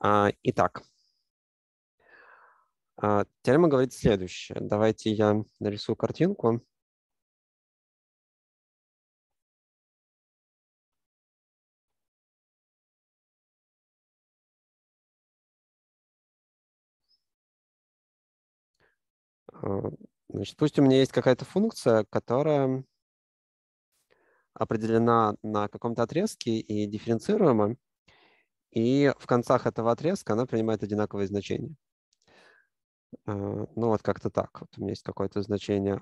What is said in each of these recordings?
Итак, теорема говорит следующее. Давайте я нарисую картинку. Значит, пусть у меня есть какая-то функция, которая определена на каком-то отрезке и дифференцируема, и в концах этого отрезка она принимает одинаковые значения. Ну вот как-то так. Вот у меня есть какое-то значение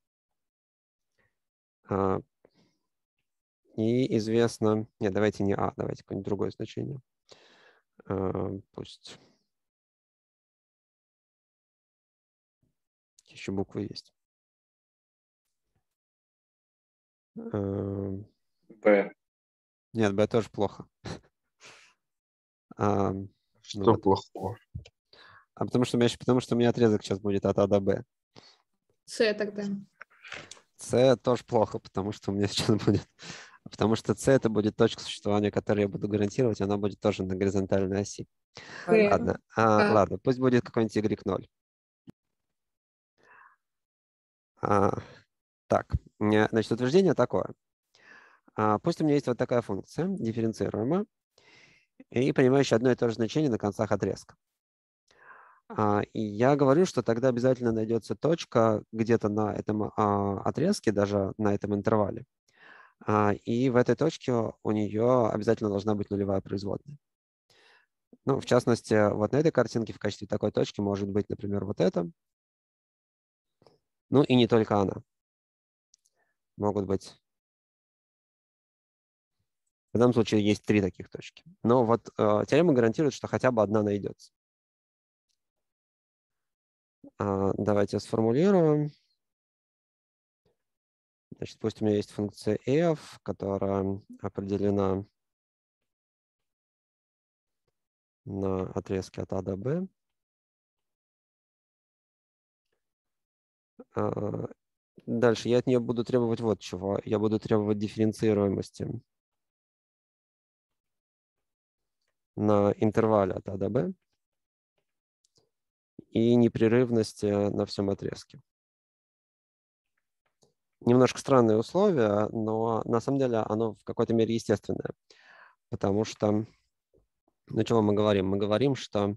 и известно... Нет, давайте не давайте какое-нибудь другое значение. Пусть еще буквы есть. Б. Нет, Б тоже плохо. Что плохого? Потому что у меня отрезок сейчас будет от А до Б. С тогда. С тоже плохо, потому что у меня сейчас будет... Потому что С это будет точка существования, которую я буду гарантировать, она будет тоже на горизонтальной оси. Ладно, ладно, пусть будет какой-нибудь Y0. Так, значит, утверждение такое. Пусть у меня есть вот такая функция, дифференцируемая, и принимающая одно и то же значение на концах отрезка. И я говорю, что тогда обязательно найдется точка где-то на этом отрезке, даже на этом интервале. И в этой точке у нее обязательно должна быть нулевая производная. Ну, в частности, вот на этой картинке в качестве такой точки может быть, например, вот это. Ну и не только она. Могут быть... В данном случае есть 3 таких точки. Но вот теорема гарантирует, что хотя бы одна найдется. Давайте сформулируем. Значит, пусть у меня есть функция f, которая определена на отрезке от А до Б. Дальше я от нее буду требовать вот чего. Я буду требовать дифференцируемости на интервале от А до Б и непрерывности на всем отрезке. Немножко странные условия, но на самом деле оно в какой-то мере естественное. Потому что, ну, чего мы говорим? Мы говорим, что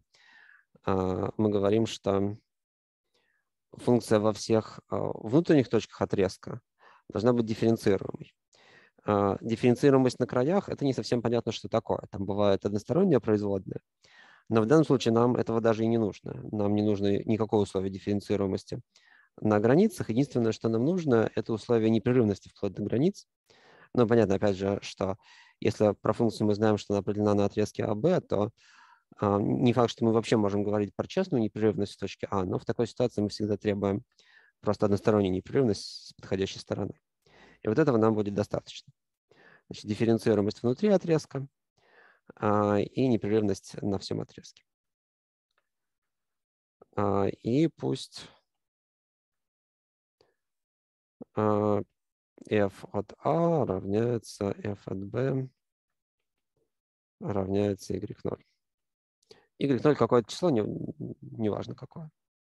функция во всех внутренних точках отрезка должна быть дифференцируемой. Дифференцируемость на краях – это не совсем понятно, что такое. Там бывает односторонняя производная, но в данном случае нам этого даже и не нужно. Нам не нужно никакого условия дифференцируемости на границах. Единственное, что нам нужно, это условие непрерывности вплоть до границ. Но понятно, опять же, что если про функцию мы знаем, что она определена на отрезке АБ, то не факт, что мы вообще можем говорить про честную непрерывность в точке А, но в такой ситуации мы всегда требуем просто одностороннюю непрерывность с подходящей стороны. И вот этого нам будет достаточно. Значит, дифференцируемость внутри отрезка и непрерывность на всем отрезке. И пусть f от A равняется f от B равняется y0. y0 какое-то число, неважно какое.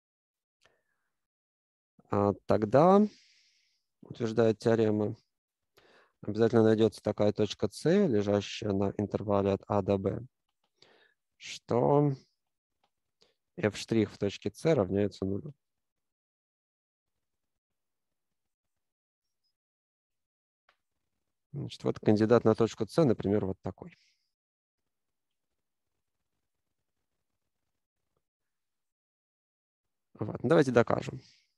Тогда, утверждает теорема, обязательно найдется такая точка C, лежащая на интервале от А до B, что f' в точке C равняется нулю. Значит, вот кандидат на точку C, например, вот такой. Вот. Давайте докажем.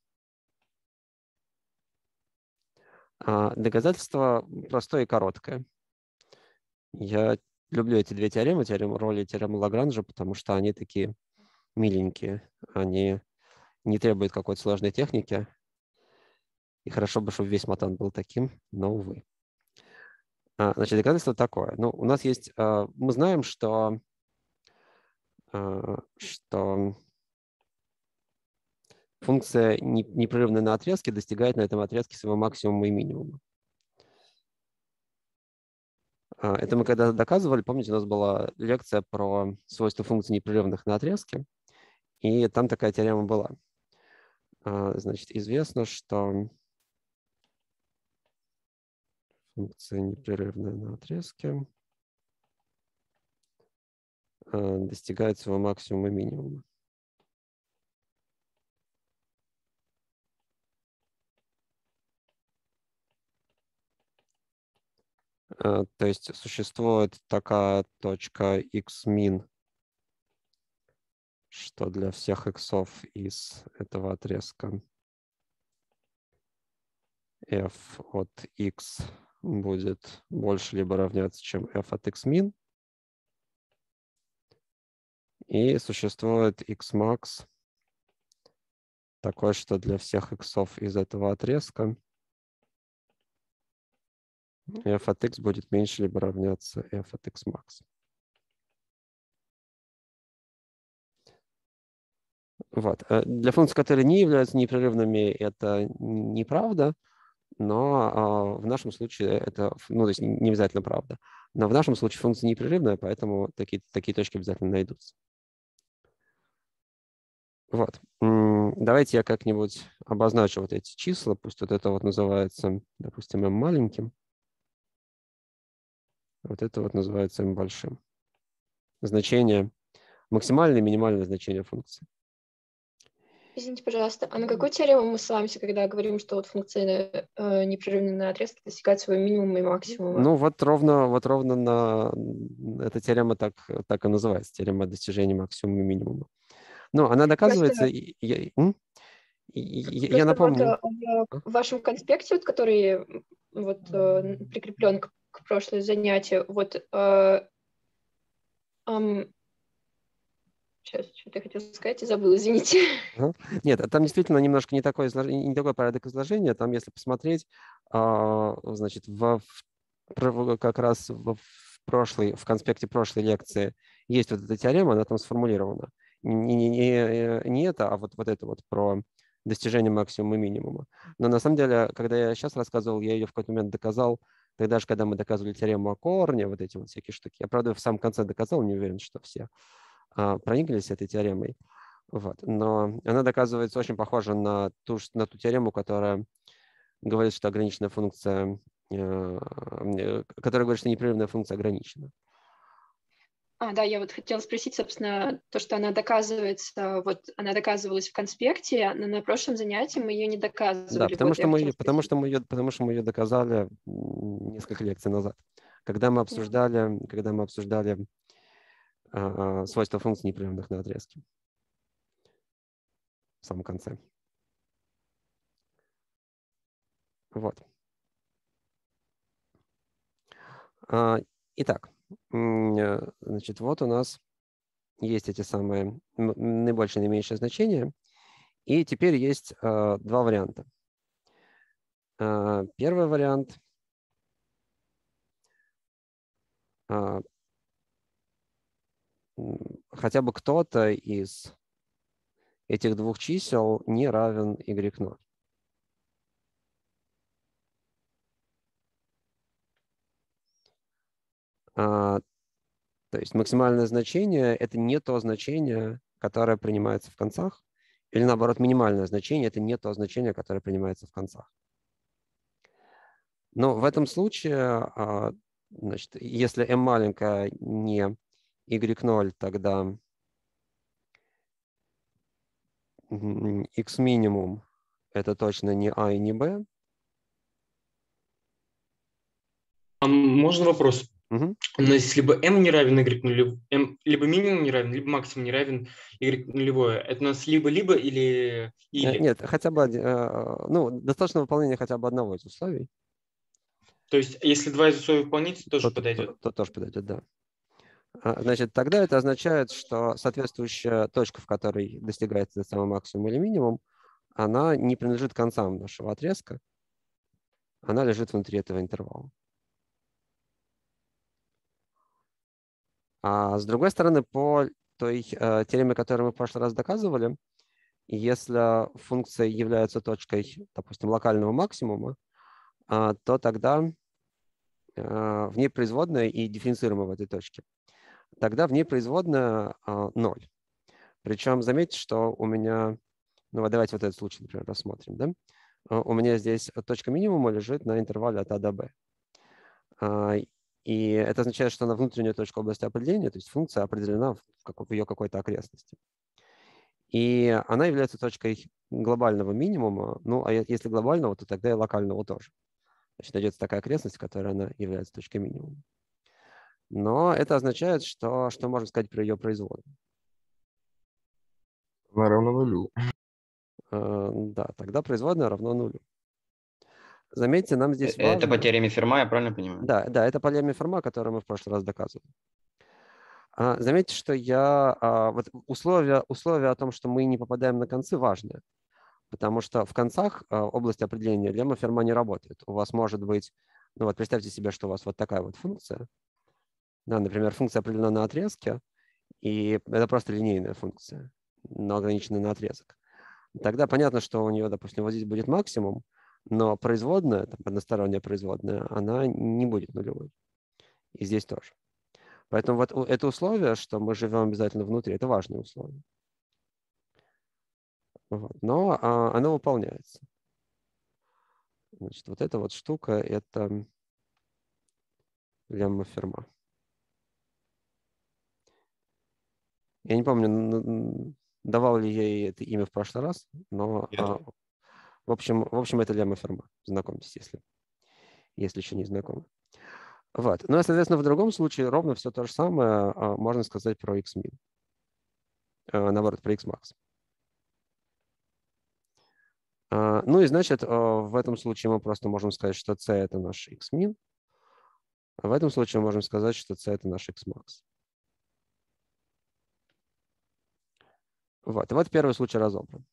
Доказательство простое и короткое. Я люблю эти две теоремы, теорему Ролли и теорему Лагранжа, потому что они такие миленькие. Они не требуют какой-то сложной техники. И хорошо бы, чтобы весь матан был таким, но, увы. Значит, доказательство такое. Ну, у нас есть... Мы знаем, что функция непрерывная на отрезке достигает на этом отрезке своего максимума и минимума. Это мы когда доказывали, помните, у нас была лекция про свойства функций непрерывных на отрезке, и там такая теорема была. Значит, известно, что функция непрерывная на отрезке достигает своего максимума и минимума. То есть существует такая точка x-min, что для всех иксов из этого отрезка f от x будет больше либо равняться, чем f от x-min. И существует x-max, такой, что для всех иксов из этого отрезка f от x будет меньше либо равняться f от x-max. Вот. Для функций, которые не являются непрерывными, это неправда, но в нашем случае это, ну, то есть не обязательно правда. Но в нашем случае функция непрерывная, поэтому такие точки обязательно найдутся. Вот. Давайте я как-нибудь обозначу вот эти числа. Пусть вот это вот называется, допустим, m маленьким. Вот это вот называется m большим. Значение, максимальное и минимальное значение функции. Извините, пожалуйста, а на какую теорему мы ссылаемся, когда говорим, что вот функция непрерывная на отрезке достигает своего минимума и максимума? Ну, вот ровно на эта теорема так и называется, теорема достижения максимума и минимума. Ну, она доказывается, я напомню. В вашем конспекте, вот, который вот, прикреплен к прошлому занятию, вот сейчас, что-то я хотела сказать и забыла, извините. Нет, там действительно немножко не такой порядок изложения. Там, если посмотреть, значит, как раз в конспекте прошлой лекции есть вот эта теорема, она там сформулирована. Не это, а вот это вот про достижение максимума и минимума. Но на самом деле, когда я сейчас рассказывал, я ее в какой-то момент доказал, тогда же, когда мы доказывали теорему о корне, вот эти вот всякие штуки. Я, правда, в самом конце доказал, не уверен, что все прониклись этой теоремой. Вот. Но она доказывается очень похожа на ту теорему, которая говорит, что ограниченная функция, которая говорит, что непрерывная функция ограничена. Да, я вот хотела спросить, собственно, то, что она доказывается, вот она доказывалась в конспекте, но на прошлом занятии мы ее не доказывали. Да, потому вот, что мы ее доказали несколько лекций назад, когда мы обсуждали свойства функций непрерывных на отрезке в самом конце. Вот. Итак, значит, вот у нас есть эти самые наибольшие и наименьшие значения. И теперь есть два варианта. Первый вариант хотя бы кто-то из этих двух чисел не равен y0. То есть максимальное значение – это не то значение, которое принимается в концах, или наоборот, минимальное значение – это не то значение, которое принимается в концах. Но в этом случае, значит, если m маленькая не y0, тогда x минимум – это точно не a и не b. Можно вопрос? Угу. У нас есть либо m не равен y нулевой, либо минимум не равен, либо максимум не равен y нулевое. Это у нас либо-либо или? Нет, хотя бы, ну, достаточно выполнения хотя бы одного из условий. То есть, если два из условий выполнить, тоже подойдет? То тоже подойдет, да. Значит, тогда это означает, что соответствующая точка, в которой достигается этот самый максимум или минимум, она не принадлежит концам нашего отрезка, она лежит внутри этого интервала. А с другой стороны, по той теореме, которую мы в прошлый раз доказывали, если функция является точкой, допустим, локального максимума, то тогда в ней производная и дифференцируемая в этой точке, тогда в ней производная 0. Причем заметьте, что у меня, ну вот давайте вот этот случай, например, рассмотрим. Да? У меня здесь точка минимума лежит на интервале от А до Б. И это означает, что она внутренняя точка области определения, то есть функция определена в ее какой-то окрестности. И она является точкой глобального минимума. Ну, а если глобального, то тогда и локального тоже. Значит, найдется такая окрестность, которая она является точкой минимума. Но это означает, что можно сказать про ее производную. Она равна нулю. Да, тогда производная равно нулю. Заметьте, нам здесь важно... Это по теореме Ферма, я правильно понимаю? Да, это по теореме Ферма, которую мы в прошлый раз доказывали. Заметьте, что вот условия о том, что мы не попадаем на концы, важны. Потому что в концах области определения лемма Ферма не работает. У вас может быть... Ну вот представьте себе, что у вас вот такая вот функция. Да, например, функция определена на отрезке, и это просто линейная функция, но ограниченная на отрезок. Тогда понятно, что у нее, допустим, вот здесь будет максимум, но производная, там, односторонняя производная, она не будет нулевой. И здесь тоже. Поэтому вот это условие, что мы живем обязательно внутри, это важное условие. Вот. Но оно выполняется. Значит, вот эта вот штука – это лемма Ферма. Я не помню, давал ли я ей это имя в прошлый раз, но в общем, это лемма Ферма. Знакомьтесь, если еще не знакомы. Вот. Ну и, соответственно, в другом случае ровно все то же самое можно сказать про X-min. Наоборот, про X-max. Ну и, значит, в этом случае мы просто можем сказать, что C – это наш X-min. А в этом случае мы можем сказать, что C – это наш X-max. Вот. И вот первый случай разобран.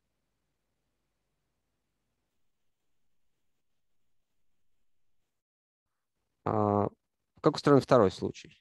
Как устроен второй случай?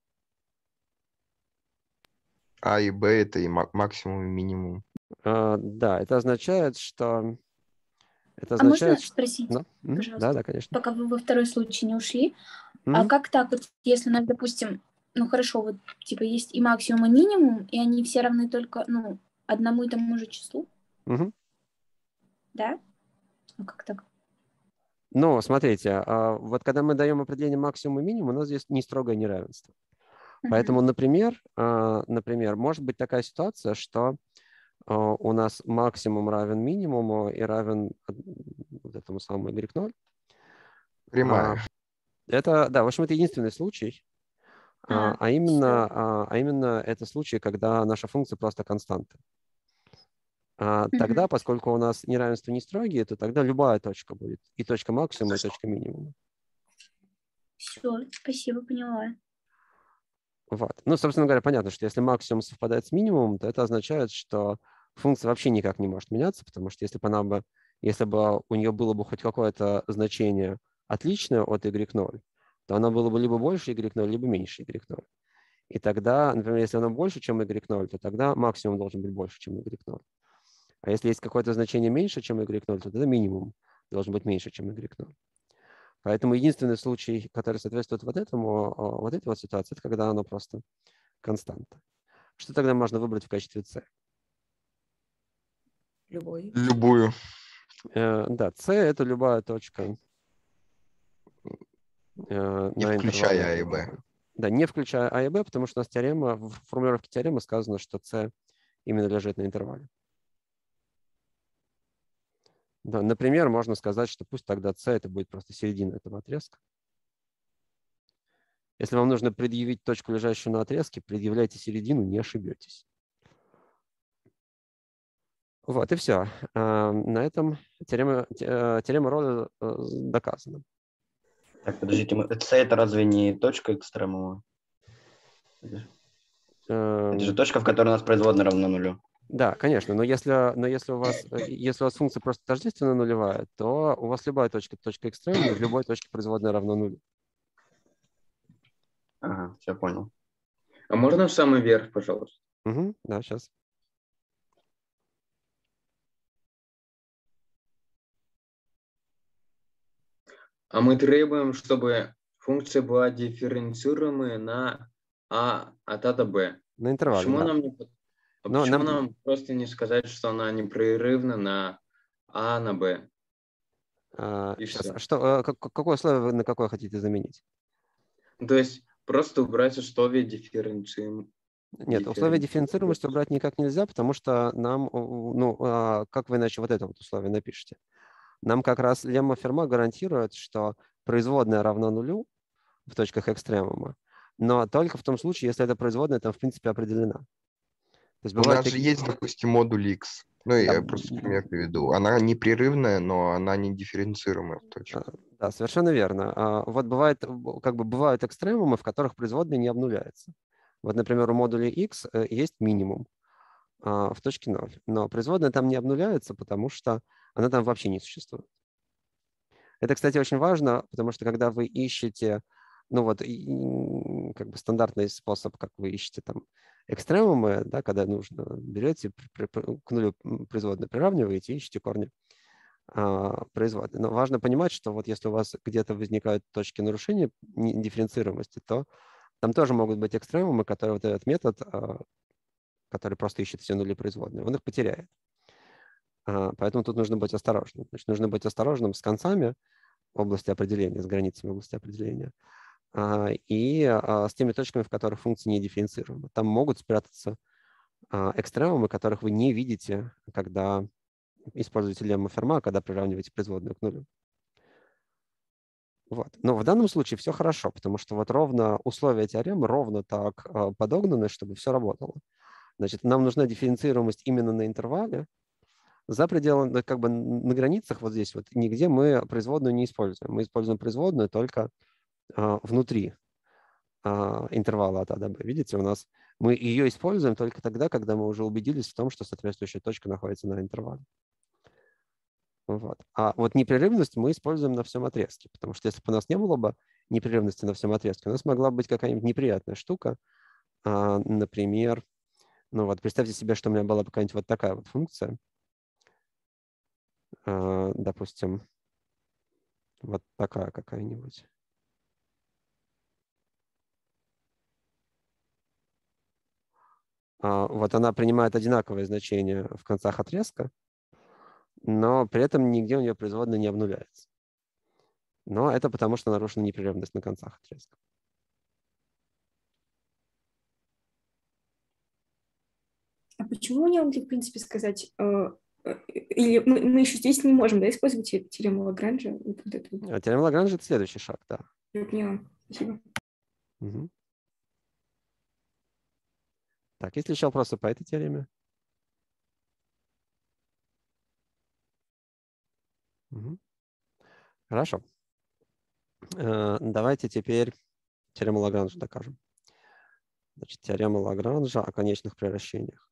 А и Б это и максимум, и минимум. Да, это означает, что... можно спросить, пожалуйста, Да, конечно. пока вы во второй случай не ушли, Mm-hmm. А как так, вот, если у нас, допустим, ну хорошо, вот типа есть и максимум, и минимум, и они все равны только, ну, одному и тому же числу? Mm-hmm. Да? Ну как так? Ну, смотрите, вот когда мы даем определение максимум и минимум, у нас здесь не строгое неравенство. Поэтому, например, может быть такая ситуация, что у нас максимум равен минимуму и равен вот этому самому y0. Прямая. Это, да, в общем, это единственный случай, а именно это случай, когда наша функция просто константа. Тогда, поскольку у нас неравенства не строгие, то тогда любая точка будет. И точка максимума, и точка минимума. Все, спасибо, поняла. Вот. Ну, собственно говоря, понятно, что если максимум совпадает с минимумом, то это означает, что функция вообще никак не может меняться, потому что если бы у нее было бы хоть какое-то значение отличное от y0, то она была бы либо больше y0, либо меньше y0. И тогда, например, если она больше, чем y0, то тогда максимум должен быть больше, чем y0. А если есть какое-то значение меньше, чем y0, то тогда минимум должен быть меньше, чем y0. Поэтому единственный случай, который соответствует вот этой вот ситуации, это когда оно просто константа. Что тогда можно выбрать в качестве C? Любую. Да, C – это любая точка. Не включая А и Б. Да, не включая А и Б, потому что у нас в формулировке теоремы сказано, что C именно лежит на интервале. Да, например, можно сказать, что пусть тогда C это будет просто середина этого отрезка. Если вам нужно предъявить точку, лежащую на отрезке, предъявляйте середину, не ошибетесь. Вот и все. На этом теорема Ролля доказана. Так, подождите, C это разве не точка экстремума? Это же точка, в которой у нас производная равна нулю. Да, конечно, но если у вас функция просто тождественно нулевая, то у вас любая точка экстремума, в любой точке производная равна нулю. Ага, все понял. А можно в самый верх, пожалуйста? Да, сейчас. А мы требуем, чтобы функция была дифференцируемая на А от А до Б. На интервале, Почему да. нам не, Но почему нам, нам просто не сказать, что она непрерывна на А на Б? И сейчас, все. какое условие вы на какое хотите заменить? То есть просто убрать условие дифференцируемости. Нет, условие дифференцируемости убрать никак нельзя, потому что нам, ну, как вы иначе вот это вот условие напишите? Нам как раз лемма Ферма гарантирует, что производная равна нулю в точках экстремума, но только в том случае, если эта производная там в принципе определена. То есть У бывают нас же такие... есть, допустим, модуль X. Ну, Да, я просто пример приведу. Она непрерывная, но она не дифференцируемая в точке. да, совершенно верно. Вот бывает, как бы бывают экстремумы, в которых производная не обнуляется. Вот, например, у модуля X есть минимум в точке 0, но производная там не обнуляется, потому что она там вообще не существует. Это, кстати, очень важно, потому что когда вы ищете, ну вот, как бы стандартный способ, как вы ищете там экстремумы, да, когда нужно, берете к нулю производную, приравниваете, ищете корни производной. Но важно понимать, что вот если у вас где-то возникают точки нарушения дифференцируемости, то там тоже могут быть экстремумы, которые вот этот метод, который просто ищет все нули производные, он их потеряет. Поэтому тут нужно быть осторожным. Значит, нужно быть осторожным с концами области определения, с границами области определения, и с теми точками, в которых функции не дифференцируемы. Там могут спрятаться экстремумы, которых вы не видите, когда используете лемму Ферма, когда приравниваете производную к нулю. Вот. Но в данном случае все хорошо, потому что вот ровно условия теоремы ровно так подогнаны, чтобы все работало. Значит, нам нужна дифференцируемость именно на интервале, за пределами, как бы на границах вот здесь вот нигде мы производную не используем. Мы используем производную только внутри интервала от А до Б. Видите, у нас мы ее используем только тогда, когда мы уже убедились в том, что соответствующая точка находится на интервале. Вот. А вот непрерывность мы используем на всем отрезке, потому что если бы у нас не было бы непрерывности на всем отрезке, у нас могла быть какая-нибудь неприятная штука, например, ну вот представьте себе, что у меня была бы какая-нибудь вот такая вот функция, допустим, вот такая какая-нибудь. Вот она принимает одинаковые значения в концах отрезка, но при этом нигде у нее производная не обнуляется. Но это потому, что нарушена непрерывность на концах отрезка. А почему не могли, в принципе, сказать... Или мы еще здесь не можем, да, использовать теорему Лагранжа? Вот это вот. Теорема Лагранжа — это следующий шаг, да. Я поняла. Спасибо. Угу. Так, есть ли еще вопросы по этой теореме? Угу. Хорошо. Давайте теперь теорему Лагранжа докажем. Значит, теорема Лагранжа о конечных превращениях.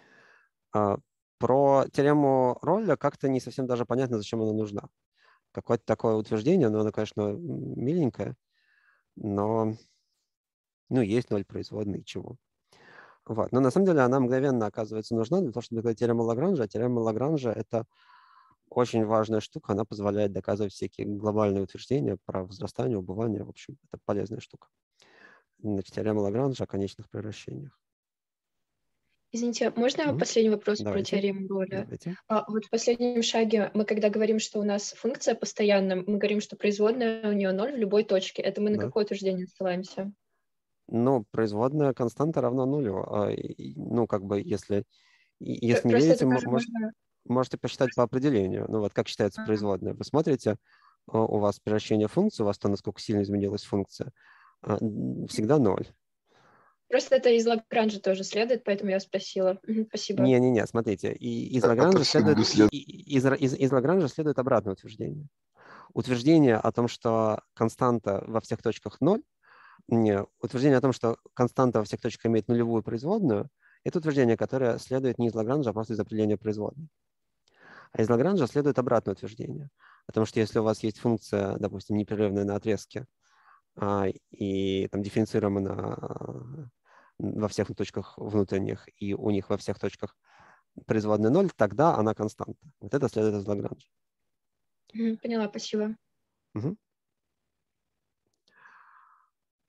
Про теорему Ролля как-то не совсем даже понятно, зачем она нужна. Какое-то такое утверждение, но оно, конечно, миленькое, но есть ноль производной, чего. Вот. Но на самом деле она мгновенно оказывается нужна для того, чтобы доказать теорему Лагранжа. А теорема Лагранжа — это очень важная штука. Она позволяет доказывать всякие глобальные утверждения про возрастание, убывание. В общем, это полезная штука. Значит, теорема Лагранжа о конечных превращениях. Извините, можно последний вопрос про Давайте. теорему Ролля? Давайте. Вот в последнем шаге мы, когда говорим, что у нас функция постоянная, мы говорим, что производная у нее 0 в любой точке. Это мы на Да. какое утверждение ссылаемся? Ну, производная константа равна нулю. Ну, как бы, если не Просто верите, это тоже можно... можете посчитать по определению. Ну, вот как считается производная. Вы смотрите, у вас превращение функции, у вас то, насколько сильно изменилась функция, всегда 0. Просто это из Лагранжа тоже следует, поэтому я спросила. Спасибо. Не, смотрите, из Лагранжа следует, Отовсюду из Лагранжа следует обратное утверждение. Утверждение о том, что константа во всех точках 0, утверждение о том, что константа во всех точках имеет нулевую производную, это утверждение, которое следует не из Лагранжа, а просто из определения производной. А из Лагранжа следует обратное утверждение. Потому что если у вас есть функция, допустим, непрерывная на отрезке, и там дифференцируема во всех точках внутренних, и у них во всех точках производная 0, тогда она константа. Вот это следует из Лагранжа. Поняла, спасибо. Угу.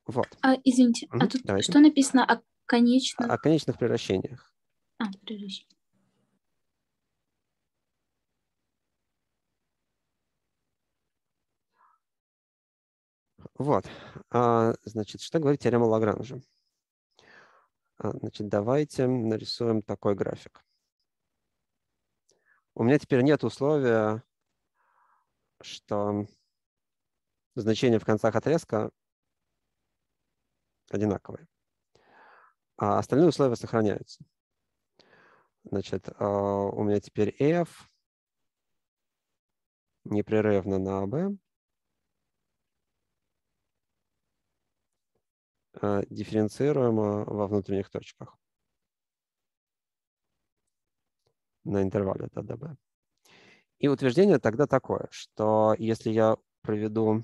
Вот. Извините, Мгм, тут давайте. что написано о конечных? О конечных превращениях. Превращениях. Вот. Значит, что говорит теорема Лагранжа? Значит, давайте нарисуем такой график. У меня теперь нет условия, что значения в концах отрезка одинаковые, а остальные условия сохраняются. Значит, у меня теперь f непрерывно на AB дифференцируемо во внутренних точках на интервале от A до B. И утверждение тогда такое, что если я проведу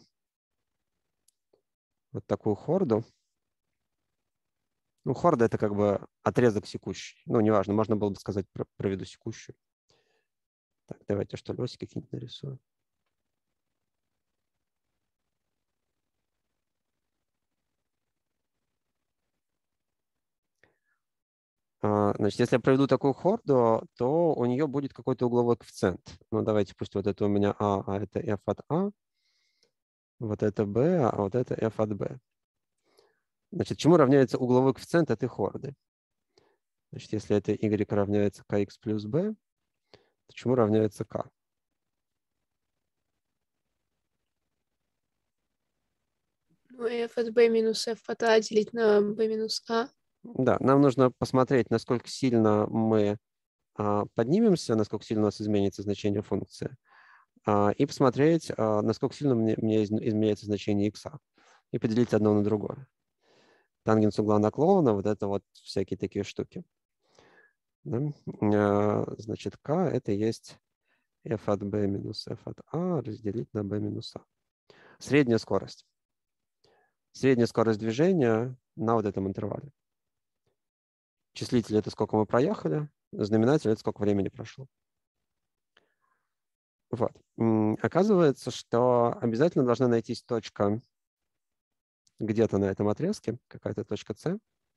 вот такую хорду, ну, хорда — это как бы отрезок секущий. Ну, неважно, можно было бы сказать, проведу секущую. Так, давайте, что ли, оси какие-нибудь нарисую. Значит, если я проведу такую хорду, то у нее будет какой-то угловой коэффициент. Ну, давайте, пусть вот это у меня а это f от А, вот это b, а вот это f от b. Значит, чему равняется угловой коэффициент этой хорды? Значит, если это y равняется kx плюс b, то чему равняется k? Ну, f от b минус f от a делить на b минус a. Да, нам нужно посмотреть, насколько сильно мы поднимемся, насколько сильно у нас изменится значение функции, и посмотреть, насколько сильно мне изменяется значение x, и поделить одно на другое. Тангенс угла наклона, вот это вот всякие такие штуки. Да? Значит, k это есть f от b минус f от a разделить на b минус a. Средняя скорость. Средняя скорость движения на вот этом интервале. Числитель — это сколько мы проехали, знаменатель — это сколько времени прошло. Вот. Оказывается, что обязательно должна найтись точка где-то на этом отрезке, какая-то точка С,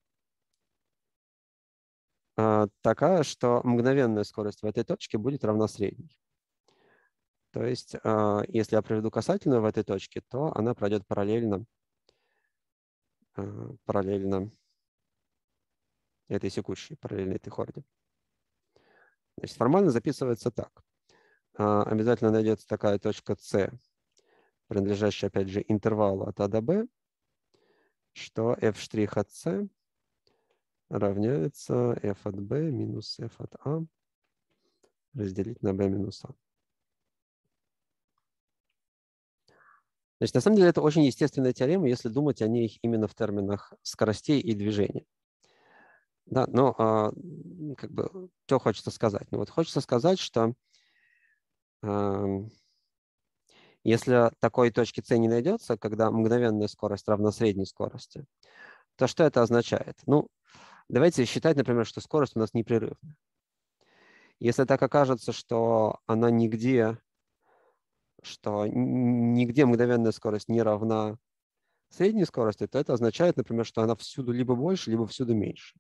такая, что мгновенная скорость в этой точке будет равна средней. То есть, если я проведу касательную в этой точке, то она пройдет параллельно этой секущей, параллельно этой хорде. Значит, формально записывается так. Обязательно найдется такая точка С, принадлежащая, опять же, интервалу от А до Б, что f' от С равняется f от b минус f от a разделить на b минус a. Значит, на самом деле это очень естественная теорема, если думать о ней именно в терминах скоростей и движения. Да, но как бы, что хочется сказать? Ну вот хочется сказать, что если такой точки С не найдется, когда мгновенная скорость равна средней скорости, то что это означает? Ну, давайте считать, например, что скорость у нас непрерывная. Если так окажется, что она нигде мгновенная скорость не равна средней скорости, то это означает, например, что она всюду либо больше, либо всюду меньше.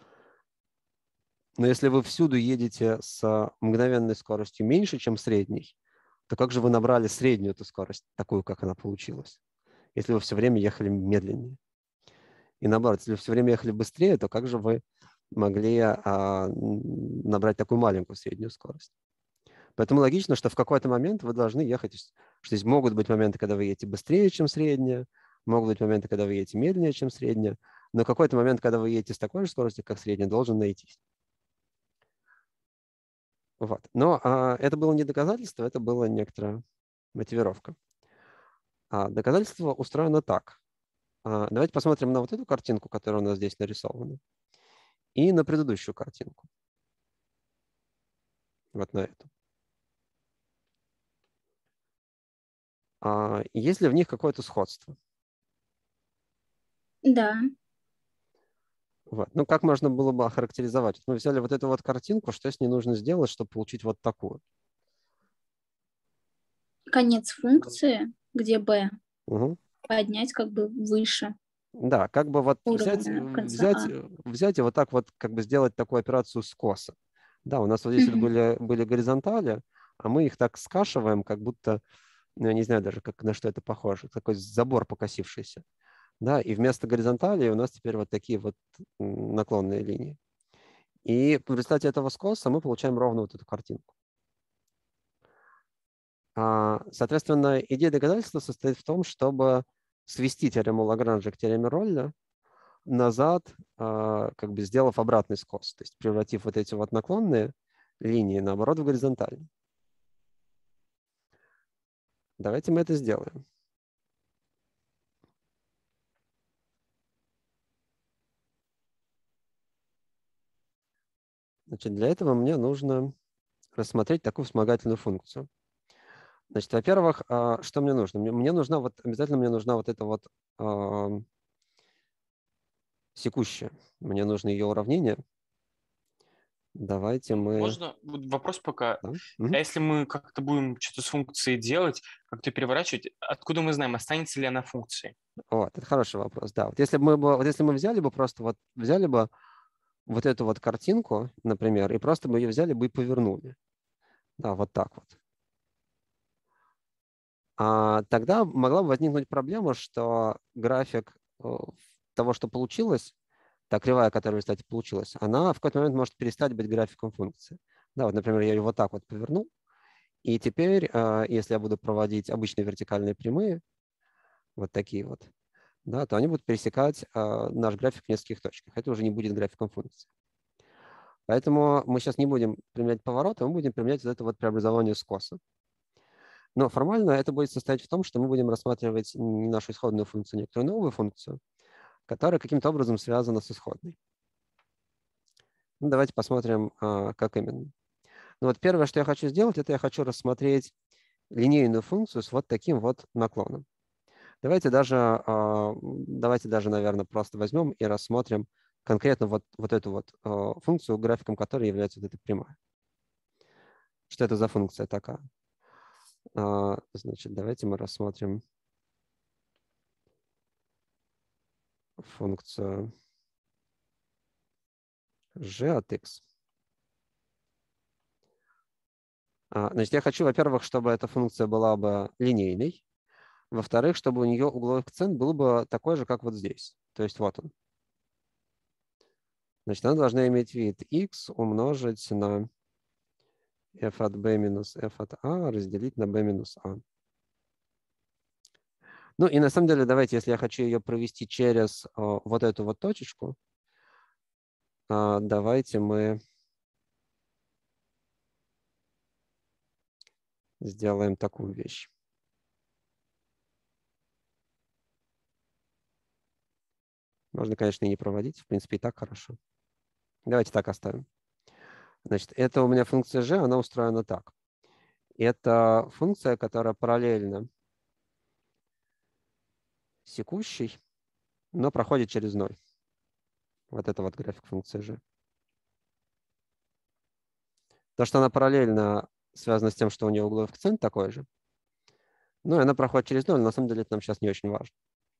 Но если вы всюду едете с мгновенной скоростью меньше, чем средней, то как же вы набрали среднюю эту скорость, такую, как она получилась, если вы все время ехали медленнее? И наоборот, если вы все время ехали быстрее, то как же вы могли набрать такую маленькую среднюю скорость? Поэтому логично, что в какой-то момент вы должны ехать. Что здесь могут быть моменты, когда вы едете быстрее, чем средняя, могут быть моменты, когда вы едете медленнее, чем средняя, но какой-то момент, когда вы едете с такой же скоростью, как средняя, должен найтись. Вот. Но это было не доказательство, это была некоторая мотивировка. Доказательство устроено так. Давайте посмотрим на вот эту картинку, которая у нас здесь нарисована, и на предыдущую картинку. Вот на эту. Есть ли в них какое-то сходство? Да. Вот. Ну, как можно было бы охарактеризовать? Мы взяли вот эту вот картинку, что с ней нужно сделать, чтобы получить вот такую? Конец функции, где b, Угу. поднять как бы выше. Да, как бы вот взять, Уровня в конце взять, А. взять и вот так вот как бы сделать такую операцию скоса. Да, у нас вот здесь вот Мгм. были горизонтали, а мы их так скашиваем, как будто, ну, я не знаю даже, как, на что это похоже, такой забор покосившийся. Да, и вместо горизонтали у нас теперь вот такие вот наклонные линии. И в результате этого скоса мы получаем ровно вот эту картинку. Соответственно, идея доказательства состоит в том, чтобы свести теорему Лагранжа к теореме Ролля назад, как бы сделав обратный скос, то есть превратив вот эти вот наклонные линии, наоборот, в горизонтальные. Давайте мы это сделаем. Значит, для этого мне нужно рассмотреть такую вспомогательную функцию. Значит, во-первых, что мне нужно? Мне нужна вот, обязательно мне нужна вот эта вот секущая. Мне нужно ее уравнение. Давайте мы... Можно вот вопрос пока. Да? А если мы как-то будем что-то с функцией делать, как-то переворачивать, откуда мы знаем, останется ли она функцией? Вот, это хороший вопрос, да. Вот если мы взяли бы просто вот, взяли бы вот эту вот картинку, например, и просто мы ее взяли бы и повернули. Да, вот так вот. Тогда могла бы возникнуть проблема, что график того, что получилось, та кривая, которая, кстати, получилась, она в какой-то момент может перестать быть графиком функции. Да, вот, например, я ее вот так вот повернул, и теперь, если я буду проводить обычные вертикальные прямые, вот такие вот, да, то они будут пересекать наш график в нескольких точках. Это уже не будет графиком функции. Поэтому мы сейчас не будем применять поворот, а мы будем применять вот это вот преобразование скоса. Но формально это будет состоять в том, что мы будем рассматривать не нашу исходную функцию, а некоторую новую функцию, которая каким-то образом связана с исходной. Ну, давайте посмотрим, как именно. Ну, вот первое, что я хочу сделать, это я хочу рассмотреть линейную функцию с вот таким вот наклоном. Давайте даже, наверное, просто возьмем и рассмотрим конкретно вот эту вот функцию, графиком которой является вот эта прямая. Что это за функция такая? Значит, давайте мы рассмотрим функцию g от x. Значит, я хочу, во-первых, чтобы эта функция была бы линейной. Во-вторых, чтобы у нее угловой коэффициент был бы такой же, как вот здесь. То есть вот он. Значит, она должна иметь вид x умножить на f от b минус f от a разделить на b минус a. Ну и на самом деле, давайте, если я хочу ее провести через вот эту вот точечку, давайте мы сделаем такую вещь. Можно, конечно, и не проводить. В принципе, и так хорошо. Давайте так оставим. Значит, это у меня функция g, она устроена так. Это функция, которая параллельна секущей, но проходит через 0. Вот это вот график функции g. То, что она параллельно связано с тем, что у нее угловой коэффициент такой же. Ну, и она проходит через 0, на самом деле это нам сейчас не очень важно.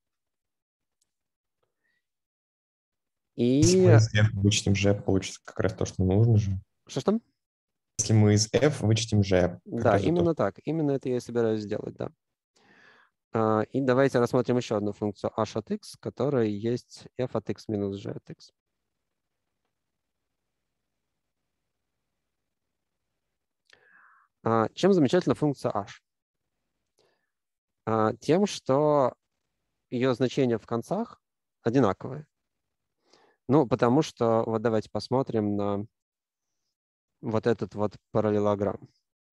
Если И мы из f вычтем g, получится как раз то, что нужно же. что там? Если мы из f вычтем g, как Да, раз же то, именно так. Именно это я и собираюсь сделать, да. И давайте рассмотрим еще одну функцию h от x, которая есть f от x минус g от x. Чем замечательна функция h? Тем, что ее значения в концах одинаковые. Ну, потому что, вот давайте посмотрим на вот этот вот параллелограмм.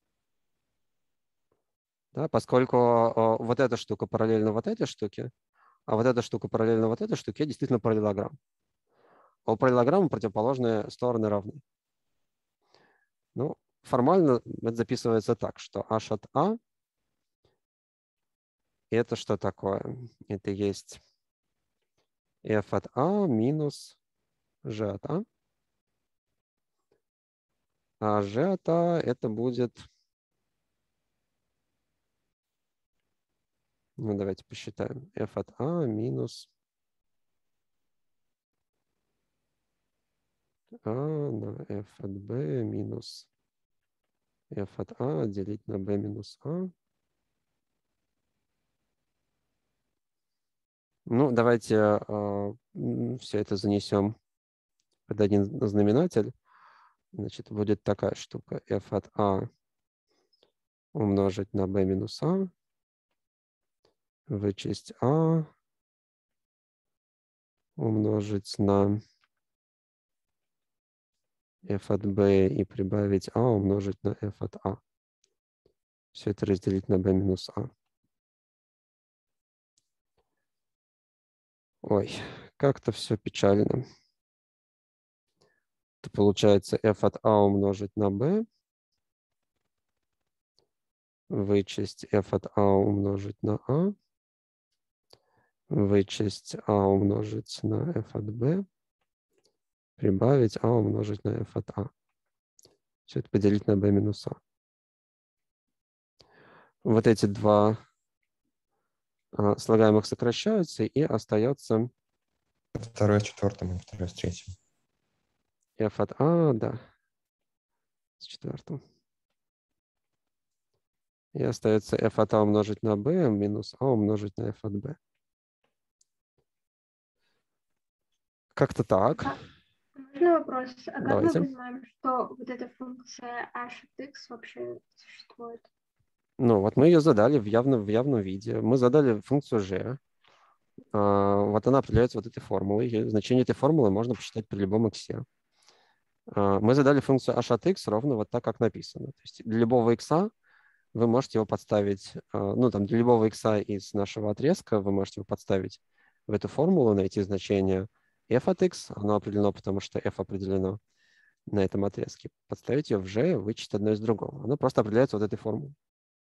Да, поскольку вот эта штука параллельна вот этой штуке, а вот эта штука параллельна вот этой штуке, действительно параллелограмм. А у параллелограмма противоположные стороны равны. Ну, формально это записывается так, что h от a это что такое? Это есть f от a минус g от a. А g от a это будет... Ну, давайте посчитаем. F от a минус А на f от b минус f от a делить на b минус a. Ну, давайте все это занесем под один знаменатель. Значит, будет такая штука. F от a умножить на b минус a. Вычесть a умножить на f от b и прибавить a умножить на f от a. Все это разделить на b минус a. Ой, как-то все печально. Это получается f от a умножить на b. Вычесть f от a умножить на a. Вычесть a умножить на f от b. Прибавить a умножить на f от a. Все это поделить на b минус a. Вот эти два слагаемых сокращаются, и остается Второе с четвертым и второе с третьим. f от a, да, с четвертым. И остается f от a умножить на b минус a умножить на f от b. Как-то так. Можно вопрос? А как мы Давайте. понимаем, что вот эта функция h от x вообще существует? Ну, вот мы ее задали в явном виде. Мы задали функцию g. Вот она определяется вот этой формулой. И значение этой формулы можно посчитать при любом x. Мы задали функцию h от x ровно вот так, как написано. То есть для любого x вы можете его подставить, ну, там, для любого x из нашего отрезка вы можете его подставить в эту формулу, найти значение f от x. Оно определено, потому что f определено на этом отрезке. Подставить ее в g, вычесть одно из другого. Оно просто определяется вот этой формулой.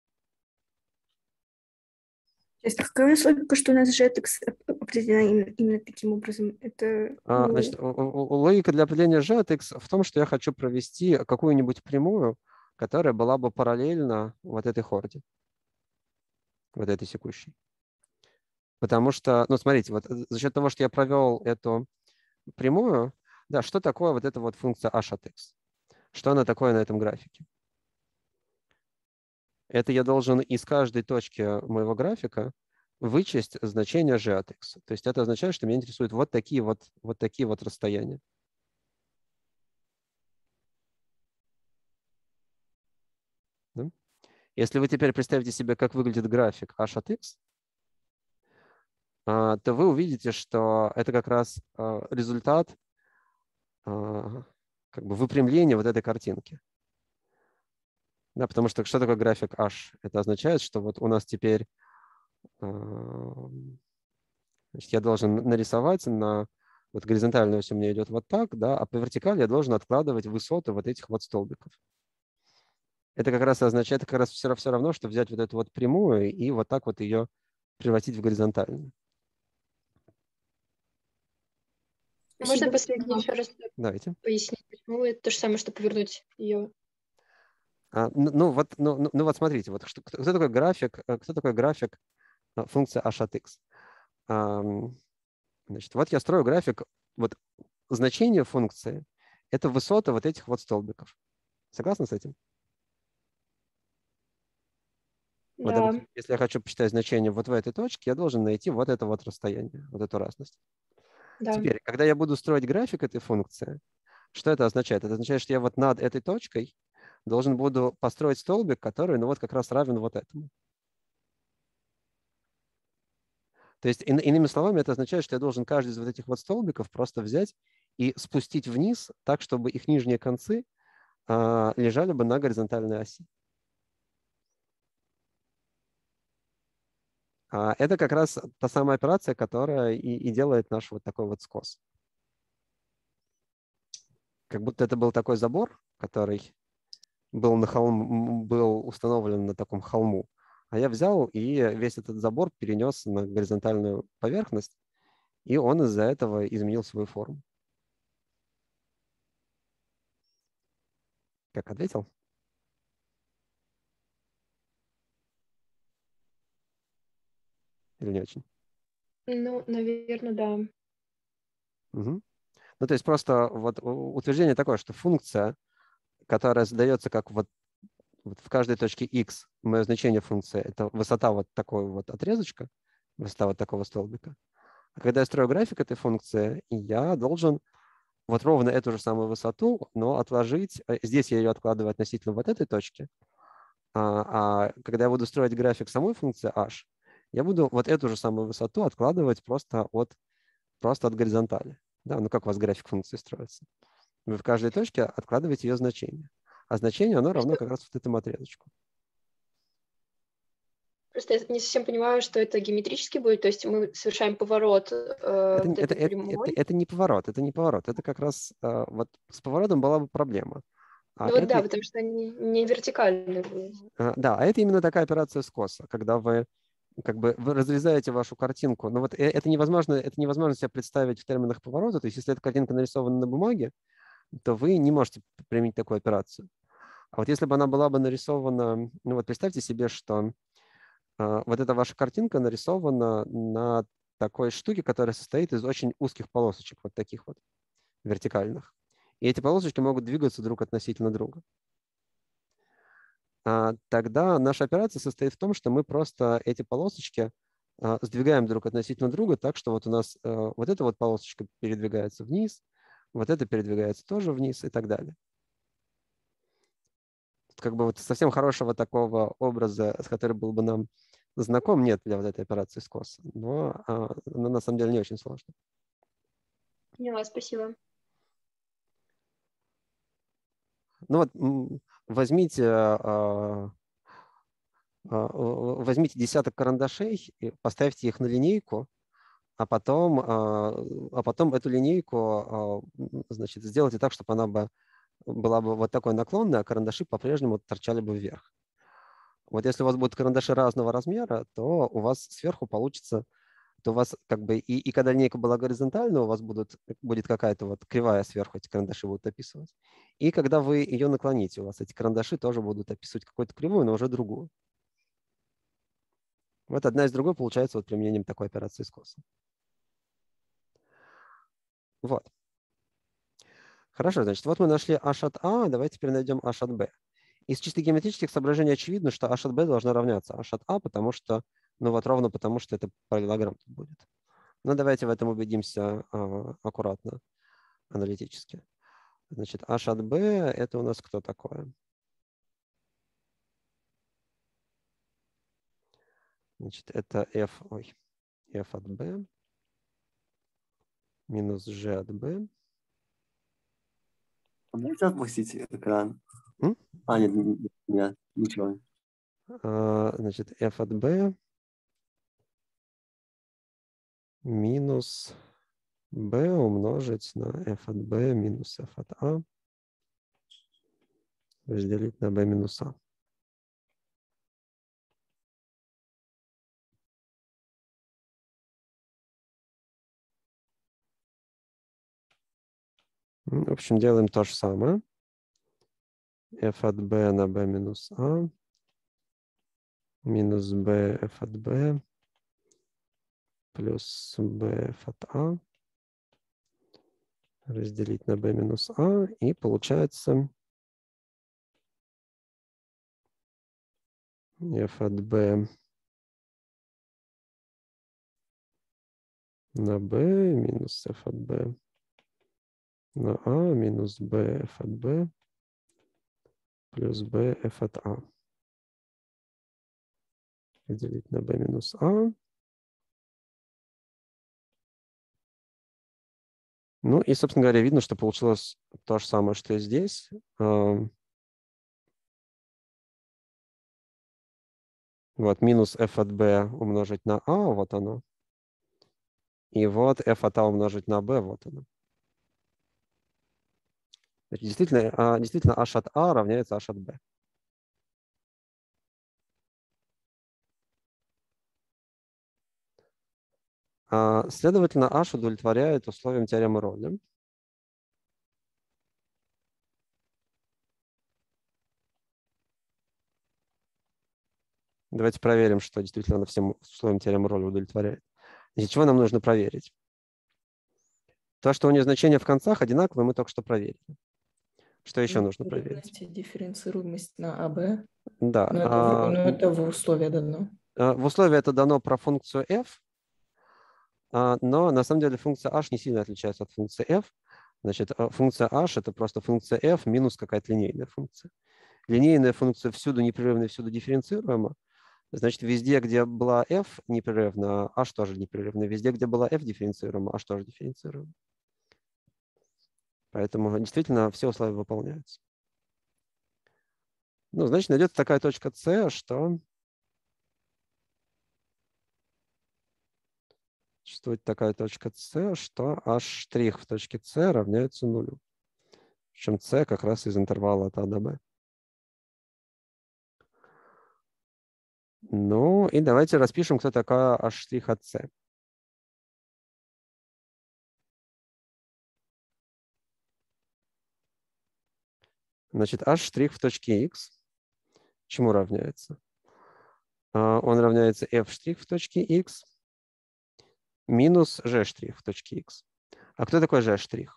То есть какая у нас логика, что у нас Jetix определена именно таким образом? Это, Значит, логика для определения g от x в том, что я хочу провести какую-нибудь прямую, которая была бы параллельна вот этой хорде, вот этой секущей. Потому что, ну, смотрите, вот за счет того, что я провел эту прямую, да, что такое вот эта вот функция h от x? Что она такое на этом графике? Это я должен из каждой точки моего графика вычесть значение g от x. То есть это означает, что меня интересуют вот такие вот расстояния. Да? Если вы теперь представите себе, как выглядит график h от x, то вы увидите, что это как раз результат как бы выпрямления вот этой картинки. Да, потому что что такое график h? Это означает, что вот у нас теперь значит, я должен нарисовать на вот горизонтальную ось у меня идет вот так, да, а по вертикали я должен откладывать высоты вот этих вот столбиков. Это как раз означает, это как раз все равно, что взять вот эту вот прямую и вот так вот ее превратить в горизонтальную. Можно последний еще раз Давайте. пояснить, почему это то же самое, что повернуть ее? Ну вот смотрите, вот кто такой график функции h от x? Значит, вот я строю график, вот значение функции – это высота вот этих вот столбиков. Согласны с этим? Да. Вот, допустим, если я хочу посчитать значение вот в этой точке, я должен найти вот это вот расстояние, вот эту разность. Да. Теперь, когда я буду строить график этой функции, что это означает? Это означает, что я вот над этой точкой должен буду построить столбик, который, ну вот как раз равен вот этому. То есть, иными словами, это означает, что я должен каждый из вот этих вот столбиков просто взять и спустить вниз так, чтобы их нижние концы лежали бы на горизонтальной оси. Это как раз та самая операция, которая и делает наш вот такой вот скос. Как будто это был такой забор, который был установлен на таком холму. А я взял и весь этот забор перенес на горизонтальную поверхность, и он из-за этого изменил свою форму. Как ответил? Или не очень? Ну, наверное, да. Угу. Ну, то есть просто вот утверждение такое, что функция, которая задается как вот в каждой точке x, мое значение функции, это высота вот такого вот отрезочка, высота вот такого столбика. А когда я строю график этой функции, я должен вот ровно эту же самую высоту, но отложить, здесь я ее откладываю относительно вот этой точки, а когда я буду строить график самой функции h, я буду вот эту же самую высоту откладывать просто от горизонтали. Да? Ну как у вас график функции строится? Вы в каждой точке откладываете ее значение. А значение, оно равно как раз вот этому отрезочку. Просто я не совсем понимаю, что это геометрически будет, то есть мы совершаем поворот вот этой прямой. Это не поворот, это не поворот. Это как раз вот с поворотом была бы проблема. Ну вот да, потому что они не вертикальные будут. Да, а это именно такая операция скоса, когда вы как бы вы разрезаете вашу картинку. Но вот это невозможно себе представить в терминах поворота. То есть если эта картинка нарисована на бумаге, то вы не можете применить такую операцию. А вот если бы она была бы нарисована, ну вот представьте себе, что вот эта ваша картинка нарисована на такой штуке, которая состоит из очень узких полосочек, вот таких вот вертикальных. И эти полосочки могут двигаться друг относительно друга. Тогда наша операция состоит в том, что мы просто эти полосочки сдвигаем друг относительно друга так, что вот у нас вот эта вот полосочка передвигается вниз, вот это передвигается тоже вниз и так далее. Как бы вот совсем хорошего такого образа, с которым был бы нам знаком, нет для вот этой операции скоса. Но она на самом деле не очень сложна. Поняла, спасибо. Ну вот возьмите десяток карандашей, и поставьте их на линейку, а потом эту линейку значит, сделайте так, чтобы она была бы вот такой наклонной, а карандаши по-прежнему торчали бы вверх. Вот если у вас будут карандаши разного размера, то у вас сверху получится, то у вас как бы и когда линейка была горизонтальная, у вас будет какая-то вот кривая сверху, эти карандаши будут описывать. И когда вы ее наклоните, у вас эти карандаши тоже будут описывать какую-то кривую, но уже другую. Вот одна из другой получается вот применением такой операции скоса. Вот. Хорошо, значит, вот мы нашли h от a, давайте теперь найдем h от b. Из чисто геометрических соображений очевидно, что h от b должна равняться h от a, потому что, ну вот ровно потому, что это параллелограмм тут будет. Но давайте в этом убедимся аккуратно, аналитически. Значит, h от b это у нас кто такое? Значит, это f от b минус g от b. Можете отпустить экран? Нет, ничего. Значит, f от b минус b умножить на f от b минус f от a разделить на b минус a. В общем, делаем то же самое. f от b на b минус a минус b f от b плюс b f от a разделить на b минус a. И получается f от b на b минус f от b на a минус b f от b плюс b f от a разделить на b минус a. Ну и, собственно говоря, видно, что получилось то же самое, что и здесь. Вот минус f от b умножить на a, вот оно. И вот f от a умножить на b, вот оно. Значит, действительно h от a равняется h от b. Следовательно, h удовлетворяет условиям теоремы Ролля. Давайте проверим, что действительно она всем условиям теоремы Ролля удовлетворяет. Значит, чего нам нужно проверить? То, что у нее значения в концах одинаковые, мы только что проверили. Что еще нужно проверить? Дифференцируемость на АБ. Да. Но это в условии дано. В условии это дано про функцию f, но на самом деле функция h не сильно отличается от функции f. Значит, функция h – это просто функция f минус какая-то линейная функция. Линейная функция всюду непрерывна и всюду дифференцируема. Значит, везде, где была f непрерывна, h тоже непрерывна. Везде, где была f дифференцируема, h тоже дифференцируема. Поэтому действительно все условия выполняются. Ну, значит, найдется такая точка c, что существует такая точка c, что h' в точке c равняется нулю. Причем c как раз из интервала от a до b. Ну, и давайте распишем, кто такая h' от c. Значит, h' в точке x чему равняется? Он равняется f' в точке x минус g' в точке x. А кто такой g'?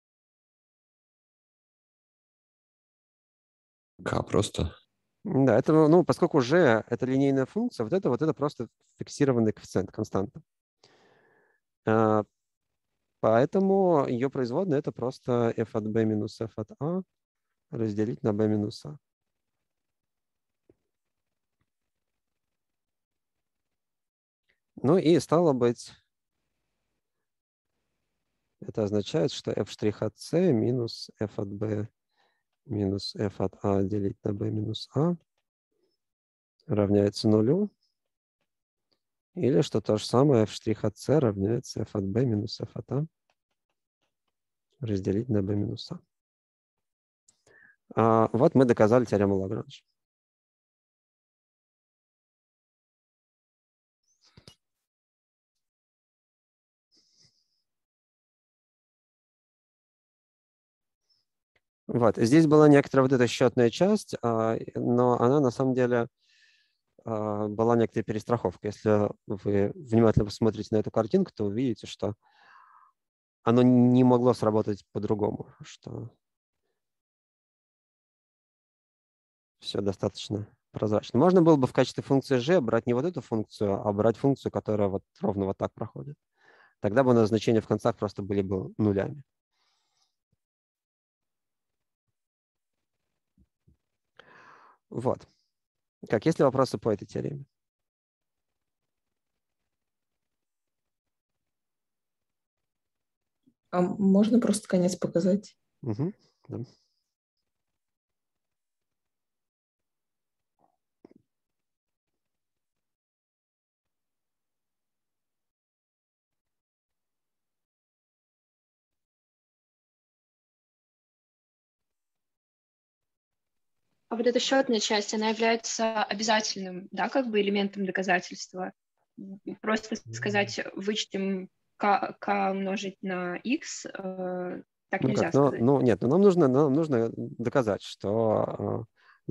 К просто. Да, это, ну, поскольку g это линейная функция, вот это просто фиксированный коэффициент, константа. Поэтому ее производная это просто f от b минус f от a разделить на b минус a. Ну и стало быть, это означает, что f' от c минус f от b минус f от a делить на b минус a равняется нулю. Или что то же самое, f' от c равняется f от b минус f от a разделить на b минус a. Вот мы доказали теорему Лагранжа. Вот. Здесь была некоторая вот эта счетная часть, но она на самом деле была некоторая перестраховка. Если вы внимательно посмотрите на эту картинку, то увидите, что оно не могло сработать по-другому, что все достаточно прозрачно. Можно было бы в качестве функции g брать не вот эту функцию, а брать функцию, которая вот ровно вот так проходит. Тогда бы у нас значения в концах просто были бы нулями. Вот. Как, есть ли вопросы по этой теореме? А можно просто конец показать? Угу, да. А вот эта счетная часть, она является обязательным, да, как бы элементом доказательства. Просто сказать, вычтем k умножить на x, так Ну нельзя как, сказать. ну нет, нам нужно доказать, что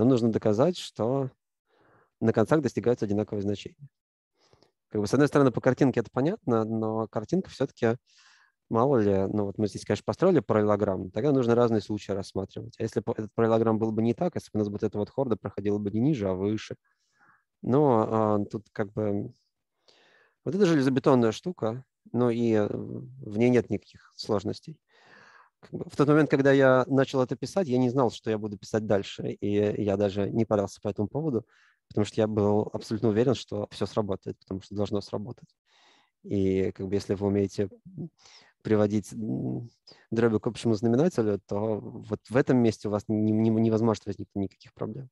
на концах достигаются одинаковые значения. Как бы, с одной стороны, по картинке это понятно, но картинка все-таки, мало ли, ну вот мы здесь, конечно, построили параллелограмм, тогда нужно разные случаи рассматривать. А если бы этот параллелограмм был бы не так, если бы у нас вот эта вот хорда проходила бы не ниже, а выше, но тут как бы вот это железобетонная штука, но и в ней нет никаких сложностей. В тот момент, когда я начал это писать, я не знал, что я буду писать дальше, и я даже не парился по этому поводу, потому что я был абсолютно уверен, что все сработает, потому что должно сработать. И как бы если вы умеете приводить дроби к общему знаменателю, то вот в этом месте у вас не возможно возникнуть никаких проблем.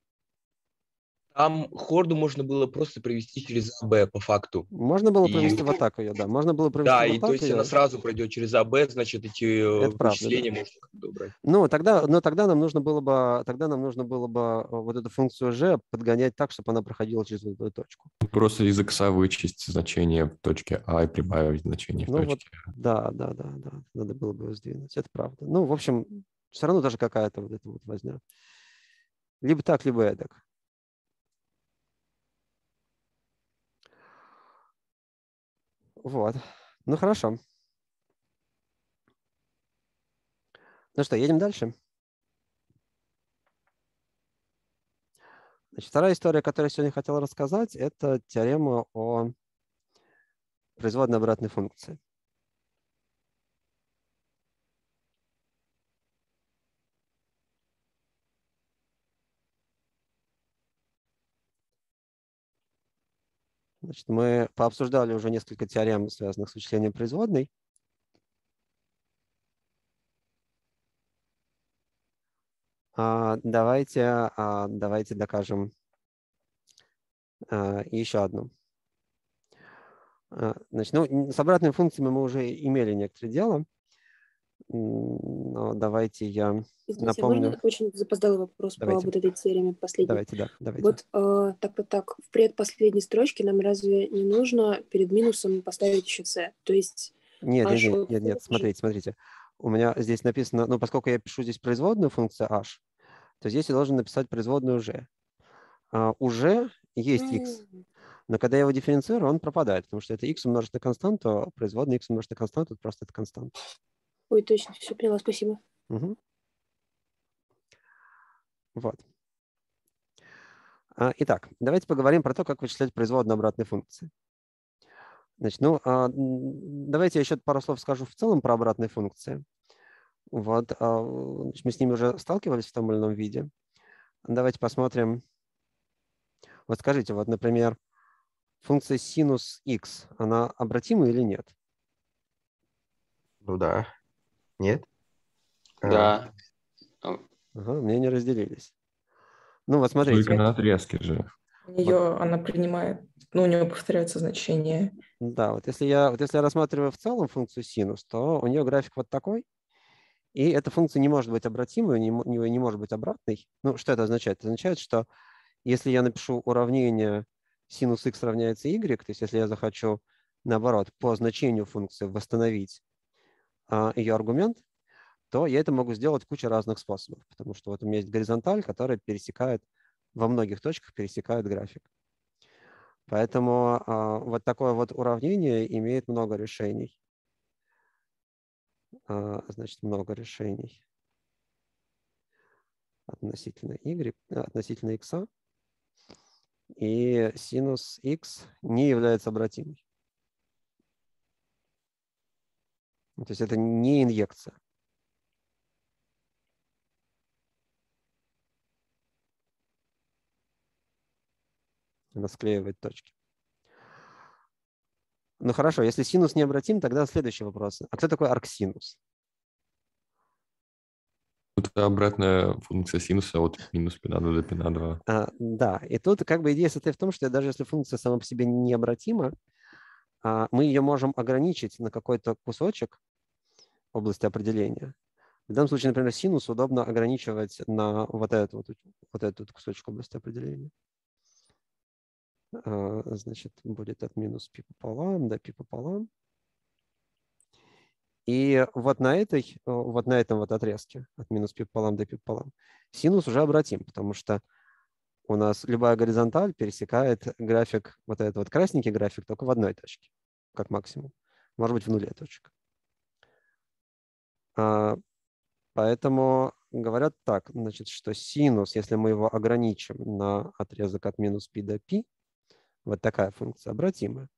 Там хорду можно было просто провести через АБ по факту. Можно было провести в атаку ее, да. Можно было провести Да, в и то атаку есть ее. она сразу пройдет через АБ, значит, эти Это правда, вычисления да. можно как-то убрать. Ну, тогда нам нужно было бы вот эту функцию g подгонять так, чтобы она проходила через эту точку. Просто из x вычесть значение в точке А и прибавить значение в Ну вот, точке А. да. Надо было бы его сдвинуть. Это правда. Ну, в общем, все равно даже какая-то вот эта вот возня. Либо так, либо эдак. Вот. Ну, хорошо. Ну что, едем дальше. Значит, вторая история, которую я сегодня хотел рассказать, это теорема о производной обратной функции. Значит, мы пообсуждали уже несколько теорем, связанных с вычислением производной. Давайте докажем еще одну. Значит, ну, с обратными функциями мы уже имели некоторое дело. Но давайте я Извините, напомню. можно очень запоздалый вопрос Давайте. по вот этой теореме последней? Давайте. Вот так, в предпоследней строчке нам разве не нужно перед минусом поставить еще c? То есть... Нет, смотрите. У меня здесь написано, ну, поскольку я пишу здесь производную функцию h, то здесь я должен написать производную g. Уже есть x, но когда я его дифференцирую, он пропадает, потому что это x умножить на константу, а производная x умножить на константу, это просто это константа. Ой, точно, все поняла, спасибо. Угу. Вот. Итак, давайте поговорим про то, как вычислять производную обратной функции. Значит, ну, давайте я еще пару слов скажу в целом про обратные функции. Вот, значит, мы с ними уже сталкивались в том или ином виде. Давайте посмотрим. Вот скажите, вот, например, функция синус x, она обратима или нет? Ну да. Нет? Да. Ага, мнения разделились. Ну, вот смотрите. Только на отрезке же. Она принимает, ну, у нее повторяются значения. Да, вот если я рассматриваю в целом функцию синус, то у нее график вот такой, и эта функция не может быть обратимой, не может быть обратной. Ну, что это означает? Это означает, что если я напишу уравнение синус x равняется y, то есть если я захочу, наоборот, по значению функции восстановить ее аргумент, то я это могу сделать кучей разных способов, потому что вот у меня есть горизонталь, которая пересекает, во многих точках пересекает график. Поэтому вот такое вот уравнение имеет много решений. Значит, много решений относительно y, относительно x. И синус x не является обратимой. То есть это не инъекция. Она склеивает точки. Ну хорошо, если синус необратим, тогда следующий вопрос. А кто такой арксинус? Это обратная функция синуса от минус π на 2 до π на 2. Да, и тут как бы идея состоит в том, что даже если функция сама по себе необратима, мы ее можем ограничить на какой-то кусочек области определения. В данном случае, например, синус удобно ограничивать на вот этот кусочек области определения. Значит, будет от минус π пополам до π пополам. И вот на этом отрезке от минус π пополам до π пополам синус уже обратим, потому что у нас любая горизонталь пересекает график, вот этот вот красненький график, только в одной точке, как максимум. Может быть, в нуле точек. Поэтому говорят так, значит, что синус, если мы его ограничим на отрезок от минус π до π, вот такая функция обратимая.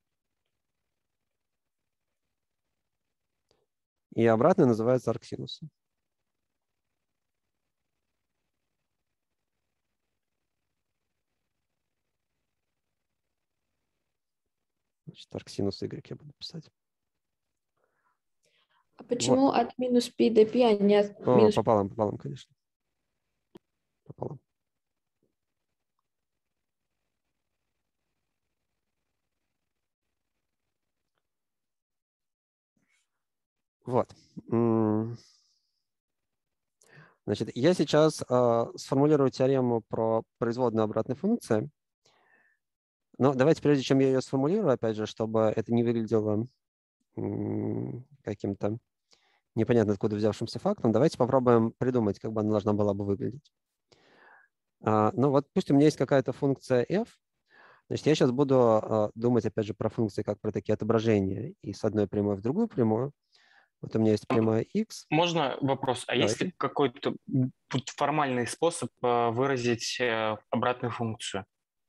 И обратная называется арксинусом. Значит, арксинус y я буду писать. А почему вот от минус π до π, а не от минус... Пополам, конечно. Пополам. Вот. Значит, я сейчас сформулирую теорему про производную обратной функции. Но давайте, прежде чем я ее сформулирую, опять же, чтобы это не выглядело каким-то непонятно откуда взявшимся фактом, давайте попробуем придумать, как бы она должна была бы выглядеть. Ну вот пусть у меня есть какая-то функция f. Значит, я сейчас буду думать, опять же, про функции как про такие отображения и с одной прямой в другую прямую. Вот у меня есть прямая x. Можно вопрос? А есть ли Давайте. какой-то формальный способ выразить обратную функцию?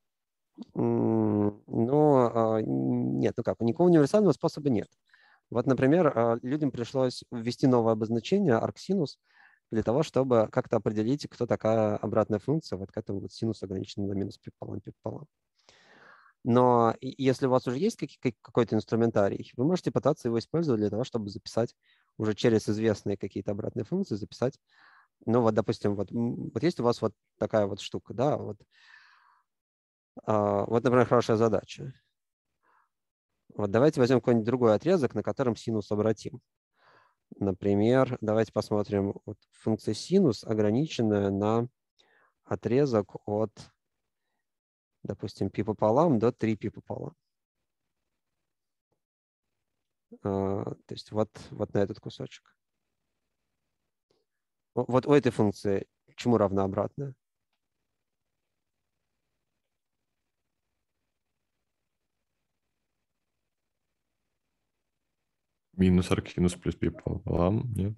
Ну, нет, ну как, никакого универсального способа нет. Вот, например, людям пришлось ввести новое обозначение арксинус для того, чтобы как-то определить, кто такая обратная функция вот к этому вот синусу, ограниченному на минус пи пополам. Но если у вас уже есть какой-то инструментарий, вы можете пытаться его использовать для того, чтобы записать уже через известные какие-то обратные функции, записать, ну вот, допустим, вот есть у вас вот такая вот штука, да, вот, например, хорошая задача. Вот давайте возьмем какой-нибудь другой отрезок, на котором синус обратим. Например, давайте посмотрим, вот функция синус ограниченная на отрезок от, допустим, π пополам до 3π пополам. То есть вот на этот кусочек. Вот у этой функции чему равна обратная? Минус арксинус плюс π пополам, нет?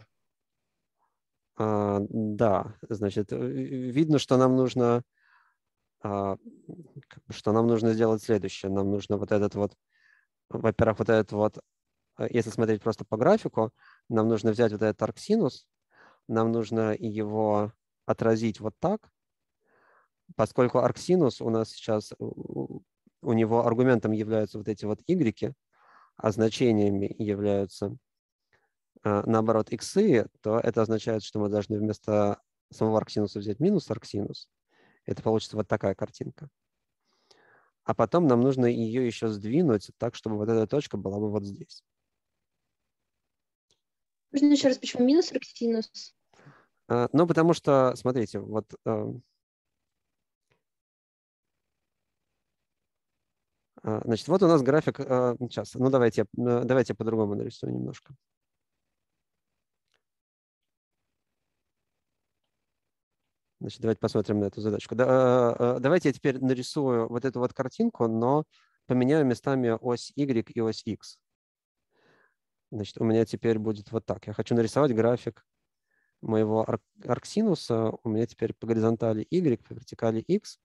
Да, значит, видно, что нам нужно, сделать следующее. Нам нужно вот этот вот, во-первых, вот этот вот, если смотреть просто по графику, нам нужно взять вот этот арксинус, нам нужно его отразить вот так, поскольку арксинус у нас сейчас, у него аргументом являются вот эти вот y, а значениями являются, наоборот, иксы, то это означает, что мы должны вместо самого арксинуса взять минус арксинус. Это получится вот такая картинка. А потом нам нужно ее еще сдвинуть так, чтобы вот эта точка была бы вот здесь. Можно еще раз, почему минус арксинус? Ну, потому что, смотрите, вот значит, вот у нас график. Сейчас, ну давайте я по-другому нарисую немножко. Значит, давайте посмотрим на эту задачку. Давайте я теперь нарисую вот эту вот картинку, но поменяю местами ось y и ось x. Значит, у меня теперь будет вот так. Я хочу нарисовать график моего арксинуса. У меня теперь по горизонтали y, по вертикали x.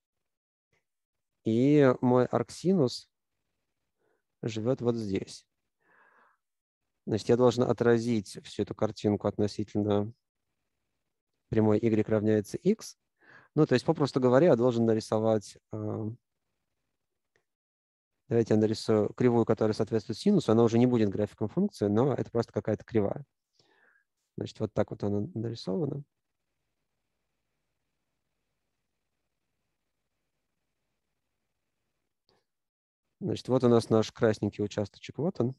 И мой арксинус живет вот здесь. Значит, я должен отразить всю эту картинку относительно прямой y равняется x. Ну, то есть, попросту говоря, я должен нарисовать... Давайте я нарисую кривую, которая соответствует синусу. Она уже не будет графиком функции, но это просто какая-то кривая. Значит, вот так вот она нарисована. Значит, вот у нас наш красненький участочек. Вот он.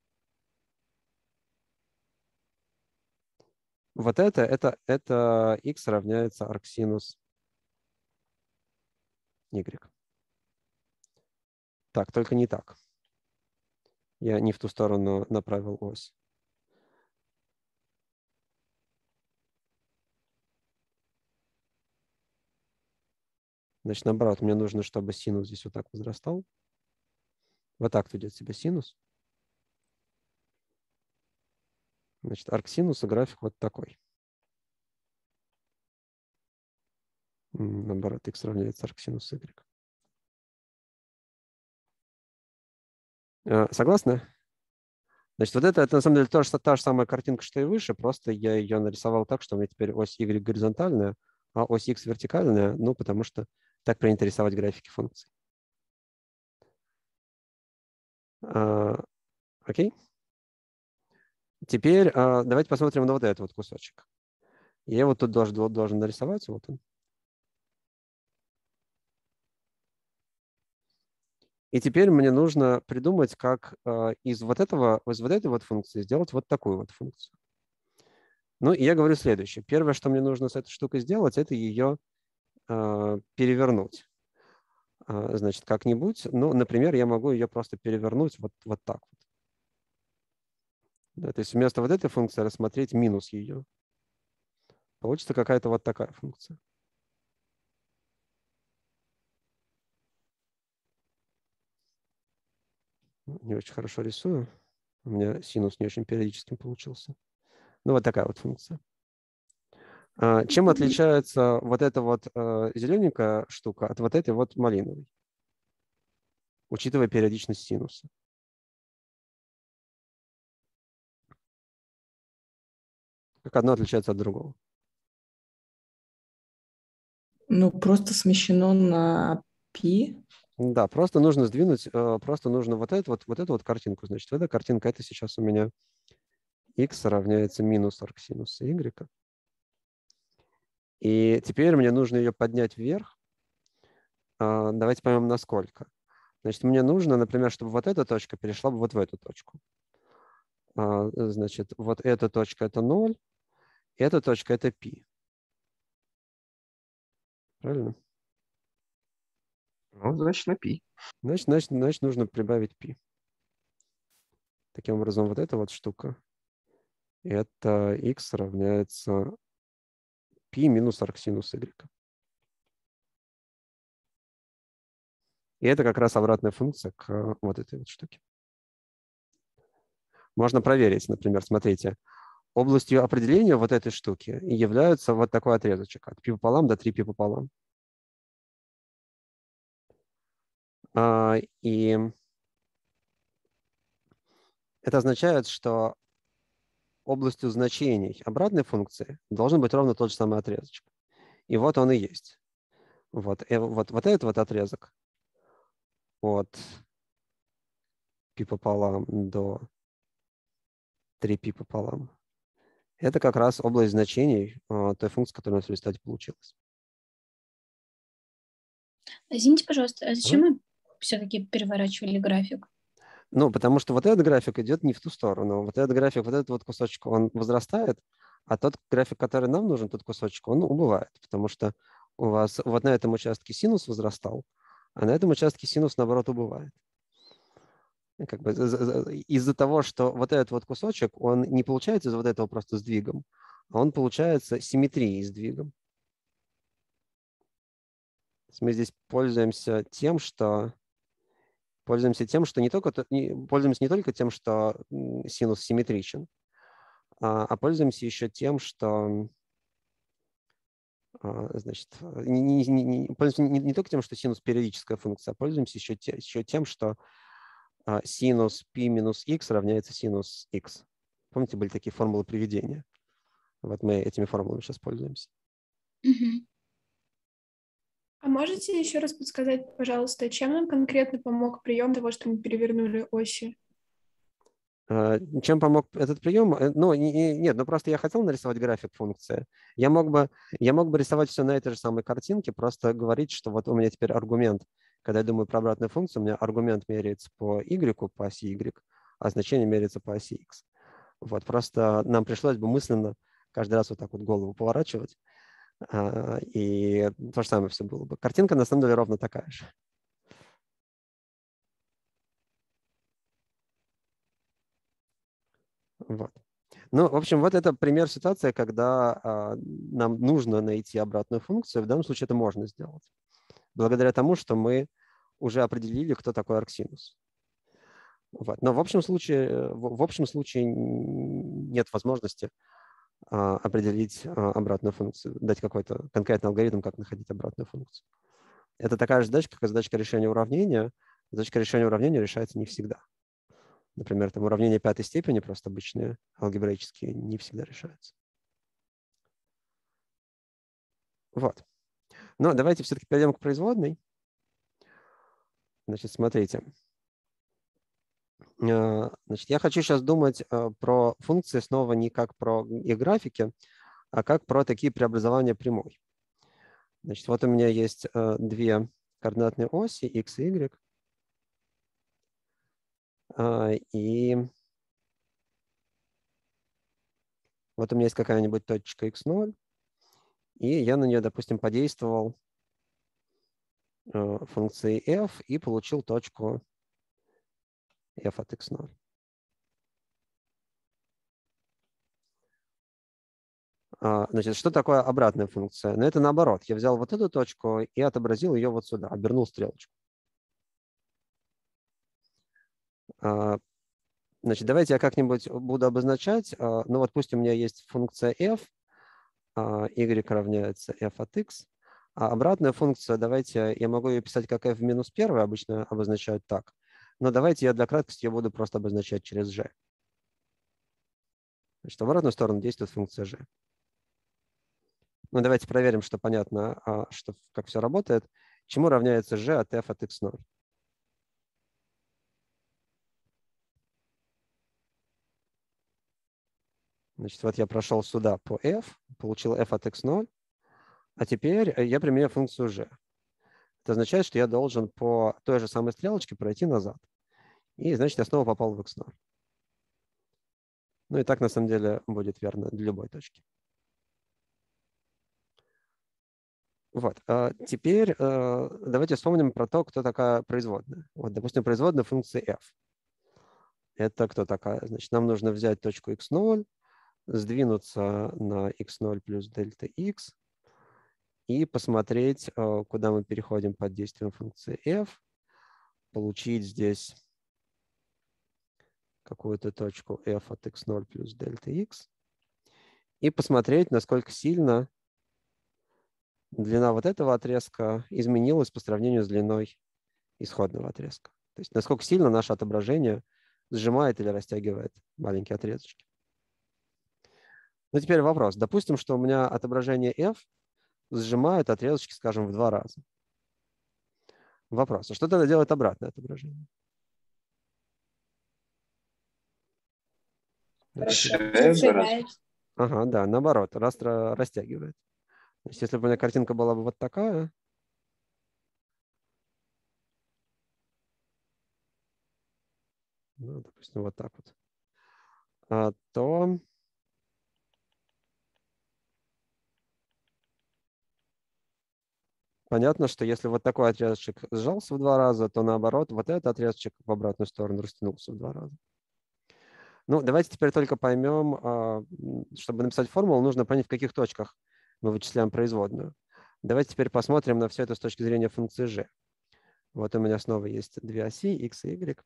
Вот это x равняется арксинус y. Так, только не так. Я не в ту сторону направил ось. Значит, наоборот, мне нужно, чтобы синус здесь вот так возрастал. Вот так ведет себя синус. Значит, арксинуса график вот такой. Наоборот, x равняется арксинус y. Согласны? Значит, вот это на самом деле та же самая картинка, что и выше, просто я ее нарисовал так, что у меня теперь ось y горизонтальная, а ось x вертикальная, ну, потому что так принято рисовать графики функций. Окей? Теперь давайте посмотрим на вот этот вот кусочек. Я вот тут должен нарисовать, вот он. И теперь мне нужно придумать, как из вот этой вот функции сделать вот такую вот функцию. Ну, и я говорю следующее. Первое, что мне нужно с этой штукой сделать, это ее перевернуть. Значит, как-нибудь. Ну, например, я могу ее просто перевернуть вот так вот. Да, то есть вместо вот этой функции рассмотреть минус ее. Получится какая-то вот такая функция. Не очень хорошо рисую. У меня синус не очень периодическим получился. Ну, вот такая вот функция. Чем отличается вот эта вот зелененькая штука от вот этой вот малиновой, учитывая периодичность синуса? Как одно отличается от другого? Ну, просто смещено на π. Да, просто нужно сдвинуть, просто нужно вот эту вот картинку. Значит, эта картинка, это сейчас у меня x равняется минус арксинуса y. И теперь мне нужно ее поднять вверх. Давайте поймем, насколько. Значит, мне нужно, например, чтобы вот эта точка перешла бы вот в эту точку. Значит, вот эта точка – это 0, эта точка – это π. Правильно? Ну, значит, на π. Значит, нужно прибавить π. Таким образом, вот эта вот штука – это x равняется π минус арксинус y. И это как раз обратная функция к вот этой вот штуке. Можно проверить, например, смотрите, областью определения вот этой штуки является вот такой отрезочек от π пополам до 3π пополам. И это означает, что областью значений обратной функции должен быть ровно тот же самый отрезочек. И вот он и есть. Вот этот вот отрезок от π пополам до 3π пополам. Это как раз область значений той функции, которая у нас в результате получилась. Извините, пожалуйста, а зачем мы все-таки переворачивали график? Ну, потому что вот этот график идет не в ту сторону. Вот этот график, вот этот вот кусочек, он возрастает, а тот график, который нам нужен, тот кусочек, он убывает. Потому что у вас вот на этом участке синус возрастал, а на этом участке синус, наоборот, убывает. Как бы из-за того, что вот этот вот кусочек, он не получается из вот этого просто сдвигом, а он получается симметрией сдвигом. Мы здесь пользуемся тем, что пользуемся не только тем, что синус симметричен, а пользуемся еще тем, что значит, пользуемся не только тем, что синус периодическая функция, а пользуемся еще тем, что синус π минус x равняется синус x. Помните, были такие формулы приведения? Вот мы этими формулами сейчас пользуемся. А можете еще раз подсказать, пожалуйста, чем нам конкретно помог прием того, что мы перевернули оси? Чем помог этот прием? Ну, нет, просто я хотел нарисовать график функции. Я мог бы рисовать все на этой же самой картинке, просто говорить, что вот у меня теперь аргумент. Когда я думаю про обратную функцию, у меня аргумент меряется по y, по оси y, а значение меряется по оси x. Вот, просто нам пришлось бы мысленно каждый раз вот так вот голову поворачивать, и то же самое все было бы. Картинка на самом деле ровно такая же. Вот. Ну, в общем, вот это пример ситуации, когда нам нужно найти обратную функцию. В данном случае это можно сделать, благодаря тому, что мы уже определили, кто такой арксинус. Вот. Но в общем случае нет возможности определить обратную функцию, дать какой-то конкретный алгоритм, как находить обратную функцию. Это такая же задачка, как задачка решения уравнения. Задачка решения уравнения решается не всегда. Например, там уравнения пятой степени, просто обычные алгебраические, не всегда решаются. Вот. Но давайте все-таки перейдем к производной. Значит, смотрите. Значит, я хочу сейчас думать про функции снова не как про их графики, а как про такие преобразования прямой. Значит, вот у меня есть две координатные оси, x и y. И вот у меня есть какая-нибудь точка x0, и я на нее, допустим, подействовал функцией f и получил точку f от x0. Значит, что такое обратная функция? Ну, это наоборот. Я взял вот эту точку и отобразил ее вот сюда, обернул стрелочку. Значит, давайте я как-нибудь буду обозначать. Ну вот пусть у меня есть функция f, y равняется f от x, а обратная функция, давайте, я могу ее писать как f в минус 1, обычно обозначают так, но давайте я для краткости ее буду просто обозначать через g. Значит, в обратную сторону действует функция g. Ну, давайте проверим, что понятно, что, как все работает. Чему равняется g от f от x0? Значит, вот я прошел сюда по f, получил f от x0, а теперь я применяю функцию g. Это означает, что я должен по той же самой стрелочке пройти назад. И, значит, я снова попал в x0. Ну и так, на самом деле, будет верно для любой точки. Вот. Теперь давайте вспомним про то, кто такая производная. Вот, допустим, производная функции f. Это кто такая? Значит, нам нужно взять точку x0, сдвинуться на x0 плюс дельта x и посмотреть, куда мы переходим под действием функции f, получить здесь какую-то точку f от x0 плюс дельта x и посмотреть, насколько сильно длина вот этого отрезка изменилась по сравнению с длиной исходного отрезка. То есть насколько сильно наше отображение сжимает или растягивает маленькие отрезочки. Ну, теперь вопрос. Допустим, что у меня отображение f сжимает отрезочки, скажем, в 2 раза. Вопрос. А что тогда делает обратное отображение? Сжигает. Ага, да, наоборот, растягивает. То есть, если бы у меня картинка была бы вот такая, ну, допустим, вот так вот, то понятно, что если вот такой отрезочек сжался в 2 раза, то наоборот, вот этот отрезочек в обратную сторону растянулся в 2 раза. Ну, давайте теперь только поймем, чтобы написать формулу, нужно понять, в каких точках мы вычисляем производную. Давайте теперь посмотрим на все это с точки зрения функции g. Вот у меня снова есть 2 оси, x и y.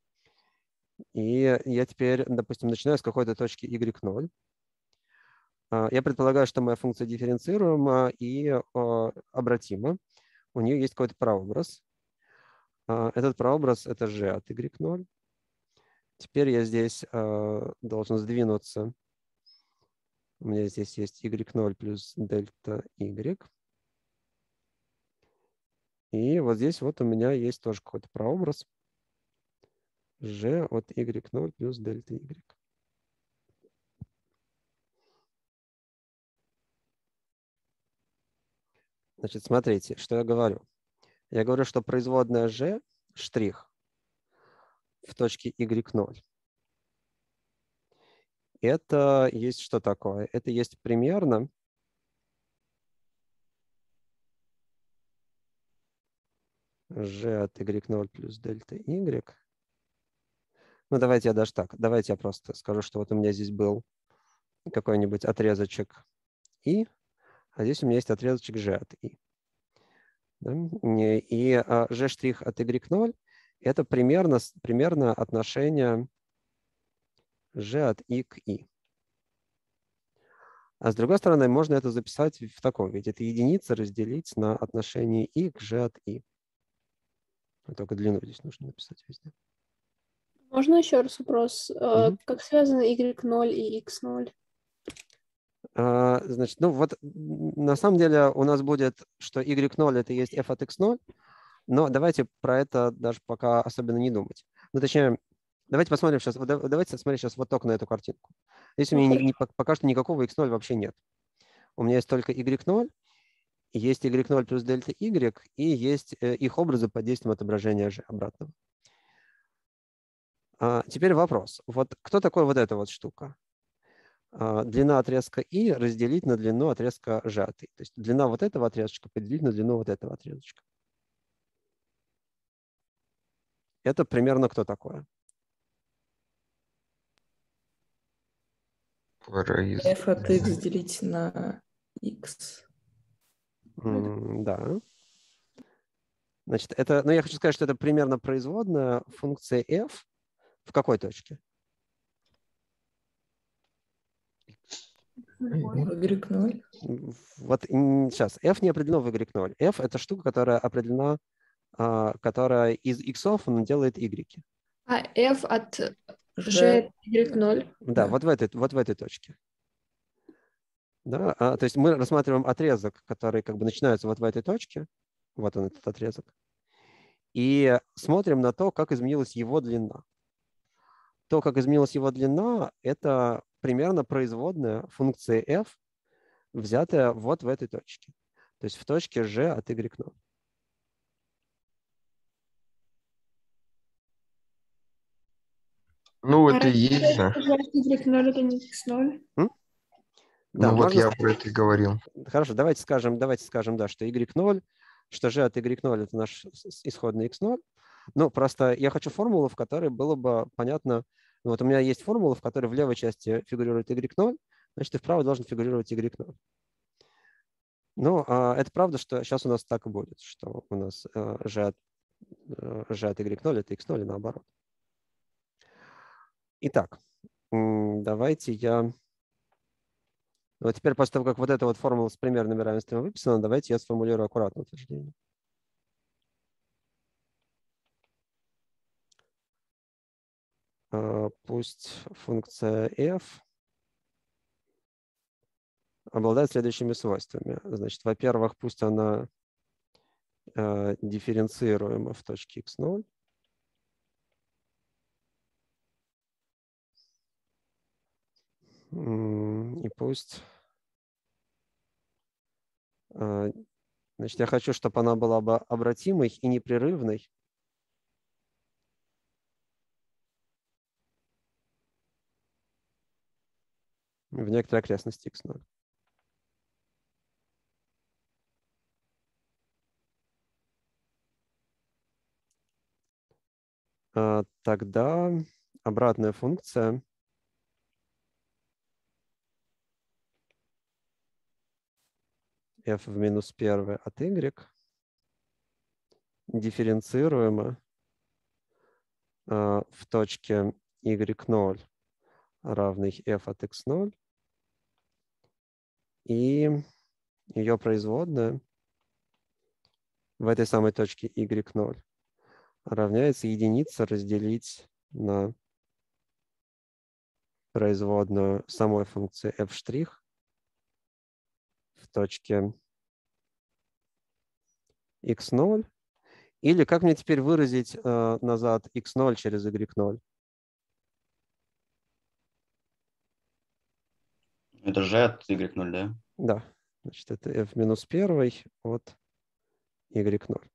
И я теперь, допустим, начинаю с какой-то точки y0. Я предполагаю, что моя функция дифференцируема и обратима. У нее есть какой-то прообраз. Этот прообраз – это g от y0. Теперь я здесь должен сдвинуться. У меня здесь есть y0 плюс дельта y. И вот здесь вот у меня есть тоже какой-то прообраз g от y0 плюс дельта y. Значит, смотрите, что я говорю. Я говорю, что производная g штрих в точке y0 это есть что такое? Это есть примерно g от y0 плюс дельта y. Ну, давайте я даже так. Давайте я просто скажу, что вот у меня здесь был какой-нибудь отрезочек i, а здесь у меня есть отрезочек g от i. Да? И g' от y0 это примерно отношение g от i к i. А с другой стороны, можно это записать в таком виде. Это единица разделить на отношение i к g от i. Только длину здесь нужно написать везде. Можно еще раз вопрос? Как связаны y0 и x0? Значит, ну вот на самом деле у нас будет, что y0 это есть f от x0, но давайте про это даже пока особенно не думать. Ну, точнее, давайте посмотрим сейчас, давайте смотреть сейчас вот только на эту картинку. Здесь у меня пока что никакого x0 вообще нет. У меня есть только y0, есть y0 плюс дельта y, и есть их образы под действием отображения g обратного. Теперь вопрос. Вот кто такой вот эта вот штука? Длина отрезка i разделить на длину отрезка g от i. То есть длина вот этого отрезочка поделить на длину вот этого отрезочка. Это примерно кто такое? f от x делить на x. Да. Значит, это, ну, я хочу сказать, что это примерно производная функции f в какой точке? Y0. Вот сейчас, f не определено в y0. F — это штука, которая определена, которая из иксов делает y. А f от g y0. Да, вот в этой точке. Да? То есть мы рассматриваем отрезок, который как бы начинается вот в этой точке. Вот он, этот отрезок. И смотрим на то, как изменилась его длина. То, как изменилась его длина, это примерно производная функции f, взятая вот в этой точке. То есть в точке g от y0. Ну, это и есть, да. Y0 это не x0. Да, ну, вот можно... я про это и говорил. Хорошо, давайте скажем, да, что y0, что g от y0 это наш исходный x0. Ну, просто я хочу формулу, в которой было бы понятно. Вот у меня есть формула, в которой в левой части фигурирует y0, значит, и вправо должен фигурировать y0. Ну, это правда, что сейчас у нас так и будет, что у нас g от y0 это x0 и наоборот. Итак, давайте я... Вот теперь, после того, как вот эта вот формула с примерными равенствами выписана, давайте я сформулирую аккуратное утверждение. Пусть функция f обладает следующими свойствами. Значит, во-первых, пусть она дифференцируема в точке x0. И пусть... Значит, я хочу, чтобы она была бы обратимой и непрерывной. В некоторой окрестности x0. Тогда обратная функция f в минус 1 от y дифференцируема в точке y0 равный f от x0, и ее производная в этой самой точке y0 равняется единице разделить на производную самой функции f' в точке x0. Или как мне теперь выразить назад x0 через y0? Это g от y0, да? Да. Значит, это f минус 1 от y0.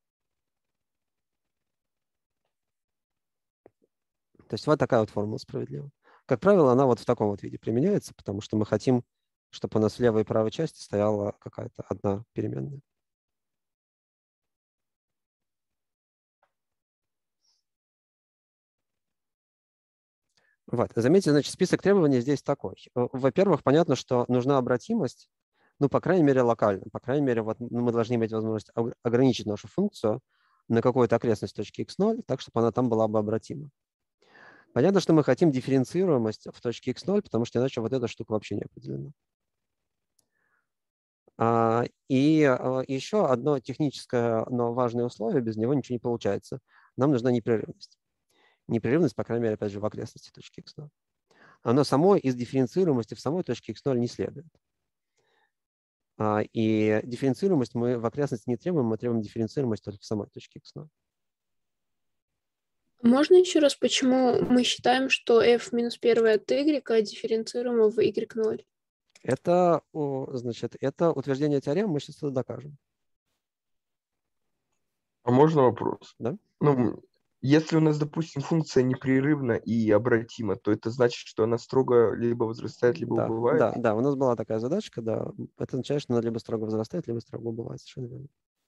То есть вот такая вот формула справедлива. Как правило, она вот в таком вот виде применяется, потому что мы хотим, чтобы у нас в левой и правой части стояла какая-то одна переменная. Вот. Заметьте, значит, список требований здесь такой. Во-первых, понятно, что нужна обратимость, ну, по крайней мере, локально. По крайней мере, вот, мы должны иметь возможность ограничить нашу функцию на какую-то окрестность точки x0, так, чтобы она там была бы обратима. Понятно, что мы хотим дифференцируемость в точке x0, потому что иначе вот эта штука вообще не определена. И еще одно техническое, но важное условие, без него ничего не получается. Нам нужна непрерывность. Непрерывность, по крайней мере, опять же, в окрестности точки x0. Оно само из дифференцируемости в самой точке x0 не следует. И дифференцируемость мы в окрестности не требуем, мы требуем дифференцируемость только в самой точке x0. Можно еще раз, почему мы считаем, что f минус 1 от y дифференцируемо в y0? Это, значит, это утверждение теоремы, мы сейчас это докажем. А можно вопрос? Да? Ну, если у нас, допустим, функция непрерывна и обратима, то это значит, что она строго либо возрастает, либо убывает? Да, у нас была такая задачка, да. Это означает, что она либо строго возрастает, либо строго убывает. Совершенно верно.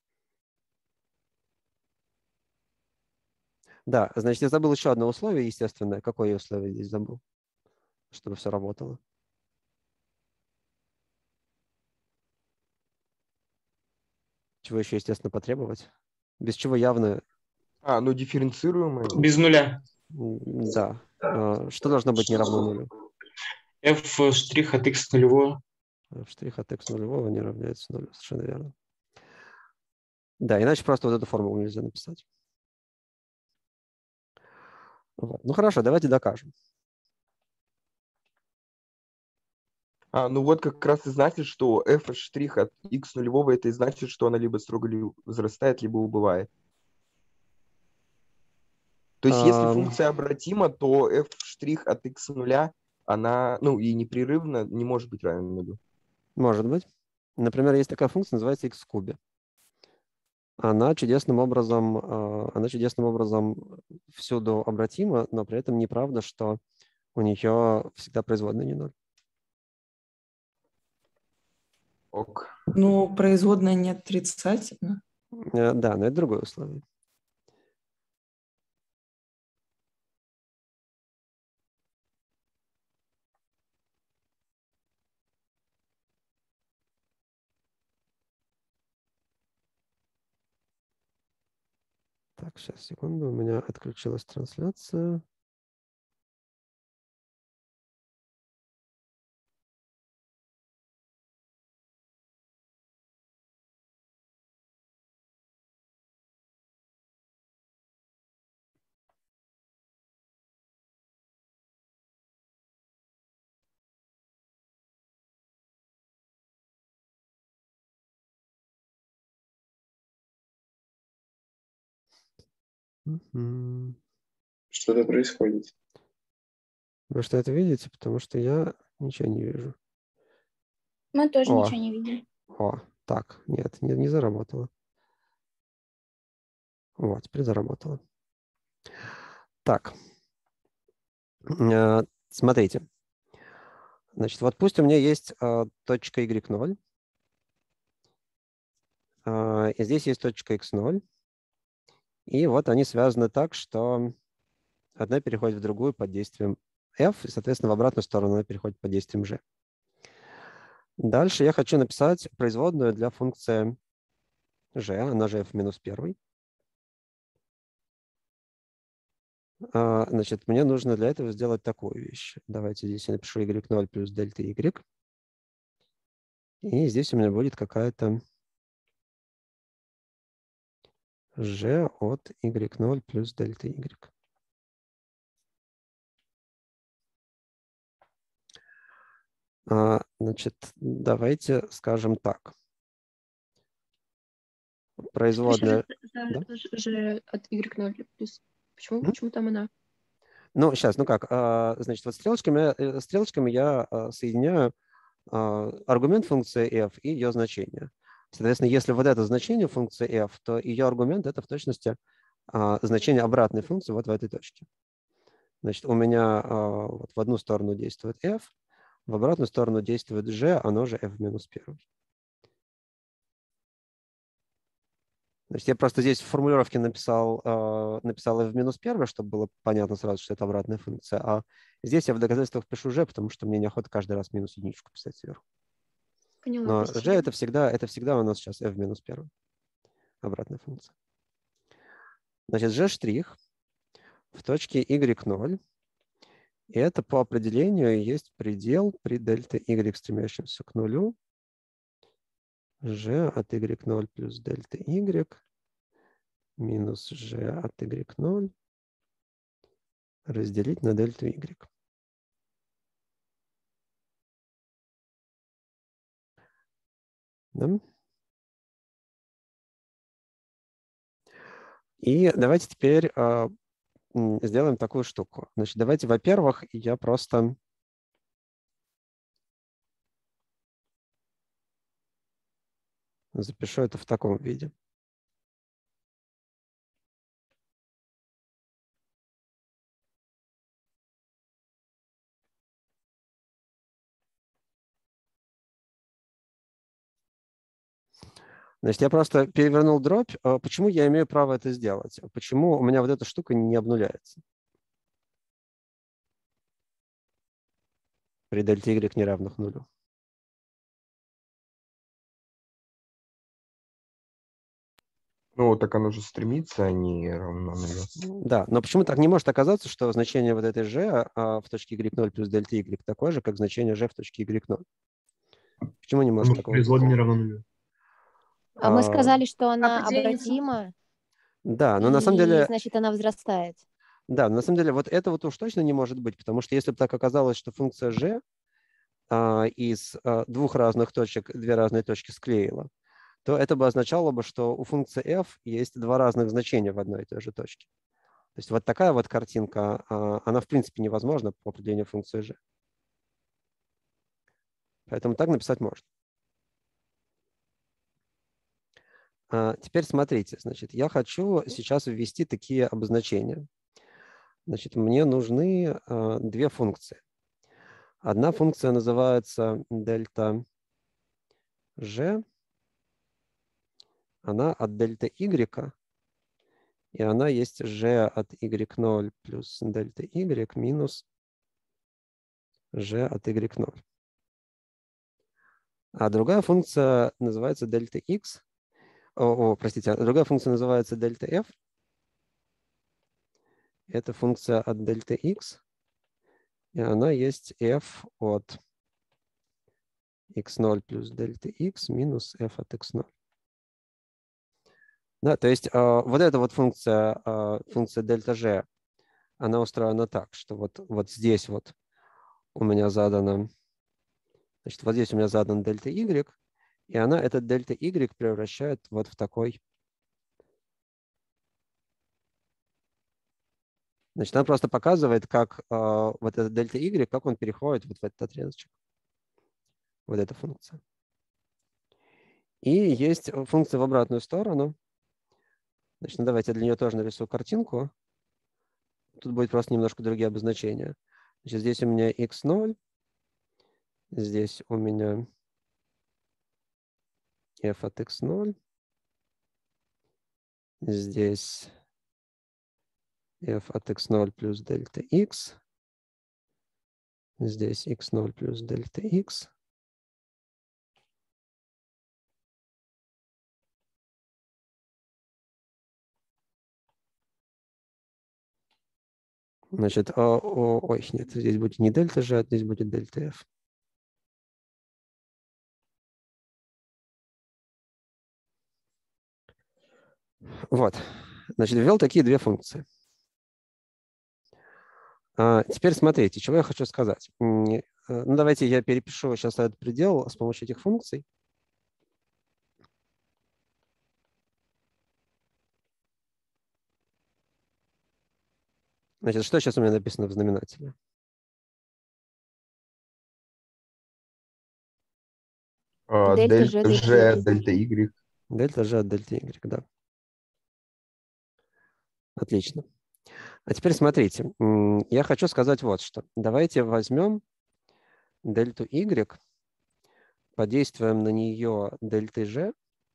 Да, значит, я забыл еще одно условие естественное. Какое я условие здесь забыл? Чтобы все работало. Чего еще, естественно, потребовать? Без чего явно... Ну дифференцируемое. Без нуля. Да. Что должно быть не равно нулю? f' от x нулевого. f' от x нулевого не равняется нулю. Совершенно верно. Да, иначе просто вот эту формулу нельзя написать. Вот. Ну хорошо, давайте докажем. Ну вот как раз и значит, что f' от x нулевого, это и значит, что она либо строго возрастает, либо убывает. То есть если функция обратима, то f' от x нуля, она, и непрерывно не может быть равна нулю. Может быть. Например, есть такая функция, называется x в кубе. Она чудесным образом всюду обратима, но при этом неправда, что у нее всегда производная не ноль. Ок. Ну, производная не отрицательна. Да, но это другое условие. Так, сейчас, секунду, у меня отключилась трансляция. Что-то происходит. Вы что это видите? Потому что я ничего не вижу. Мы тоже ничего не видим. Так, нет, не заработало. Вот, теперь заработало. Так, смотрите. Значит, вот пусть у меня есть точка y0, и здесь есть точка x0, и вот они связаны так, что одна переходит в другую под действием f, и, соответственно, в обратную сторону она переходит под действием g. Дальше я хочу написать производную для функции g, она же f минус 1. Значит, мне нужно для этого сделать такую вещь. Давайте здесь я напишу y0 плюс дельта y. И здесь у меня будет какая-то g от y0 плюс дельта y. Значит, давайте скажем так. Производная... G от y0 плюс. Почему там она? Ну, сейчас, значит, вот стрелочками я соединяю аргумент функции f и ее значение. Соответственно, если вот это значение функции f, то ее аргумент — это в точности значение обратной функции вот в этой точке. Значит, у меня вот в одну сторону действует f, в обратную сторону действует g, оно же f в минус 1. Значит, я просто здесь в формулировке написал f в минус 1, чтобы было понятно сразу, что это обратная функция. А здесь я в доказательствах пишу g, потому что мне неохота каждый раз минус единичку писать сверху. Поняла, Но спасибо. g это всегда у нас сейчас f в минус 1. Обратная функция. Значит, g' в точке y0. И это по определению есть предел при дельта y, стремящемся к нулю. g от y0 плюс дельта y минус g от y0 разделить на дельту y. Да? И давайте теперь сделаем такую штуку. Значит, давайте, во-первых, я просто запишу это в таком виде. Значит, я просто перевернул дробь. Почему я имею право это сделать? Почему у меня вот эта штука не обнуляется? При дельте y неравных нулю. Ну, так оно же стремится, а не равно нулю. Да, но почему так не может оказаться, что значение вот этой g в точке y0 плюс дельта y такое же, как значение g в точке y0? Почему не может такого быть? Производная не равна нулю. А мы сказали, что она Определение обратима, Да, но на самом и, деле, значит, она возрастает. да, на самом деле вот это вот уж точно не может быть, потому что если бы так оказалось, что функция g из двух разных точек две разные точки склеила, то это бы означало бы, что у функции f есть два разных значения в одной и той же точке. То есть вот такая вот картинка, она в принципе невозможна по определению функции g. Поэтому так написать можно. Теперь смотрите, значит, я хочу сейчас ввести такие обозначения. Значит, мне нужны две функции. Одна функция называется дельта g, она от дельта y, и она есть g от y0 плюс дельта y минус g от y0. А другая функция называется дельта x. Простите, другая функция называется дельта f. Это функция от дельта x, и она есть f от x0 плюс дельта x минус f от x0. Да, то есть вот эта вот функция, функция дельта g, она устроена так, что вот здесь вот у меня задано, значит, вот здесь у меня задан дельта y, и она этот дельта y превращает вот в такой. Значит, она просто показывает, как вот этот дельта y, как он переходит вот в этот отрезочек. Вот эта функция. И есть функция в обратную сторону. Значит, ну давайте я для нее тоже нарисую картинку. Тут будет просто немножко другие обозначения. Значит, здесь у меня x0, здесь у меня f от x0, здесь f от x0 плюс дельта x, здесь x0 плюс дельта x. Значит, ой, нет, здесь будет не дельта g, а здесь будет дельта f. Вот, значит, ввел такие две функции. Теперь смотрите, чего я хочу сказать. Ну, давайте я перепишу сейчас этот предел с помощью этих функций. Значит, что сейчас у меня написано в знаменателе? Дельта G, дельта Y. Дельта G от дельта Y, да. Отлично. А теперь смотрите, я хочу сказать вот что. Давайте возьмем дельту Y, подействуем на нее дельтой G,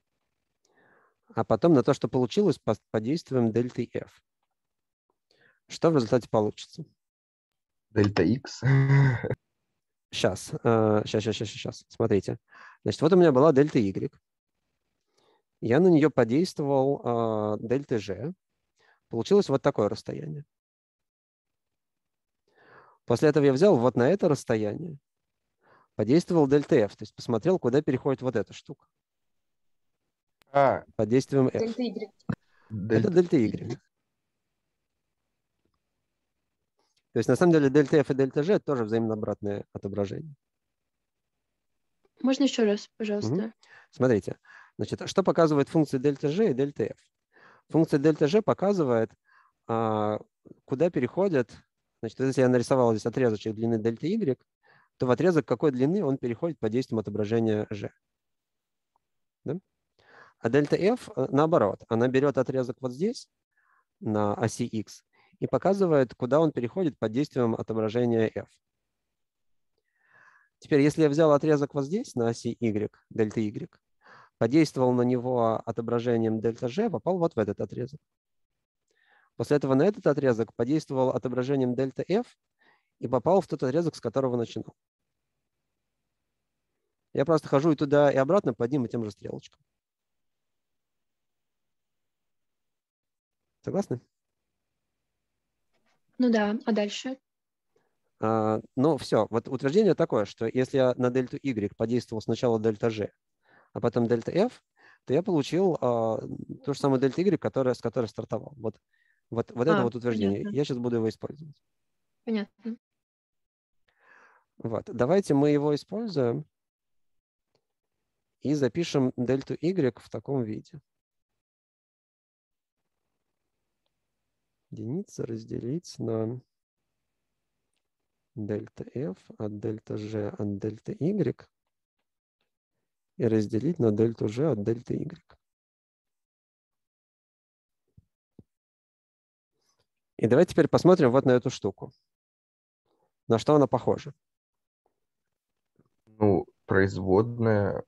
а потом на то, что получилось, подействуем дельтой F. Что в результате получится? Дельта X. Сейчас. Смотрите. Значит, вот у меня была дельта Y. Я на нее подействовал дельтой G. Получилось вот такое расстояние. После этого я взял вот на это расстояние, подействовал дельта F, то есть посмотрел, куда переходит вот эта штука. Под действием F. Дельта Y. Это дельта Y. То есть на самом деле дельта F и дельта G тоже взаимно обратные отображения. Можно еще раз, пожалуйста? Угу. Смотрите, значит, что показывает функция дельта G и дельта F? Функция дельта G показывает, куда переходят, значит, если я нарисовал здесь отрезочек длины дельта Y, то в отрезок какой длины он переходит под действием отображения G. Да? А дельта F, наоборот, она берет отрезок вот здесь, на оси X, и показывает, куда он переходит под действием отображения F. Теперь, если я взял отрезок вот здесь, на оси Y, дельта Y, подействовал на него отображением дельта G, попал вот в этот отрезок. После этого на этот отрезок подействовал отображением дельта F и попал в тот отрезок, с которого начинал. Я просто хожу и туда, и обратно по одним и тем же стрелочкам. Согласны? Ну да, а дальше? Ну, все. Вот утверждение такое, что если я на дельту y подействовал сначала дельта g, а потом дельта f, то я получил ту же самую дельта y, с которой стартовал. Вот это вот утверждение. Понятно. Я сейчас буду его использовать. Понятно. Вот. Давайте мы его используем и запишем дельту y в таком виде. Единица разделить на дельта f от дельта g от дельта y и разделить на дельту g от дельта y. И давайте теперь посмотрим вот на эту штуку. На что она похожа? Ну, производная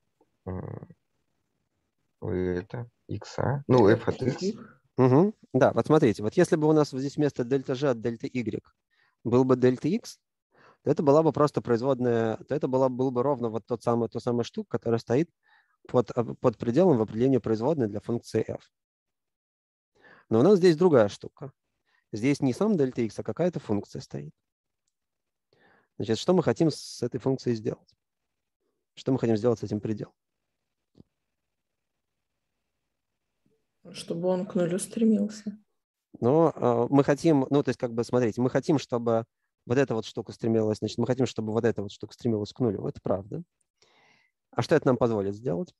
это x, ну, f от x. Угу. Да, вот смотрите, вот если бы у нас вот здесь вместо дельта g от дельта y был бы дельта x, то это была бы просто производная, то это был бы ровно вот ту самую штуку, которая стоит под пределом в определении производной для функции f. Но у нас здесь другая штука. Здесь не сам дельта x, а какая-то функция стоит. Значит, что мы хотим с этой функцией сделать? Что мы хотим сделать с этим пределом? Чтобы он к нулю стремился. Но мы хотим, ну, то есть, как бы, смотрите, мы хотим, чтобы вот эта вот штука стремилась, значит, мы хотим, чтобы вот эта вот штука стремилась к нулю. Это правда. А что это нам позволит сделать?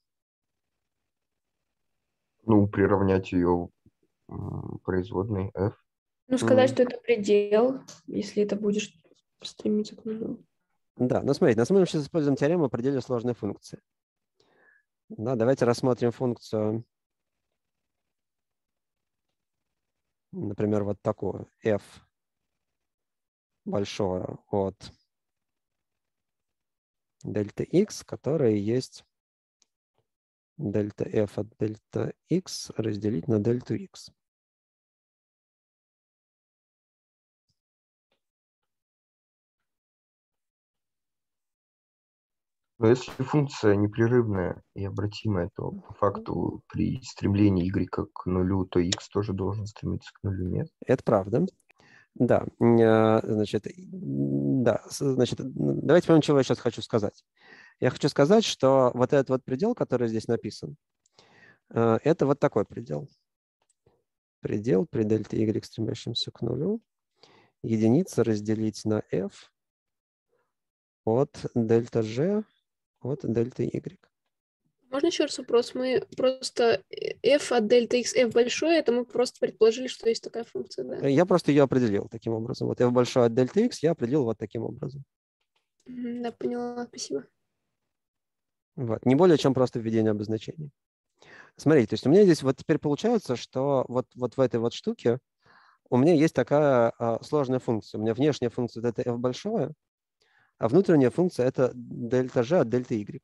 Ну, приравнять ее производной f. Ну, сказать, что это предел, если это будешь стремиться к нулю. Да, ну смотрите, на самом деле мы сейчас используем теорему о пределе сложной функции. Да, давайте рассмотрим функцию, например, вот такую. f большое от дельта x, которая есть дельта f от дельта x разделить на дельту x. Но если функция непрерывная и обратимая, то по факту при стремлении y к нулю, то x тоже должен стремиться к нулю, нет? Это правда. Да, значит, давайте поймем, чего я сейчас хочу сказать. Я хочу сказать, что вот этот вот предел, который здесь написан, это вот такой предел. Предел при дельте y, стремящемся к нулю. Единица разделить на f от дельта g от дельта y. Можно еще раз вопрос? Мы просто f от дельта x, f большое, это мы просто предположили, что есть такая функция, да? Я просто ее определил таким образом. Вот f большое от дельта x я определил вот таким образом. Да, поняла, спасибо. Вот. Не более чем просто введение обозначений. Смотрите, то есть у меня здесь вот теперь получается, что вот в этой вот штуке у меня есть такая сложная функция. У меня внешняя функция это f большое, а внутренняя функция это дельта g от дельта y.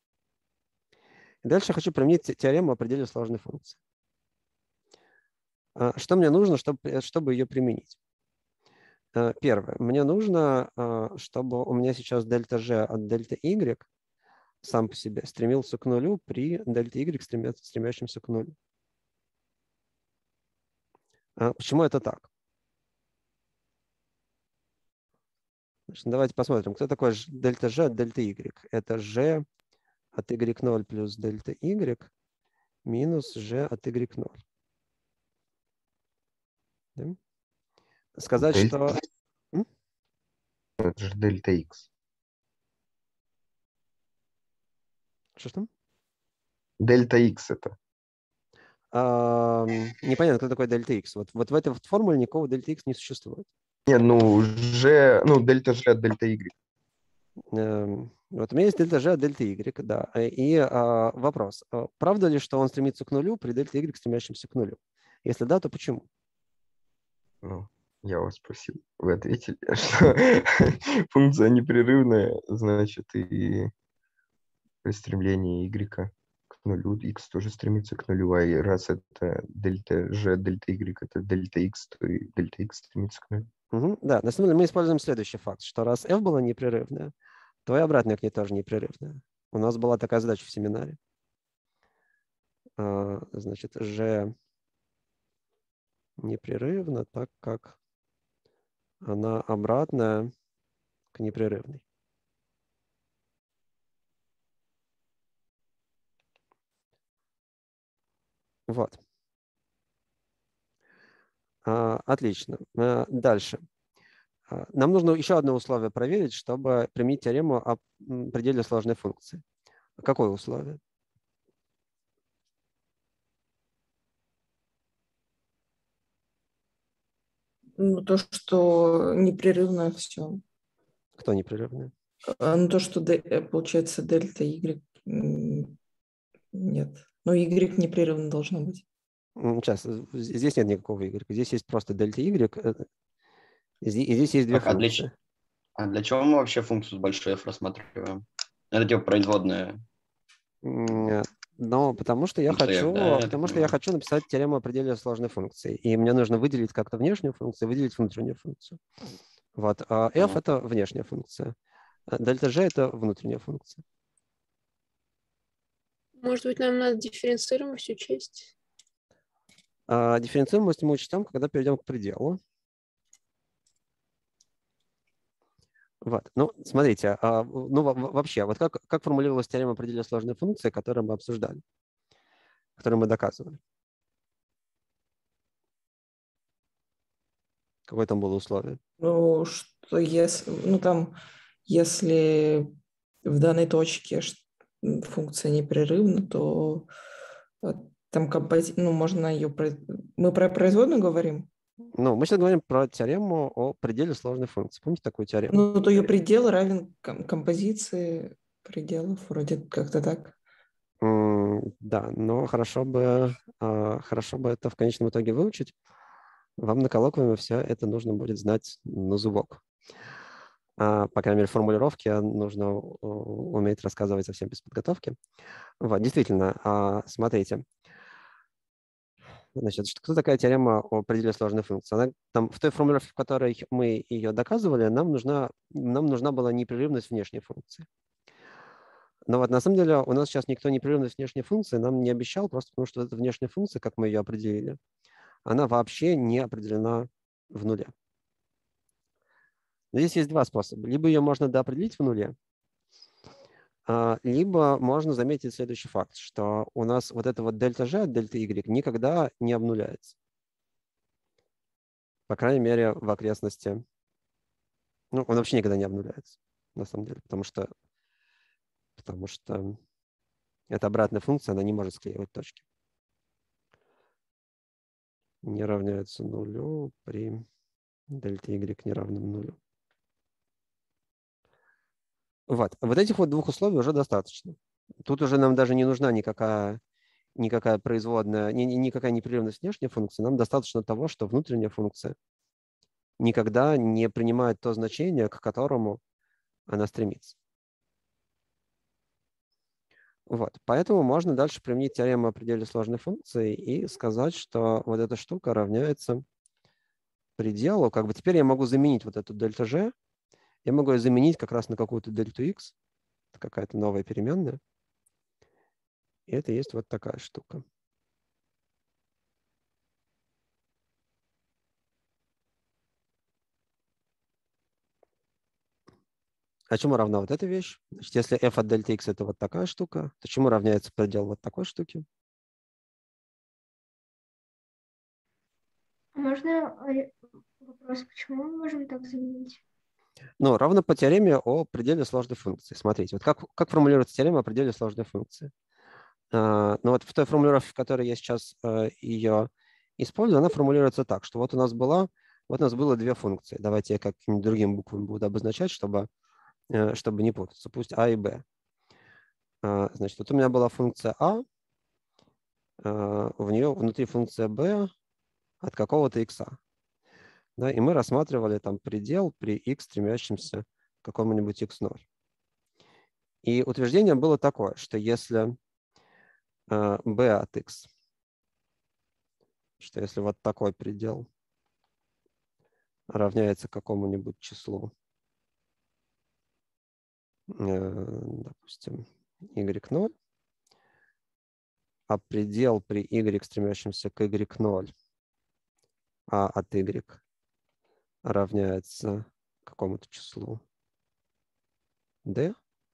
И дальше я хочу применить теорему о пределе сложной функции. Что мне нужно, чтобы ее применить? Первое. Мне нужно, чтобы у меня сейчас дельта g от дельта y сам по себе стремился к нулю при дельта y, стремящемся к нулю. Почему это так? Значит, давайте посмотрим, кто такой дельта g от дельта y. Это g от y0 плюс дельта y минус g от y0. Да? Сказать, дельта... что... Это же дельта x. Что? Дельта x это. Непонятно, кто такой дельта x. Вот в этой формуле никакого дельта x не существует. Не, ну, дельта g от дельта y. Вот у меня есть дельта g от дельта y, да. И вопрос, правда ли, что он стремится к нулю при дельта y, стремящемся к нулю? Если да, то почему? Ну, я вас спросил, вы ответили, что функция непрерывная, значит, и при стремлении y к нулю, x тоже стремится к нулю, а и раз это дельта g, дельта y, это дельта x, то и дельта x стремится к нулю. Да, на самом деле мы используем следующий факт, что раз f была непрерывная, то и обратная к ней тоже непрерывная. У нас была такая задача в семинаре. Значит, g непрерывна, так как она обратная к непрерывной. Вот. Отлично. Дальше. Нам нужно еще одно условие проверить, чтобы применить теорему о пределе сложной функции. Какое условие? Ну, то, что непрерывно все. Кто непрерывный? Ну, то, что получается дельта Y нет. Ну, Y непрерывно должно быть. Сейчас, здесь нет никакого Y. Здесь есть просто дельта Y. И здесь есть две функции. А для чего мы вообще функцию с большой F рассматриваем? Это типа производная. Но потому что я хочу написать теорему о пределе сложной функции. И мне нужно выделить как-то внешнюю функцию, выделить внутреннюю функцию. Вот. А F это внешняя функция. Дельта G это внутренняя функция. Может быть, нам надо дифференцируемость учесть? Дифференцируемость мы учтем, когда перейдем к пределу. Вот. Ну, смотрите, вообще, вот как формулировалась теорема о пределе сложной функции, которую мы обсуждали, которую мы доказывали? Какое там было условие? Ну, что если, если в данной точке функция непрерывна, то там можно ее... Мы про производную говорим? Ну, мы сейчас говорим про теорему о пределе сложной функции. Помните такую теорему? Ну, то ее предел равен композиции пределов, вроде как-то так. Да, но хорошо бы это в конечном итоге выучить. Вам на коллоквиуме все это нужно будет знать на зубок. По крайней мере, формулировки нужно уметь рассказывать совсем без подготовки. Вот, действительно, смотрите. Значит, кто такая теорема о пределе сложной функции? Она, там, в той формулировке, в которой мы ее доказывали, нам нужна была непрерывность внешней функции. Но вот на самом деле у нас сейчас никто непрерывность внешней функции нам не обещал, просто потому что эта внешняя функция, как мы ее определили, она вообще не определена в нуле. Но здесь есть два способа. Либо ее можно доопределить в нуле, либо можно заметить следующий факт, что у нас вот это вот дельта G от дельта Y никогда не обнуляется. По крайней мере, в окрестности. Ну, он вообще никогда не обнуляется, на самом деле, потому что эта обратная функция, она не может склеивать точки. Не равняется нулю при дельта Y неравном нулю. Вот этих вот двух условий уже достаточно. Тут уже нам даже не нужна никакая производная, никакая непрерывность внешней функции. Нам достаточно того, что внутренняя функция никогда не принимает то значение, к которому она стремится. Вот. Поэтому можно дальше применить теорему о пределе сложной функции и сказать, что вот эта штука равняется пределу. Как бы теперь я могу заменить вот эту дельта G, я могу ее заменить как раз на какую-то дельту X, какая-то новая переменная. И это есть вот такая штука. А чему равна вот эта вещь? Значит, если f от дельта x это вот такая штука, то чему равняется предел вот такой штуки? Можно вопрос, почему мы можем так заменить? Ну, равно по теореме о пределе сложной функции. Смотрите, вот как формулируется теорема о пределе сложной функции? Ну вот в той формулировке, в которой я сейчас ее использую, она формулируется так, что вот у нас было две функции. Давайте я какими-нибудь другими буквами буду обозначать, чтобы не путаться. Пусть А и Б. Значит, вот у меня была функция А, в нее внутри функция B от какого-то x. Да, и мы рассматривали там предел при x, стремящемся к какому-нибудь x0. И утверждение было такое, что если b от x, что если вот такой предел равняется какому-нибудь числу, допустим, y0, а предел при y, стремящемся к y0, а от y равняется какому-то числу d,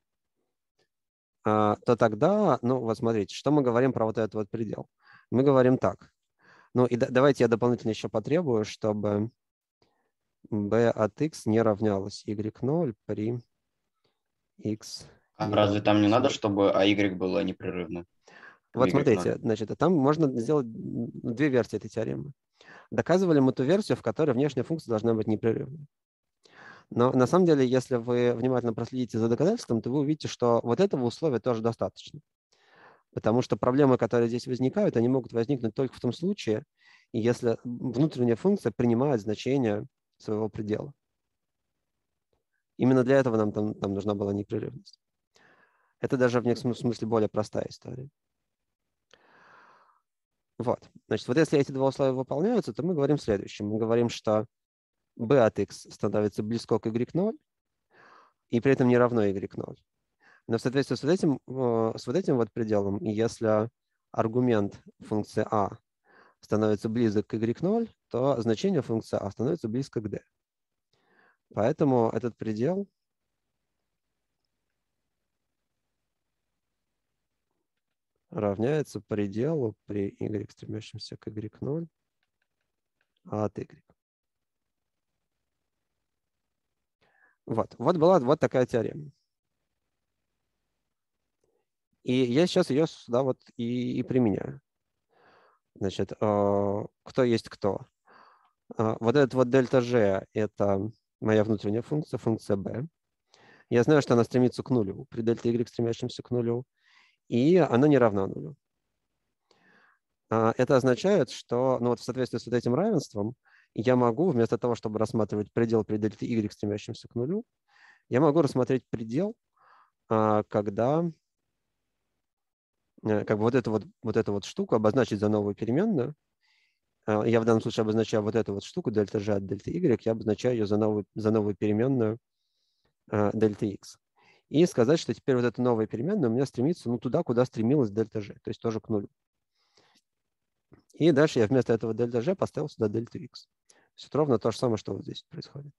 то тогда, ну вот смотрите, что мы говорим про вот этот вот предел. Мы говорим так. Ну и давайте я дополнительно еще потребую, чтобы b от x не равнялось y0 при x. А разве там не надо, чтобы y было непрерывно? Вот Y0. смотрите, значит, там можно сделать две версии этой теоремы. Доказывали мы ту версию, в которой внешняя функция должна быть непрерывной. Но на самом деле, если вы внимательно проследите за доказательством, то вы увидите, что вот этого условия тоже достаточно. Потому что проблемы, которые здесь возникают, они могут возникнуть только в том случае, если внутренняя функция принимает значение своего предела. Именно для этого нам там нужна была непрерывность. Это даже в некотором смысле более простая история. Вот. Значит, вот если эти два условия выполняются, то мы говорим следующее. Мы говорим, что b от x становится близко к y0 и при этом не равно y0. Но в соответствии с вот этим вот пределом, если аргумент функции a становится близок к y0, то значение функции a становится близко к d. Поэтому этот предел равняется пределу при y, стремящемся к y0, от y. Вот была вот такая теорема. И я сейчас ее сюда вот и применяю. Значит, кто есть кто? Вот этот вот дельта g – это моя внутренняя функция, функция b. Я знаю, что она стремится к нулю, при дельта y, стремящемся к нулю, и она не равна нулю. Это означает, что ну вот в соответствии с вот этим равенством я могу, вместо того, чтобы рассматривать предел при дельте y, стремящемся к нулю, я могу рассмотреть предел, когда как бы вот эту вот штуку обозначить за новую переменную. Я в данном случае обозначаю вот эту вот штуку дельта g от дельта y, я обозначаю ее за новую переменную дельта x. И сказать, что теперь вот эта новая переменная у меня стремится туда, куда стремилась дельта g, то есть тоже к нулю. И дальше я вместо этого дельта g поставил сюда дельта x. То есть ровно то же самое, что вот здесь происходит.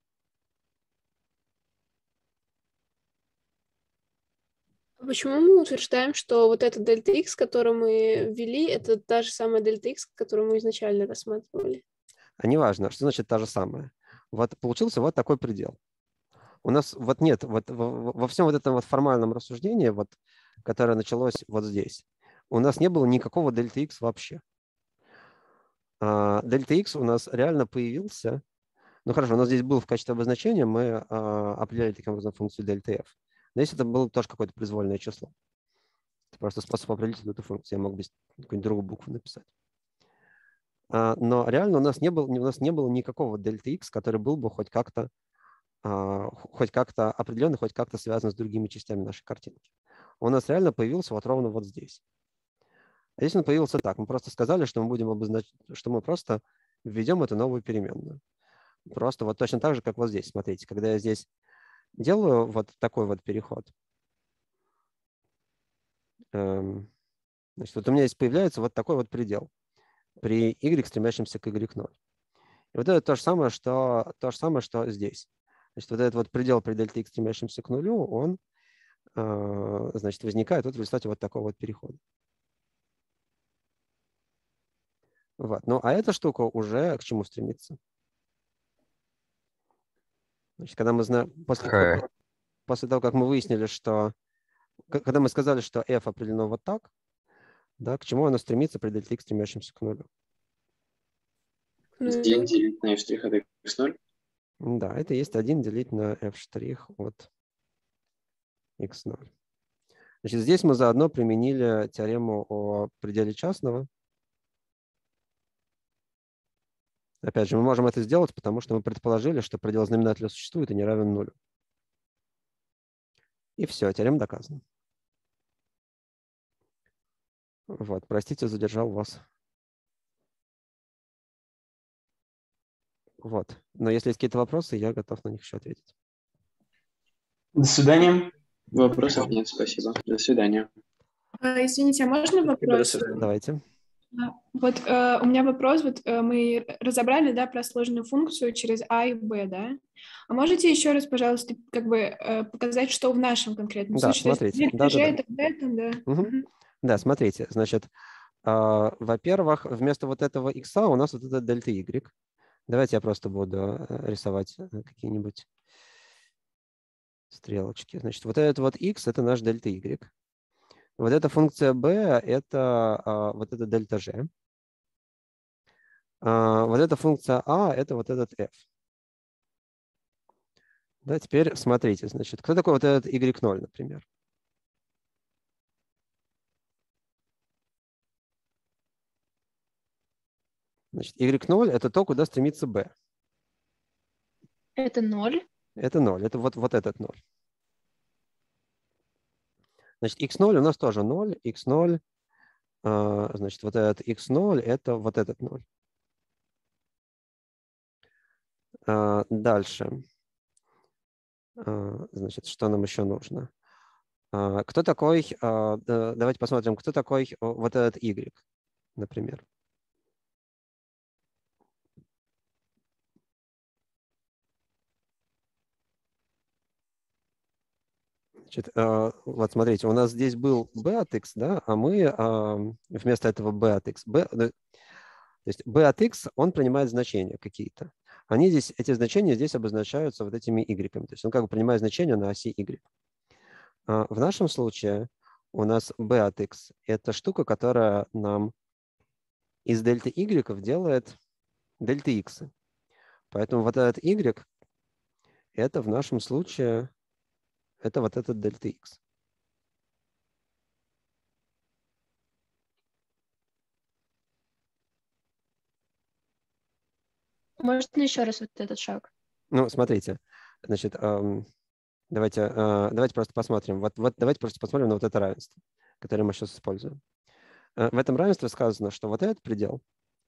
Почему мы утверждаем, что вот эта дельта x, которую мы ввели, это та же самая дельта x, которую мы изначально рассматривали? А неважно, что значит та же самая. Вот получился вот такой предел. У нас вот нет, вот во всем вот этом вот формальном рассуждении, вот, которое началось вот здесь, у нас не было никакого дельта x вообще. Дельта x у нас реально появился. Ну хорошо, у нас здесь был в качестве обозначения, мы определяли таким образом функцию дельта f. Но если это было тоже какое-то произвольное число. Это просто способ определить эту функцию. Я мог бы какую-нибудь другую букву написать. Но реально у нас не было никакого дельта x, который был бы хоть как-то определенный, хоть как-то связан с другими частями нашей картинки. Он у нас реально появился вот ровно вот здесь. А здесь он появился так. Мы просто сказали, что мы будем обозначать, что мы просто введем эту новую переменную. Просто вот точно так же, как вот здесь. Смотрите, когда я здесь делаю вот такой вот переход, значит, вот у меня здесь появляется вот такой вот предел при y, стремящемся к y0. И вот это то же самое, что здесь. Значит, вот этот вот предел при дельта x, стремящемся к нулю, он, значит, возникает вот в результате вот такого вот перехода. Вот. Ну, а эта штука уже к чему стремится? Значит, когда мы знаем, после того, как мы выяснили, что, когда мы сказали, что f определено вот так, да, к чему оно стремится при дельта x, стремящемся к нулю? 1 делить на f' от x0? Да, это есть 1 делить на f' от x0. Значит, здесь мы заодно применили теорему о пределе частного. Опять же, мы можем это сделать, потому что мы предположили, что предел знаменателя существует и не равен нулю. И все, теорема доказана. Вот, простите, задержал вас. Вот. Но если есть какие-то вопросы, я готов на них еще ответить. До свидания. Вопросов нет, спасибо. До свидания. Извините, а можно вопрос? Давайте. Вот у меня вопрос. Вот мы разобрали, да, про сложную функцию через А и Б, да? А можете еще раз, пожалуйста, как бы показать, что в нашем конкретном Да, случае? То есть смотрите. дельта G Да-да-да. это в этом, да? Мгм. Да, смотрите. Значит, во-первых, вместо вот этого x у нас вот это дельта y. Давайте я просто буду рисовать какие-нибудь стрелочки. Значит, вот этот вот x – это наш дельта y. Вот эта функция b – это вот это дельта g. Вот эта функция a – это вот этот f. Да, теперь смотрите, значит, кто такой вот этот y0, например? Значит, y0 – это то, куда стремится b. Это 0. Это 0, это вот этот 0. Значит, x0 у нас тоже 0, x0, значит, вот этот x0 – это вот этот 0. Дальше. Значит, что нам еще нужно? Кто такой, давайте посмотрим, кто такой вот этот y, например. Значит, вот смотрите, у нас здесь был b от x, да, а мы вместо этого b от x, то есть b от x, он принимает значения какие-то. Они здесь, эти значения здесь обозначаются вот этими y. То есть он как бы принимает значения на оси y. В нашем случае у нас b от x – это штука, которая нам из дельты y делает дельта x. Поэтому вот этот y – это в нашем случае это вот этот дельта x. Можно еще раз вот этот шаг? Ну, смотрите, значит, давайте просто посмотрим. Вот давайте просто посмотрим на вот это равенство, которое мы сейчас используем. В этом равенстве сказано, что вот этот предел,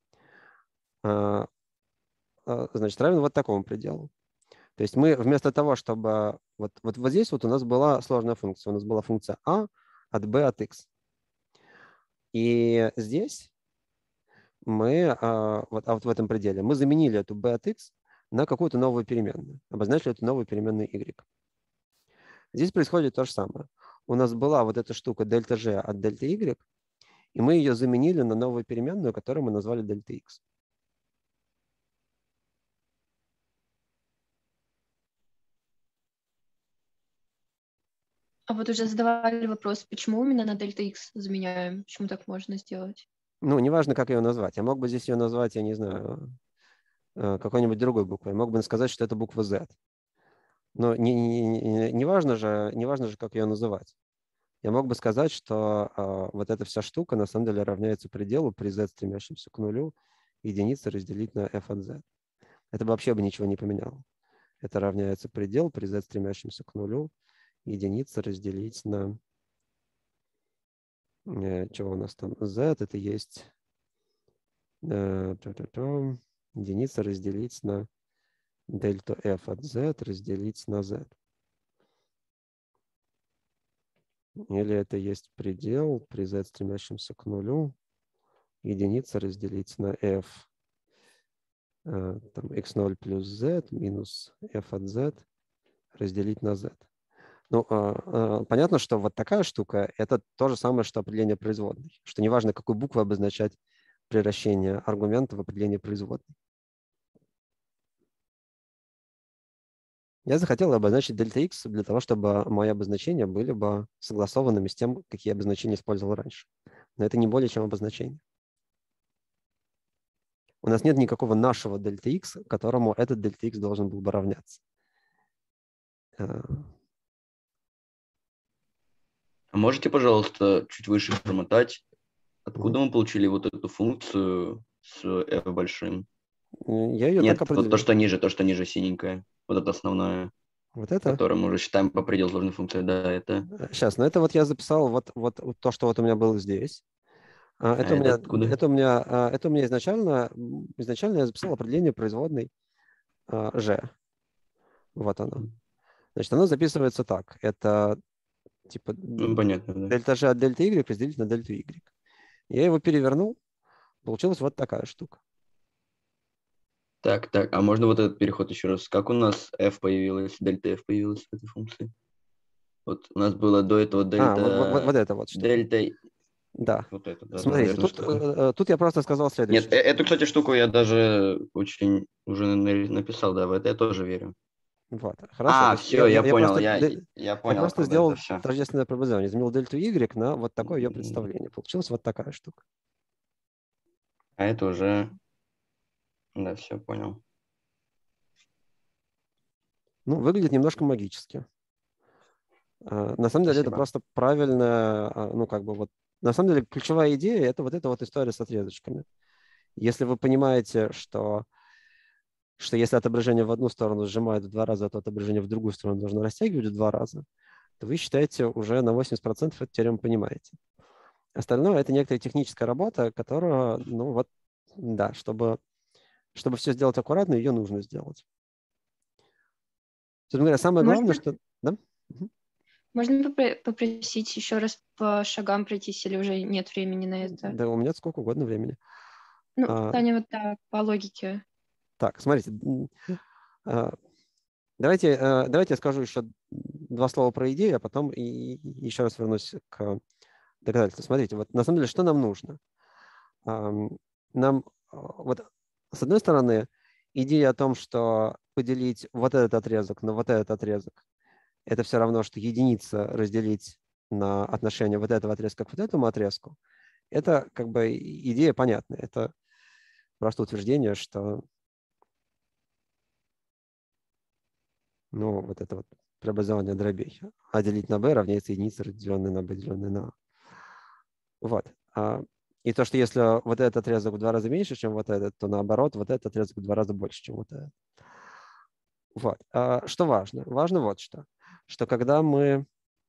значит, равен вот такому пределу. То есть мы вместо того, чтобы вот здесь вот у нас была сложная функция. У нас была функция a от b от x. И здесь мы, вот в этом пределе, мы заменили эту b от x на какую-то новую переменную. Обозначили эту новую переменную y. Здесь происходит то же самое. У нас была вот эта штука дельта g от дельта y, и мы ее заменили на новую переменную, которую мы назвали дельта x. А вот уже задавали вопрос, почему именно на дельта x заменяем? Почему так можно сделать? Ну, неважно, как ее назвать. Я мог бы здесь ее назвать, я не знаю, какой-нибудь другой буквой. Я мог бы сказать, что это буква z. Но не важно же, как ее называть. Я мог бы сказать, что вот эта вся штука на самом деле равняется пределу при z, стремящемся к нулю, единицы разделить на f от z. Это вообще бы ничего не поменяло. Это равняется предел при z, стремящемся к нулю, единица разделить на... Чего у нас там? z это есть... единица разделить на дельту f от z разделить на z. Или это есть предел при z, стремящемся к нулю, единица разделить на f там, x0 плюс z минус f от z разделить на z. Ну, понятно, что вот такая штука – это то же самое, что определение производной. Что неважно, какой буквой обозначать превращение аргумента в определение производной. Я захотел обозначить дельта x для того, чтобы мои обозначения были бы согласованными с тем, какие обозначения использовал раньше. Но это не более чем обозначение. У нас нет никакого нашего дельта x, которому этот дельта x должен был бы равняться. А можете, пожалуйста, чуть выше промотать, откуда мы получили вот эту функцию с f большим? Я ее Нет, так вот определил. то, что ниже синенькое. Вот это основное. Вот это? Которое мы уже считаем по пределу сложной функции. Да, это... Сейчас, но это вот я записал вот то, что вот у меня было здесь. Это у меня изначально я записал определение производной g. Вот оно. Значит, оно записывается так. Это типа понятно, да. дельта g от дельта y разделить на дельту y. Я его перевернул, Получилась вот такая штука. Так, а можно вот этот переход еще раз? Как у нас f появилась, дельта f появилась в этой функции? Вот у нас было до этого дельта... Вот это вот что. Дельта... Да. Вот это, да. Смотрите, тут я просто сказал следующее. Нет, эту, кстати, штуку я даже очень уже написал, да, в это я тоже верю. Вот, хорошо. Все, я понял, я я понял. просто сделал тождественное преобразование, изменил дельту y на вот такое ее представление. Получилась вот такая штука. А это уже... Да, все, понял. Ну, выглядит немножко магически. На самом деле это просто правильно, ну, как бы вот, на самом деле ключевая идея – это вот эта вот история с отрезочками. Если вы понимаете, что если отображение в одну сторону сжимает в 2 раза, то отображение в другую сторону должно растягивать в 2 раза, то вы считаете уже на 80% эту теорему понимаете. Остальное – это некоторая техническая работа, которая, ну вот, да, чтобы все сделать аккуратно, ее нужно сделать. Собственно говоря, самое главное, что... Да? Можно попросить еще раз по шагам пройтись, или уже нет времени на это? Да, у меня сколько угодно времени. Ну, Таня, вот так, по логике. Так, смотрите. Давайте я скажу еще 2 слова про идею, а потом еще раз вернусь к доказательству. Смотрите, вот на самом деле, что нам нужно? Нам, вот, с одной стороны, идея о том, что поделить вот этот отрезок на вот этот отрезок, это все равно, что единица разделить на отношение вот этого отрезка к вот этому отрезку. Это как бы идея понятная. Это просто утверждение, что ну, вот это вот преобразование дробей. А делить на b равняется единице, разделенной на b, деленной на a. Вот. И то, что если вот этот отрезок в 2 раза меньше, чем вот этот, то наоборот, вот этот отрезок в 2 раза больше, чем вот этот. Вот. Что важно? Важно вот что. Что когда мы...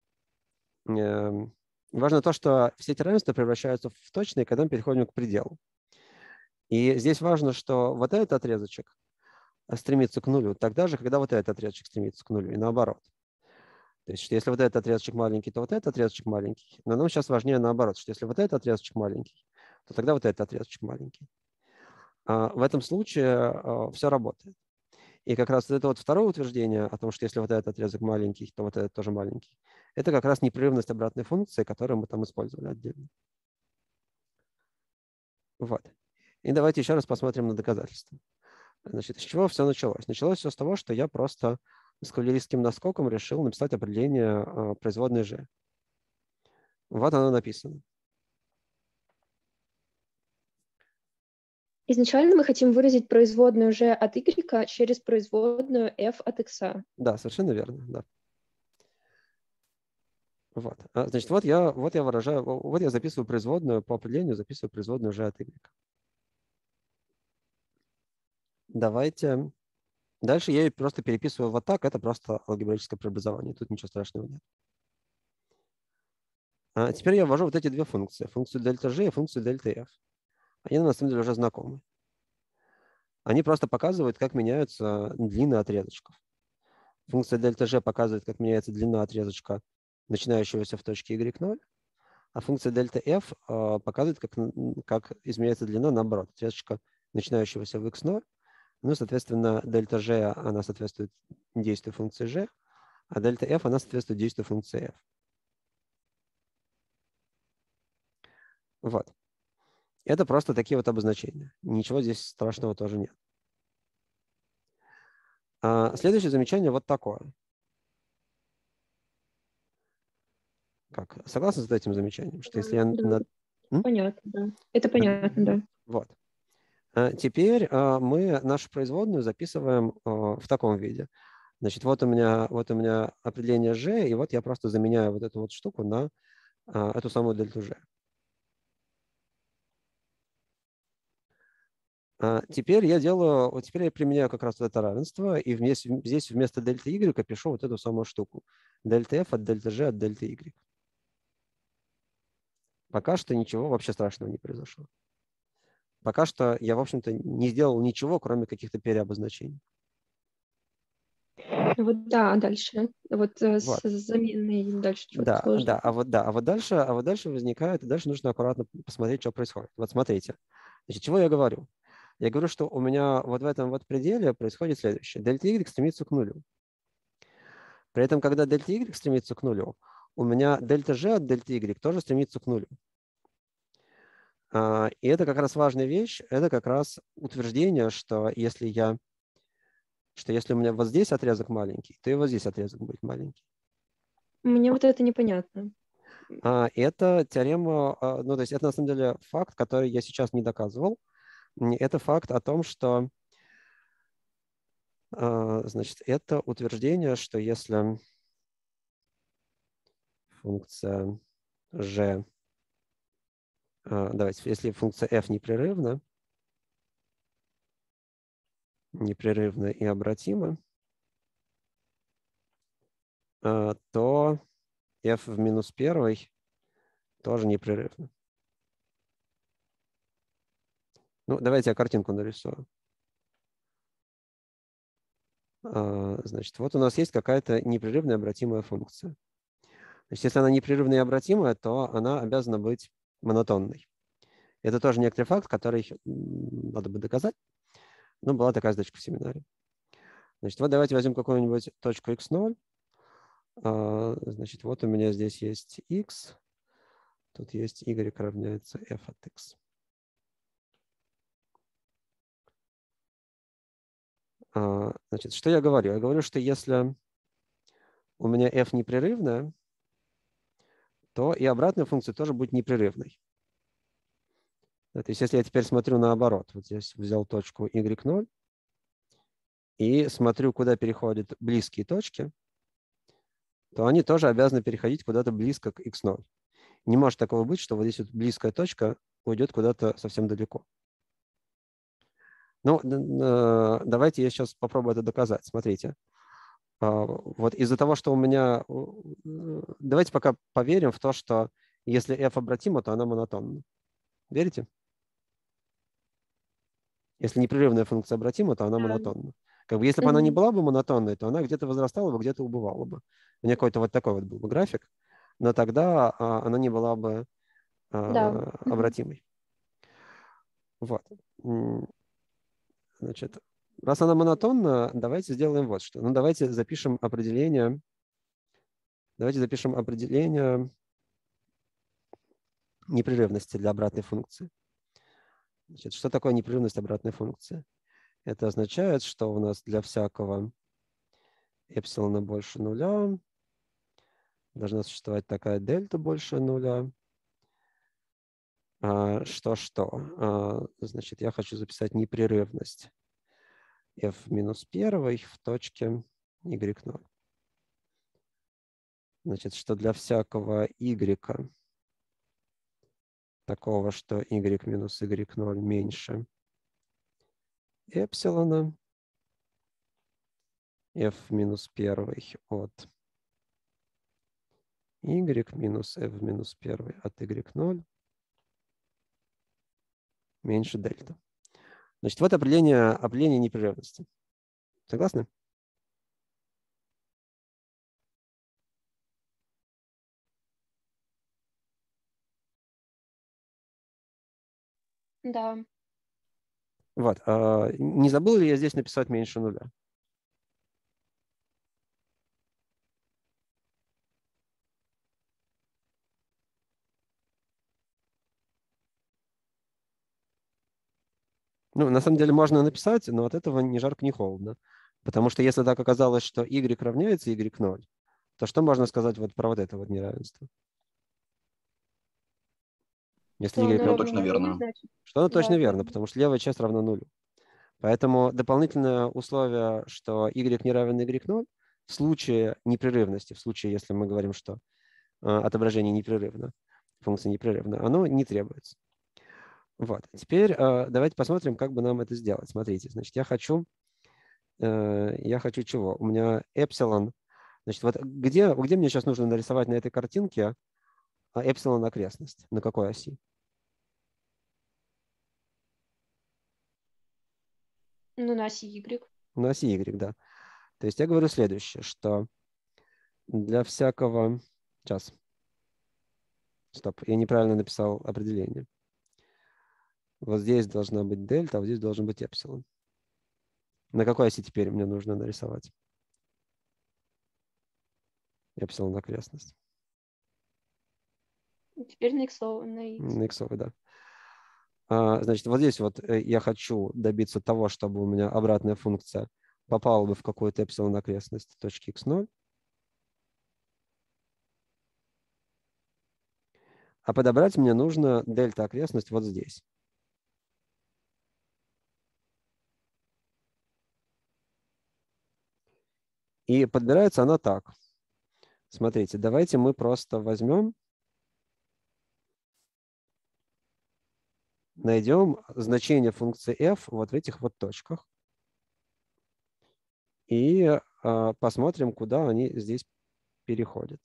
Важно то, что все эти равенства превращаются в точные, когда мы переходим к пределу. И здесь важно, что вот этот отрезочек стремится к нулю тогда же, когда вот этот отрезочек стремится к нулю, и наоборот. То есть, что если вот этот отрезочек маленький, то вот этот отрезочек маленький. Но нам сейчас важнее наоборот, что если вот этот отрезочек маленький, то тогда вот этот отрезочек маленький. В этом случае все работает. И как раз это вот второе утверждение о том, что если вот этот отрезок маленький, то вот этот тоже маленький, это как раз непрерывность обратной функции, которую мы там использовали отдельно. Вот. И давайте еще раз посмотрим на доказательства. Значит, с чего все началось? Началось все с того, что я просто с кавалерийским наскоком решил написать определение производной g. Вот оно написано. Изначально мы хотим выразить производную g от y через производную f от x. Да, совершенно верно, да. Вот. Значит, вот я выражаю, вот я записываю производную, по определению записываю производную g от y. Давайте. Дальше я ее просто переписываю вот так. Это просто алгебраическое преобразование. Тут ничего страшного нет. Теперь я ввожу вот эти 2 функции. Функцию дельта g и функцию дельта f. Они на самом деле уже знакомы. Они просто показывают, как меняются длины отрезочков. Функция дельта g показывает, как меняется длина отрезочка, начинающегося в точке y0. А функция дельта f показывает, как изменяется длина, наоборот, отрезочка, начинающегося в x0. Ну, соответственно, дельта g, она соответствует действию функции g, а дельта f, она соответствует действию функции f. Вот. Это просто такие вот обозначения. Ничего здесь страшного тоже нет. Следующее замечание вот такое. Как? Согласны с этим замечанием? Что если я... Да. Понятно, да. Это понятно, да. Вот. Теперь мы нашу производную записываем в таком виде. Значит, вот у меня определение g, и вот я просто заменяю вот эту вот штуку на эту самую дельту g. Теперь я применяю как раз вот это равенство, и здесь вместо дельты y пишу вот эту самую штуку. Дельта f от дельта g от дельта y. Пока что ничего вообще страшного не произошло. Пока что я, в общем-то, не сделал ничего, кроме каких-то переобозначений. Вот да, дальше. Вот с заменой дальше что-то сложно. Да, а вот дальше возникает, дальше нужно аккуратно посмотреть, что происходит. Вот смотрите. Значит, чего я говорю? Я говорю, что у меня вот в этом вот пределе происходит следующее. Дельта y стремится к нулю. При этом, когда дельта y стремится к нулю, у меня дельта g от дельта y тоже стремится к нулю. И это как раз важная вещь. Это как раз утверждение, что если у меня вот здесь отрезок маленький, то и вот здесь отрезок будет маленький. Мне вот это непонятно. Это теорема, ну, то есть это на самом деле факт, который я сейчас не доказывал. Это факт о том, что, значит, это утверждение, что если функция g, давайте, если функция f непрерывна и обратима, то f в минус первой тоже непрерывно. Ну, давайте я картинку нарисую. Значит, вот у нас есть какая-то непрерывная обратимая функция. Значит, если она непрерывная и обратимая, то она обязана быть монотонной. Это тоже некоторый факт, который надо бы доказать. Но была такая задачка в семинаре. Значит, вот давайте возьмем какую-нибудь точку x0. Значит, вот у меня здесь есть x. Тут есть y равняется f от x. Значит, что я говорю? Я говорю, что если у меня f непрерывная, то и обратная функция тоже будет непрерывной. То есть если я теперь смотрю наоборот, вот здесь взял точку y0 и смотрю, куда переходят близкие точки, то они тоже обязаны переходить куда-то близко к x0. Не может такого быть, что вот здесь вот близкая точка уйдет куда-то совсем далеко. Ну, давайте я сейчас попробую это доказать. Смотрите. Вот из-за того, что у меня... Давайте пока поверим в то, что если f обратима, то она монотонна. Верите? Если непрерывная функция обратима, то она монотонна. Как бы, если бы она не была бы монотонной, то она где-то возрастала бы, где-то убывала бы. У меня какой-то вот такой вот был бы график, но тогда она не была бы обратимой. Вот. Значит, раз она монотонна, давайте сделаем вот что. Ну, давайте запишем определение. Давайте запишем определение непрерывности для обратной функции. Значит, что такое непрерывность обратной функции? Это означает, что у нас для всякого эпсилона больше нуля должна существовать такая дельта больше нуля. Значит, я хочу записать непрерывность f минус 1 в точке y0. Значит, что для всякого y такого, что y минус y0 меньше эпсилона, f минус 1 от y минус f минус 1 от y0 меньше дельта. Значит, вот определение непрерывности. Согласны? Да. Вот. Не забыл ли я здесь написать меньше нуля? Ну, на самом деле можно написать, но от этого ни жарко, ни холодно. Потому что если так оказалось, что y равняется y0, то что можно сказать вот про вот это вот неравенство? Если y оно точно верно. Что оно точно верно, потому что левая часть равна нулю. Поэтому дополнительное условие, что y не равен y0, в случае непрерывности, в случае, если мы говорим, что отображение непрерывно, функция непрерывна, оно не требуется. Вот. Теперь давайте посмотрим, как бы нам это сделать. Смотрите, значит, я хочу чего? У меня эпсилон. Значит, вот где мне сейчас нужно нарисовать на этой картинке эпсилон окрестность? На какой оси? Ну, на оси Y. На оси Y, да. То есть я говорю следующее, что для всякого... Сейчас. Стоп, я неправильно написал определение. Вот здесь должна быть дельта, а вот здесь должен быть эпсилон. На какой оси теперь мне нужно нарисовать? Эпсилон окрестность. Теперь на иксовый, на x. На иксовый, да. Значит, вот здесь вот я хочу добиться того, чтобы у меня обратная функция попала бы в какую-то эпсилон окрестность точки x0. А подобрать мне нужно дельта окрестность вот здесь. И подбирается она так. Смотрите, давайте мы просто возьмем, найдем значение функции f вот в этих вот точках. И посмотрим, куда они здесь переходят.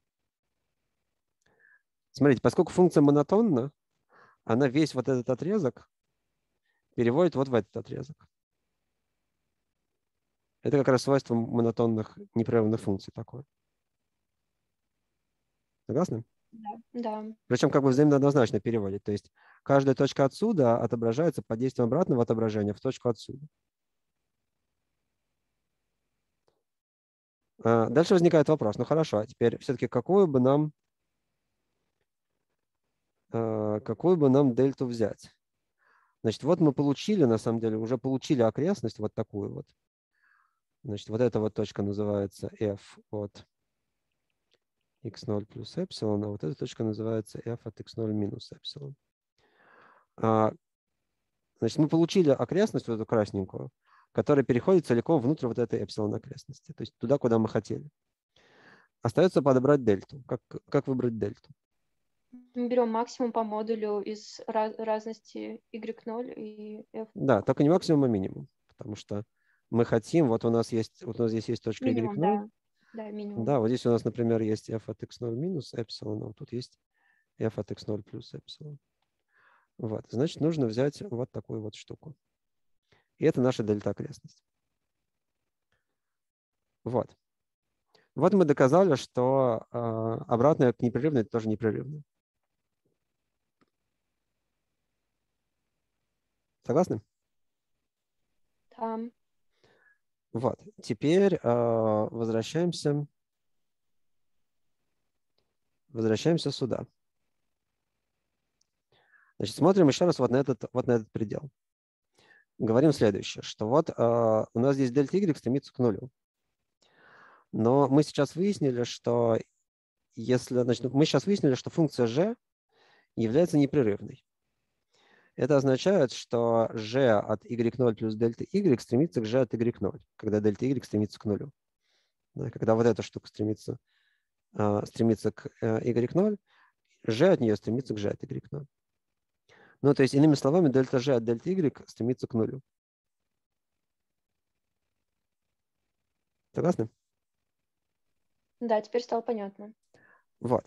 Смотрите, поскольку функция монотонна, она весь вот этот отрезок переводит вот в этот отрезок. Это как раз свойство монотонных непрерывных функций такое. Согласны? Да, да. Причем как бы взаимно однозначно переводит. То есть каждая точка отсюда отображается под действием обратного отображения в точку отсюда. Дальше возникает вопрос. Ну хорошо, а теперь все-таки какую бы нам дельту взять? Значит, вот мы получили, на самом деле, уже получили окрестность вот такую вот. Значит, вот эта вот точка называется f от x0 плюс эпсилон, а вот эта точка называется f от x0 минус эпсилон. Значит, мы получили окрестность, вот эту красненькую, которая переходит целиком внутрь вот этой эпсилон окрестности, то есть туда, куда мы хотели. Остается подобрать дельту. Как выбрать дельту? Мы берем максимум по модулю из разности y0 и f. Да, только не максимум, а минимум, потому что мы хотим, вот у нас здесь есть точка Минимум, y0. да. Да, минимум. Да, вот здесь у нас, например, есть f от x0 минус эпсилон, а вот тут есть f от x0 плюс эпсилон. Вот, значит, нужно взять вот такую вот штуку. И это наша дельта окрестность. Вот. Вот мы доказали, что обратная к непрерывной тоже непрерывная. Согласны? Да. Вот. Теперь возвращаемся сюда. Значит, смотрим еще раз вот на этот предел. Говорим следующее, что вот у нас здесь дельта y стремится к нулю. Но мы сейчас выяснили, что функция g является непрерывной. Это означает, что g от y0 плюс дельта y стремится к g от y0, когда дельта y стремится к нулю. Да, когда вот эта штука стремится к y0, g от нее стремится к g от y0. Ну, то есть, иными словами, дельта g от дельта y стремится к нулю. Согласны? Да, теперь стало понятно. Вот.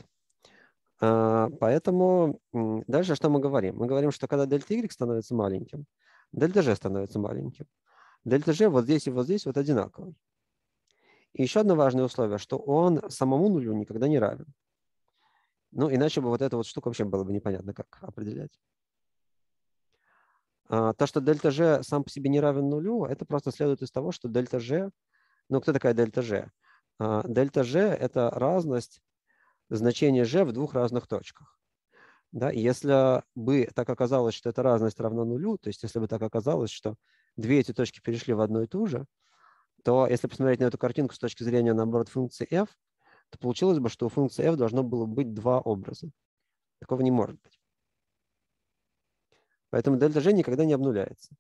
Поэтому дальше что мы говорим? Мы говорим, что когда дельта y становится маленьким, дельта g становится маленьким. Дельта g вот здесь и вот здесь вот одинаковый. И еще одно важное условие, что он самому нулю никогда не равен. Ну, иначе бы вот эта вот штука вообще было бы непонятно, как определять. То, что дельта g сам по себе не равен нулю, это просто следует из того, что дельта g... Ну, кто такая дельта g? Дельта g – это разность значения g в двух разных точках. Да? И если бы так оказалось, что эта разность равна нулю, то есть если бы так оказалось, что две эти точки перешли в одну и ту же, то если посмотреть на эту картинку с точки зрения, наоборот, функции f, то получилось бы, что у функции f должно было быть два образа. Такого не может быть. Поэтому дельта g никогда не обнуляется.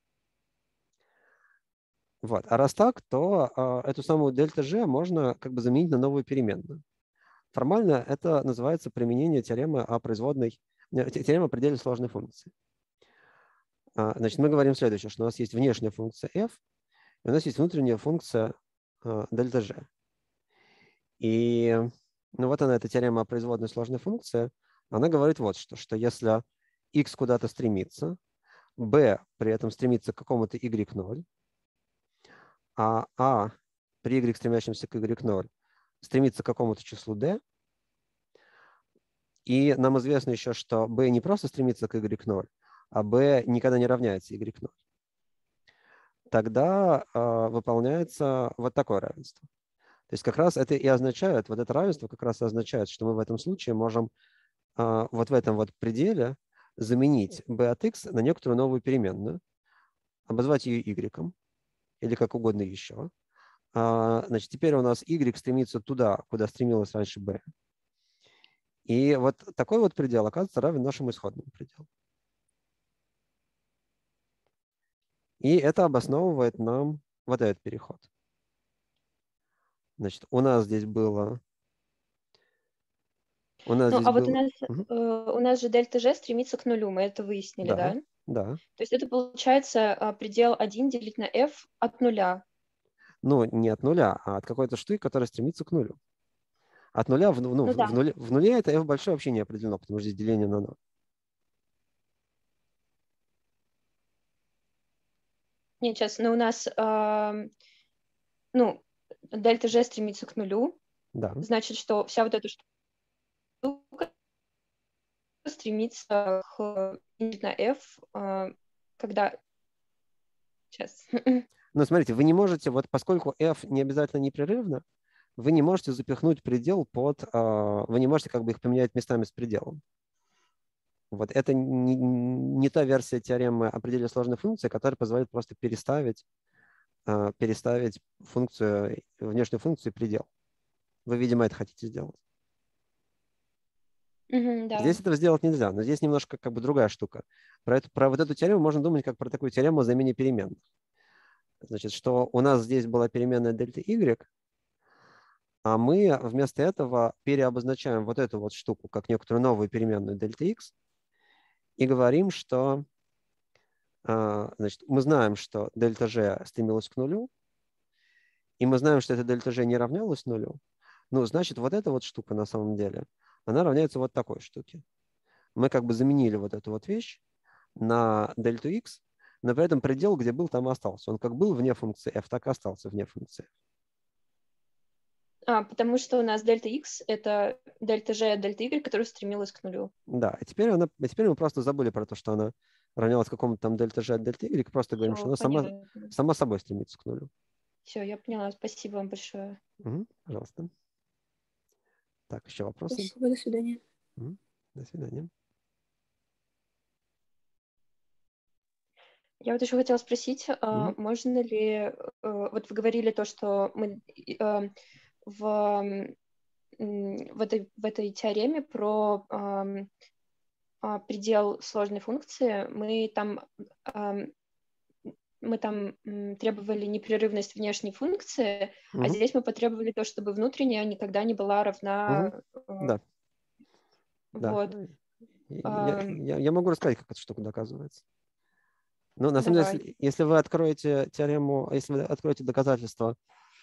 Вот. А раз так, то эту самую дельта g можно как бы заменить на новую переменную. Формально это называется применение теоремы о пределе сложной функции. Значит, мы говорим следующее, что у нас есть внешняя функция f, и у нас есть внутренняя функция дельта g. И ну, вот она, эта теорема о производной сложной функции, она говорит вот что если x куда-то стремится, b при этом стремится к какому-то y0, а при y, стремящемся к y0, стремится к какому-то числу d, и нам известно еще, что b не просто стремится к y0, а b никогда не равняется y0, тогда выполняется вот такое равенство. То есть как раз это и означает, вот это равенство как раз и означает, что мы в этом случае можем вот в этом вот пределе заменить b от x на некоторую новую переменную, обозвать ее y или как угодно еще. Значит, теперь у нас y стремится туда, куда стремилась раньше b. И вот такой вот предел оказывается равен нашему исходному пределу. И это обосновывает нам вот этот переход. Значит, у нас здесь было... У нас здесь вот было... у нас же дельта G стремится к нулю, мы это выяснили, да? Да. То есть это получается предел 1 делить на f от нуля. Ну, не от нуля, а от какой-то штуки, которая стремится к нулю. От нуля в нуле это f большое вообще не определено, потому что здесь деление на 0. Нет, сейчас, но у нас, дельта G стремится к нулю. Да. Значит, что вся вот эта штука стремится к на f, когда... Сейчас. Ну, смотрите, вы не можете, вот поскольку f не обязательно непрерывно, вы не можете запихнуть предел под... Вы не можете как бы их поменять местами с пределом. Вот это не та версия теоремы о пределе сложной функции, которая позволяет просто переставить функцию, внешнюю функцию и предел. Вы, видимо, это хотите сделать. Да. Здесь этого сделать нельзя, но здесь немножко как бы другая штука. Про вот эту теорему можно думать как про такую теорему о замене переменных. Значит, что у нас здесь была переменная дельта y, а мы вместо этого переобозначаем вот эту вот штуку как некоторую новую переменную дельта x и говорим, что значит, мы знаем, что дельта g стремилась к нулю, и мы знаем, что эта дельта g не равнялась нулю. Ну, значит, вот эта вот штука на самом деле, она равняется вот такой штуке. Мы как бы заменили вот эту вот вещь на дельту x, но при этом предел, где был, там и остался. Он как был вне функции f, так и остался вне функции f. Потому что у нас дельта x — это дельта g от дельта y, которая стремилась к нулю. Да, и теперь мы просто забыли про то, что она равнялась какому-то там дельта g от дельта y, просто говорим, что она сама собой стремится к нулю. Все, я поняла. Спасибо вам большое. Пожалуйста. Так, еще вопросы? Спасибо, до свидания. До свидания. Я вот еще хотела спросить, можно ли, вот вы говорили то, что мы в этой теореме про предел сложной функции мы там требовали непрерывность внешней функции, а здесь мы потребовали то, чтобы внутренняя никогда не была равна... Да. Вот. Я могу рассказать, как эта штука доказывается. Ну, на самом деле, если вы откроете теорему, если вы откроете доказательство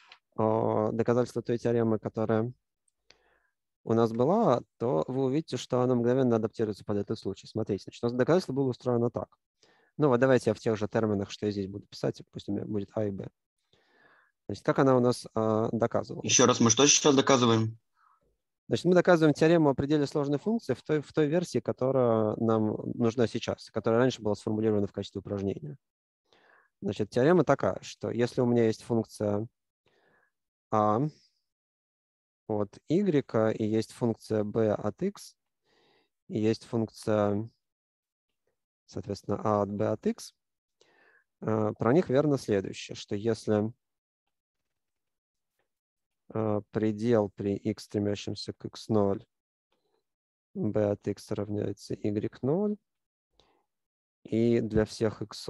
той теоремы, которая у нас была, то вы увидите, что она мгновенно адаптируется под этот случай. Смотрите, значит, у нас доказательство было устроено так. Ну вот давайте я в тех же терминах, что я здесь буду писать, пусть у меня будет А и Б. Значит, как она у нас доказывалась? Еще раз, мы что сейчас доказываем? Значит, мы доказываем теорему о пределе сложной функции в той версии, которая нам нужна сейчас, которая раньше была сформулирована в качестве упражнения. Значит, теорема такая, что если у меня есть функция А от y, и есть функция b от x, и есть функция, соответственно, a от b от x, про них верно следующее, что если предел при x, стремящемся к x0, b от x равняется y0, и для всех x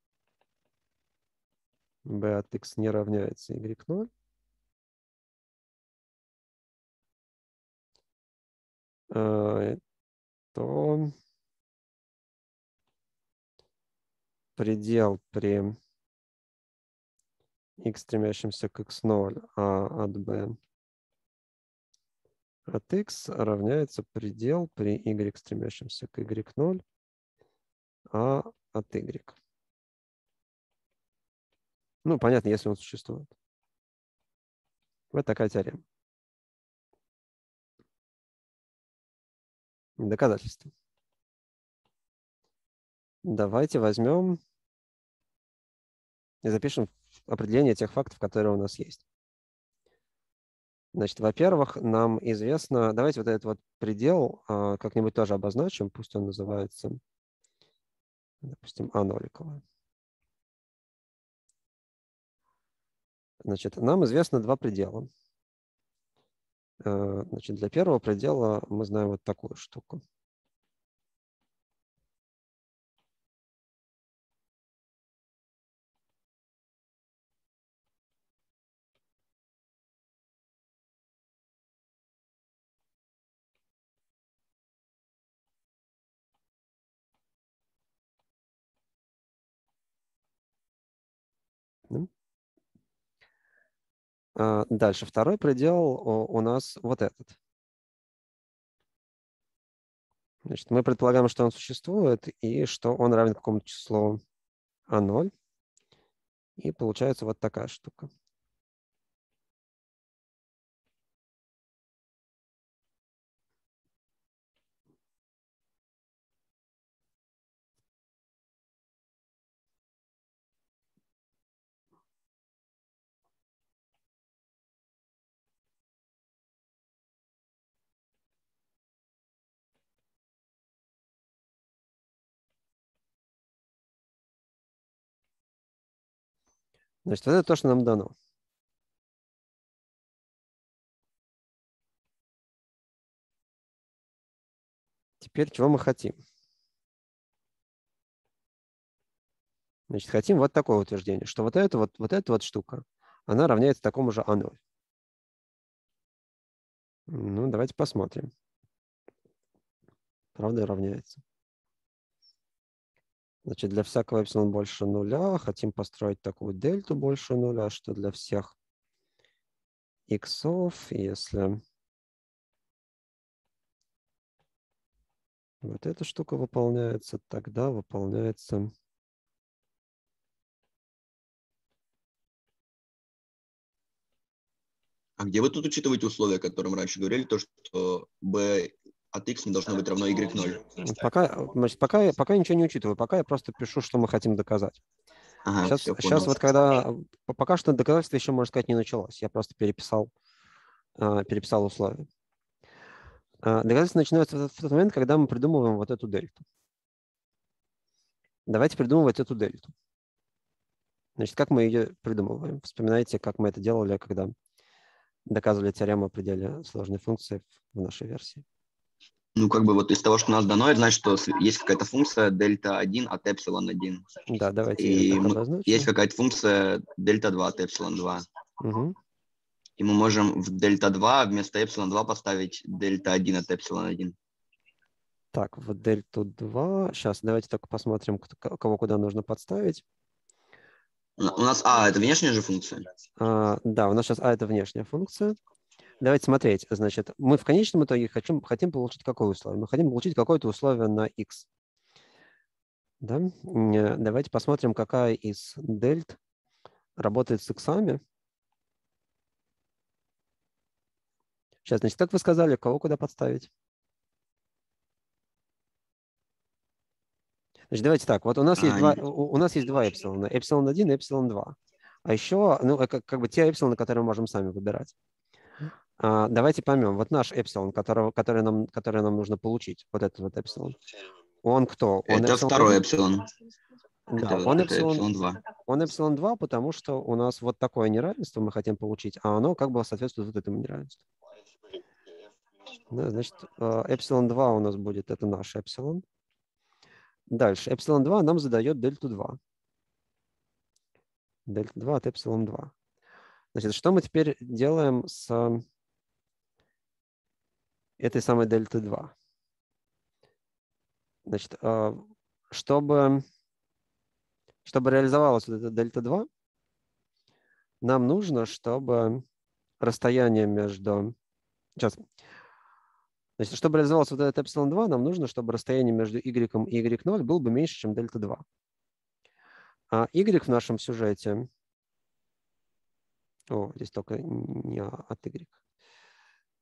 b от x не равняется y0, то предел при x, стремящемся к x0, а от b от x равняется предел при y, стремящемся к y0, а от y. Ну, понятно, если он существует. Вот такая теорема. Доказательство. Давайте возьмем и запишем определение тех фактов, которые у нас есть. Значит, во-первых, нам известно, давайте вот этот вот предел как-нибудь тоже обозначим, пусть он называется, допустим, А0. Значит, нам известно два предела. Значит, для первого предела мы знаем вот такую штуку. Дальше второй предел у нас вот этот. Значит, мы предполагаем, что он существует и что он равен какому-то числу А0. И получается вот такая штука. Значит, вот это то, что нам дано. Теперь чего мы хотим? Значит, хотим вот такое утверждение, что вот эта вот штука, она равняется такому же А0. Ну, давайте посмотрим. Правда равняется. Значит, для всякого эпсилон больше нуля хотим построить такую дельту больше нуля, что для всех иксов, если вот эта штука выполняется, тогда выполняется А где вы тут учитываете условия, о котором раньше говорили, то, что b от x не должно быть равно y0? Пока ничего не учитываю, пока я просто пишу, что мы хотим доказать. Ага, Сейчас вот когда... Пока что доказательство еще, можно сказать, не началось. Я просто переписал условия. Доказательство начинается в тот момент, когда мы придумываем вот эту дельту. Давайте придумывать эту дельту. Значит, как мы ее придумываем? Вспоминайте, как мы это делали, когда доказывали теорему о пределе сложной функции в нашей версии. Ну, как бы вот из того, что у нас дано, это значит, что есть какая-то функция дельта 1 от эпсилон 1. Да, давайте и так обозначим. Есть какая-то функция дельта 2 от эпсилон 2. Угу. И мы можем в дельта 2 вместо эпсилон 2 поставить дельта 1 от эпсилон 1. Так, в дельту 2. Сейчас давайте только посмотрим, кого куда нужно подставить. У нас А – это внешняя же функция? Да, у нас сейчас А – это внешняя функция. Давайте смотреть. Значит, мы в конечном итоге хотим получить какое условие? Мы хотим получить какое-то условие на x. Да? Давайте посмотрим, какая из дельт работает с иксами. Сейчас, значит, как вы сказали, кого куда подставить? Значит, давайте так. Вот у нас есть два эпсилона. Эпсилон 1 и эпсилон 2. А еще, ну, как бы те эпсилоны, которые мы можем сами выбирать. Давайте поймем. Вот наш эпсилон, который нам нужно получить, вот этот вот эпсилон. Он кто? Он это второй эпсилон. Да, он эпсилон 2. Он эпсилон 2, потому что у нас вот такое неравенство мы хотим получить, а оно как бы соответствует вот этому неравенству. Да, значит, эпсилон 2 у нас будет, это наш эпсилон. Дальше, эпсилон 2 нам задает дельту 2. Дельта 2 от эпсилон 2. Значит, что мы теперь делаем с этой самой дельты 2? Значит, чтобы реализовалась вот эта дельта 2, нам нужно, чтобы расстояние между... Сейчас. Значит, чтобы реализовался вот этот эпсилон 2, нам нужно, чтобы расстояние между y и y0 было бы меньше, чем дельта 2. А y в нашем сюжете... здесь только не от y.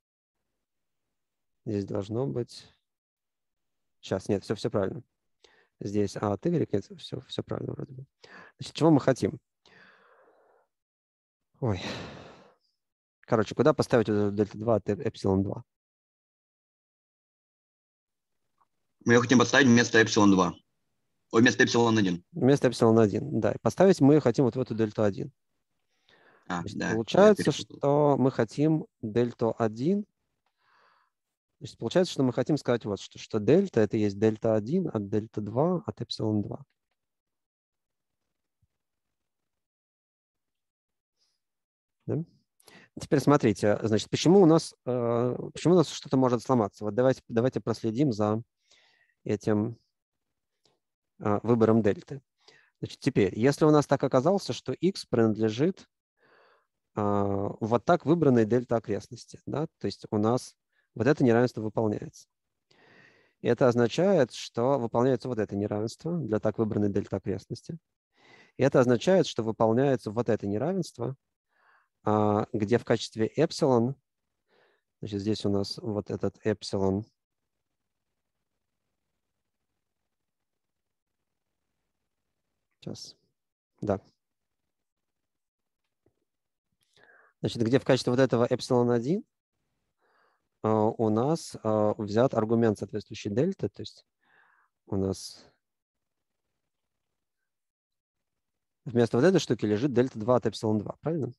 Здесь должно быть... Сейчас, нет, все правильно. Здесь А от Y, нет, все правильно вроде бы. Значит, чего мы хотим? Ой. Короче, куда поставить дельта 2 от эпсилон 2? Мы ее хотим поставить вместо эпсилон 2. Ой, вместо эпсилон 1. Вместо эпсилон 1, да. Поставить мы хотим вот в эту дельту 1. Значит, Да, получается, что мы хотим дельту 1. Значит, получается, что мы хотим сказать вот, что дельта это есть дельта 1 от дельта 2 от эпсилон 2. Да? Теперь смотрите, значит, почему у нас что-то может сломаться? Вот давайте проследим за этим выбором дельты. Значит, теперь, если у нас так оказалось, что x принадлежит вот так выбранной дельта окрестности, да, то есть у нас вот это неравенство выполняется. И это означает, что выполняется вот это неравенство для так выбранной дельта окрестности. И это означает, что выполняется вот это неравенство, где в качестве эпсилон, значит, здесь у нас вот этот эпсилон, сейчас, да. Значит, где в качестве вот этого эпсилон 1 у нас взят аргумент соответствующей дельты, то есть у нас вместо вот этой штуки лежит дельта 2 от эпсилон 2, правильно?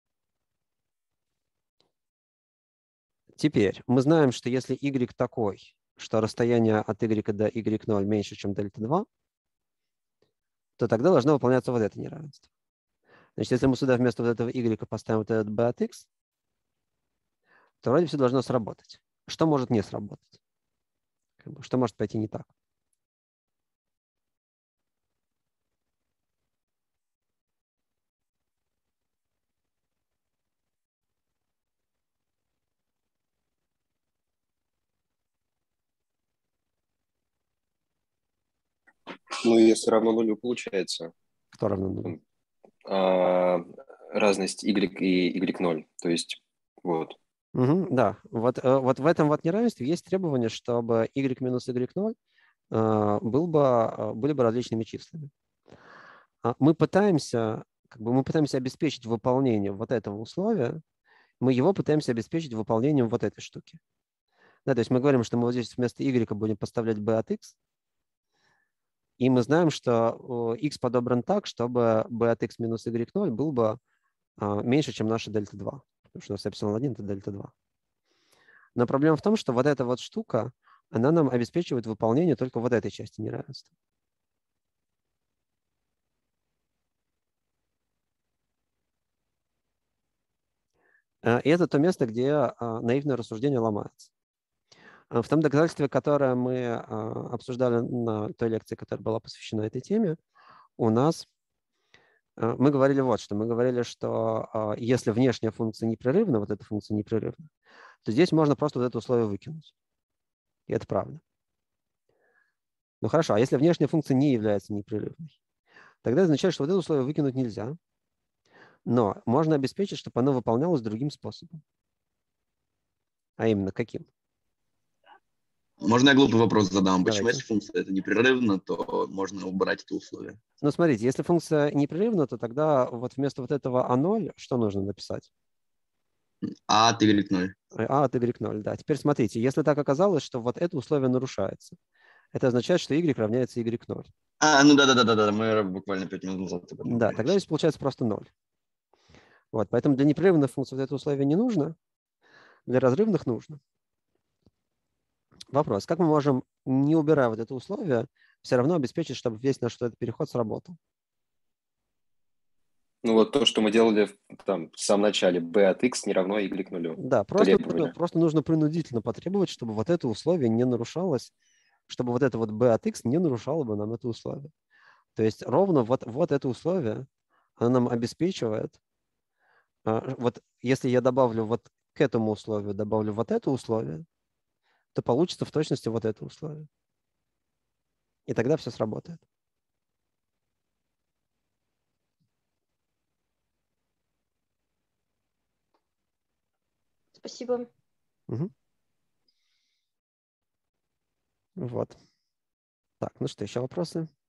Теперь мы знаем, что если y такой, что расстояние от y до y0 меньше, чем дельта 2, то тогда должно выполняться вот это неравенство. Значит, если мы сюда вместо вот этого y поставим вот этот b от x, то вроде все должно сработать. Что может не сработать? Что может пойти не так? Ну, если равно нулю, получается. Кто равно нулю? Разность y и y0. То есть, вот. Угу, да, вот в этом вот неравенстве есть требование, чтобы y минус y0 были бы различными числами. Мы пытаемся обеспечить выполнение вот этого условия, мы его пытаемся обеспечить выполнением вот этой штуки. Да, то есть мы говорим, что мы вот здесь вместо y будем поставлять b от x, и мы знаем, что x подобран так, чтобы b от x минус y0 был бы меньше, чем наша дельта 2, потому что у нас эпсилон 1 – это дельта 2. Но проблема в том, что вот эта вот штука, она нам обеспечивает выполнение только вот этой части неравенства. И это то место, где наивное рассуждение ломается. В том доказательстве, которое мы обсуждали на той лекции, которая была посвящена этой теме, у нас мы говорили вот что. Мы говорили, что если внешняя функция непрерывна, вот эта функция непрерывна, то здесь можно просто вот это условие выкинуть. И это правда. Ну хорошо, а если внешняя функция не является непрерывной, тогда это означает, что вот это условие выкинуть нельзя, но можно обеспечить, чтобы оно выполнялось другим способом. А именно каким? Можно я глупый вопрос задам? Давайте. Почему, если функция это непрерывна, то можно убрать это условие? Ну, смотрите, если функция непрерывна, то тогда вот вместо вот этого А0 что нужно написать? А от y0. А от y0, да. Теперь смотрите, если так оказалось, что вот это условие нарушается, это означает, что y равняется y0. Ну да, мы буквально 5 минут назад об этом Да, говорили. тогда здесь получается просто 0. Вот, поэтому для непрерывных функций вот это условие не нужно, для разрывных нужно. Вопрос, как мы можем, не убирая вот это условие, все равно обеспечить, чтобы весь наш вот этот переход сработал? Ну, вот то, что мы делали там в самом начале. b от x не равно y0. Да, просто нужно принудительно потребовать, чтобы вот это условие не нарушалось, чтобы вот это вот b от x не нарушало бы нам это условие. То есть ровно вот это условие, оно нам обеспечивает, вот если я добавлю вот к этому условию, добавлю вот это условие, то получится в точности вот это условие. И тогда все сработает. Спасибо. Угу. Вот. Так, ну что, еще вопросы?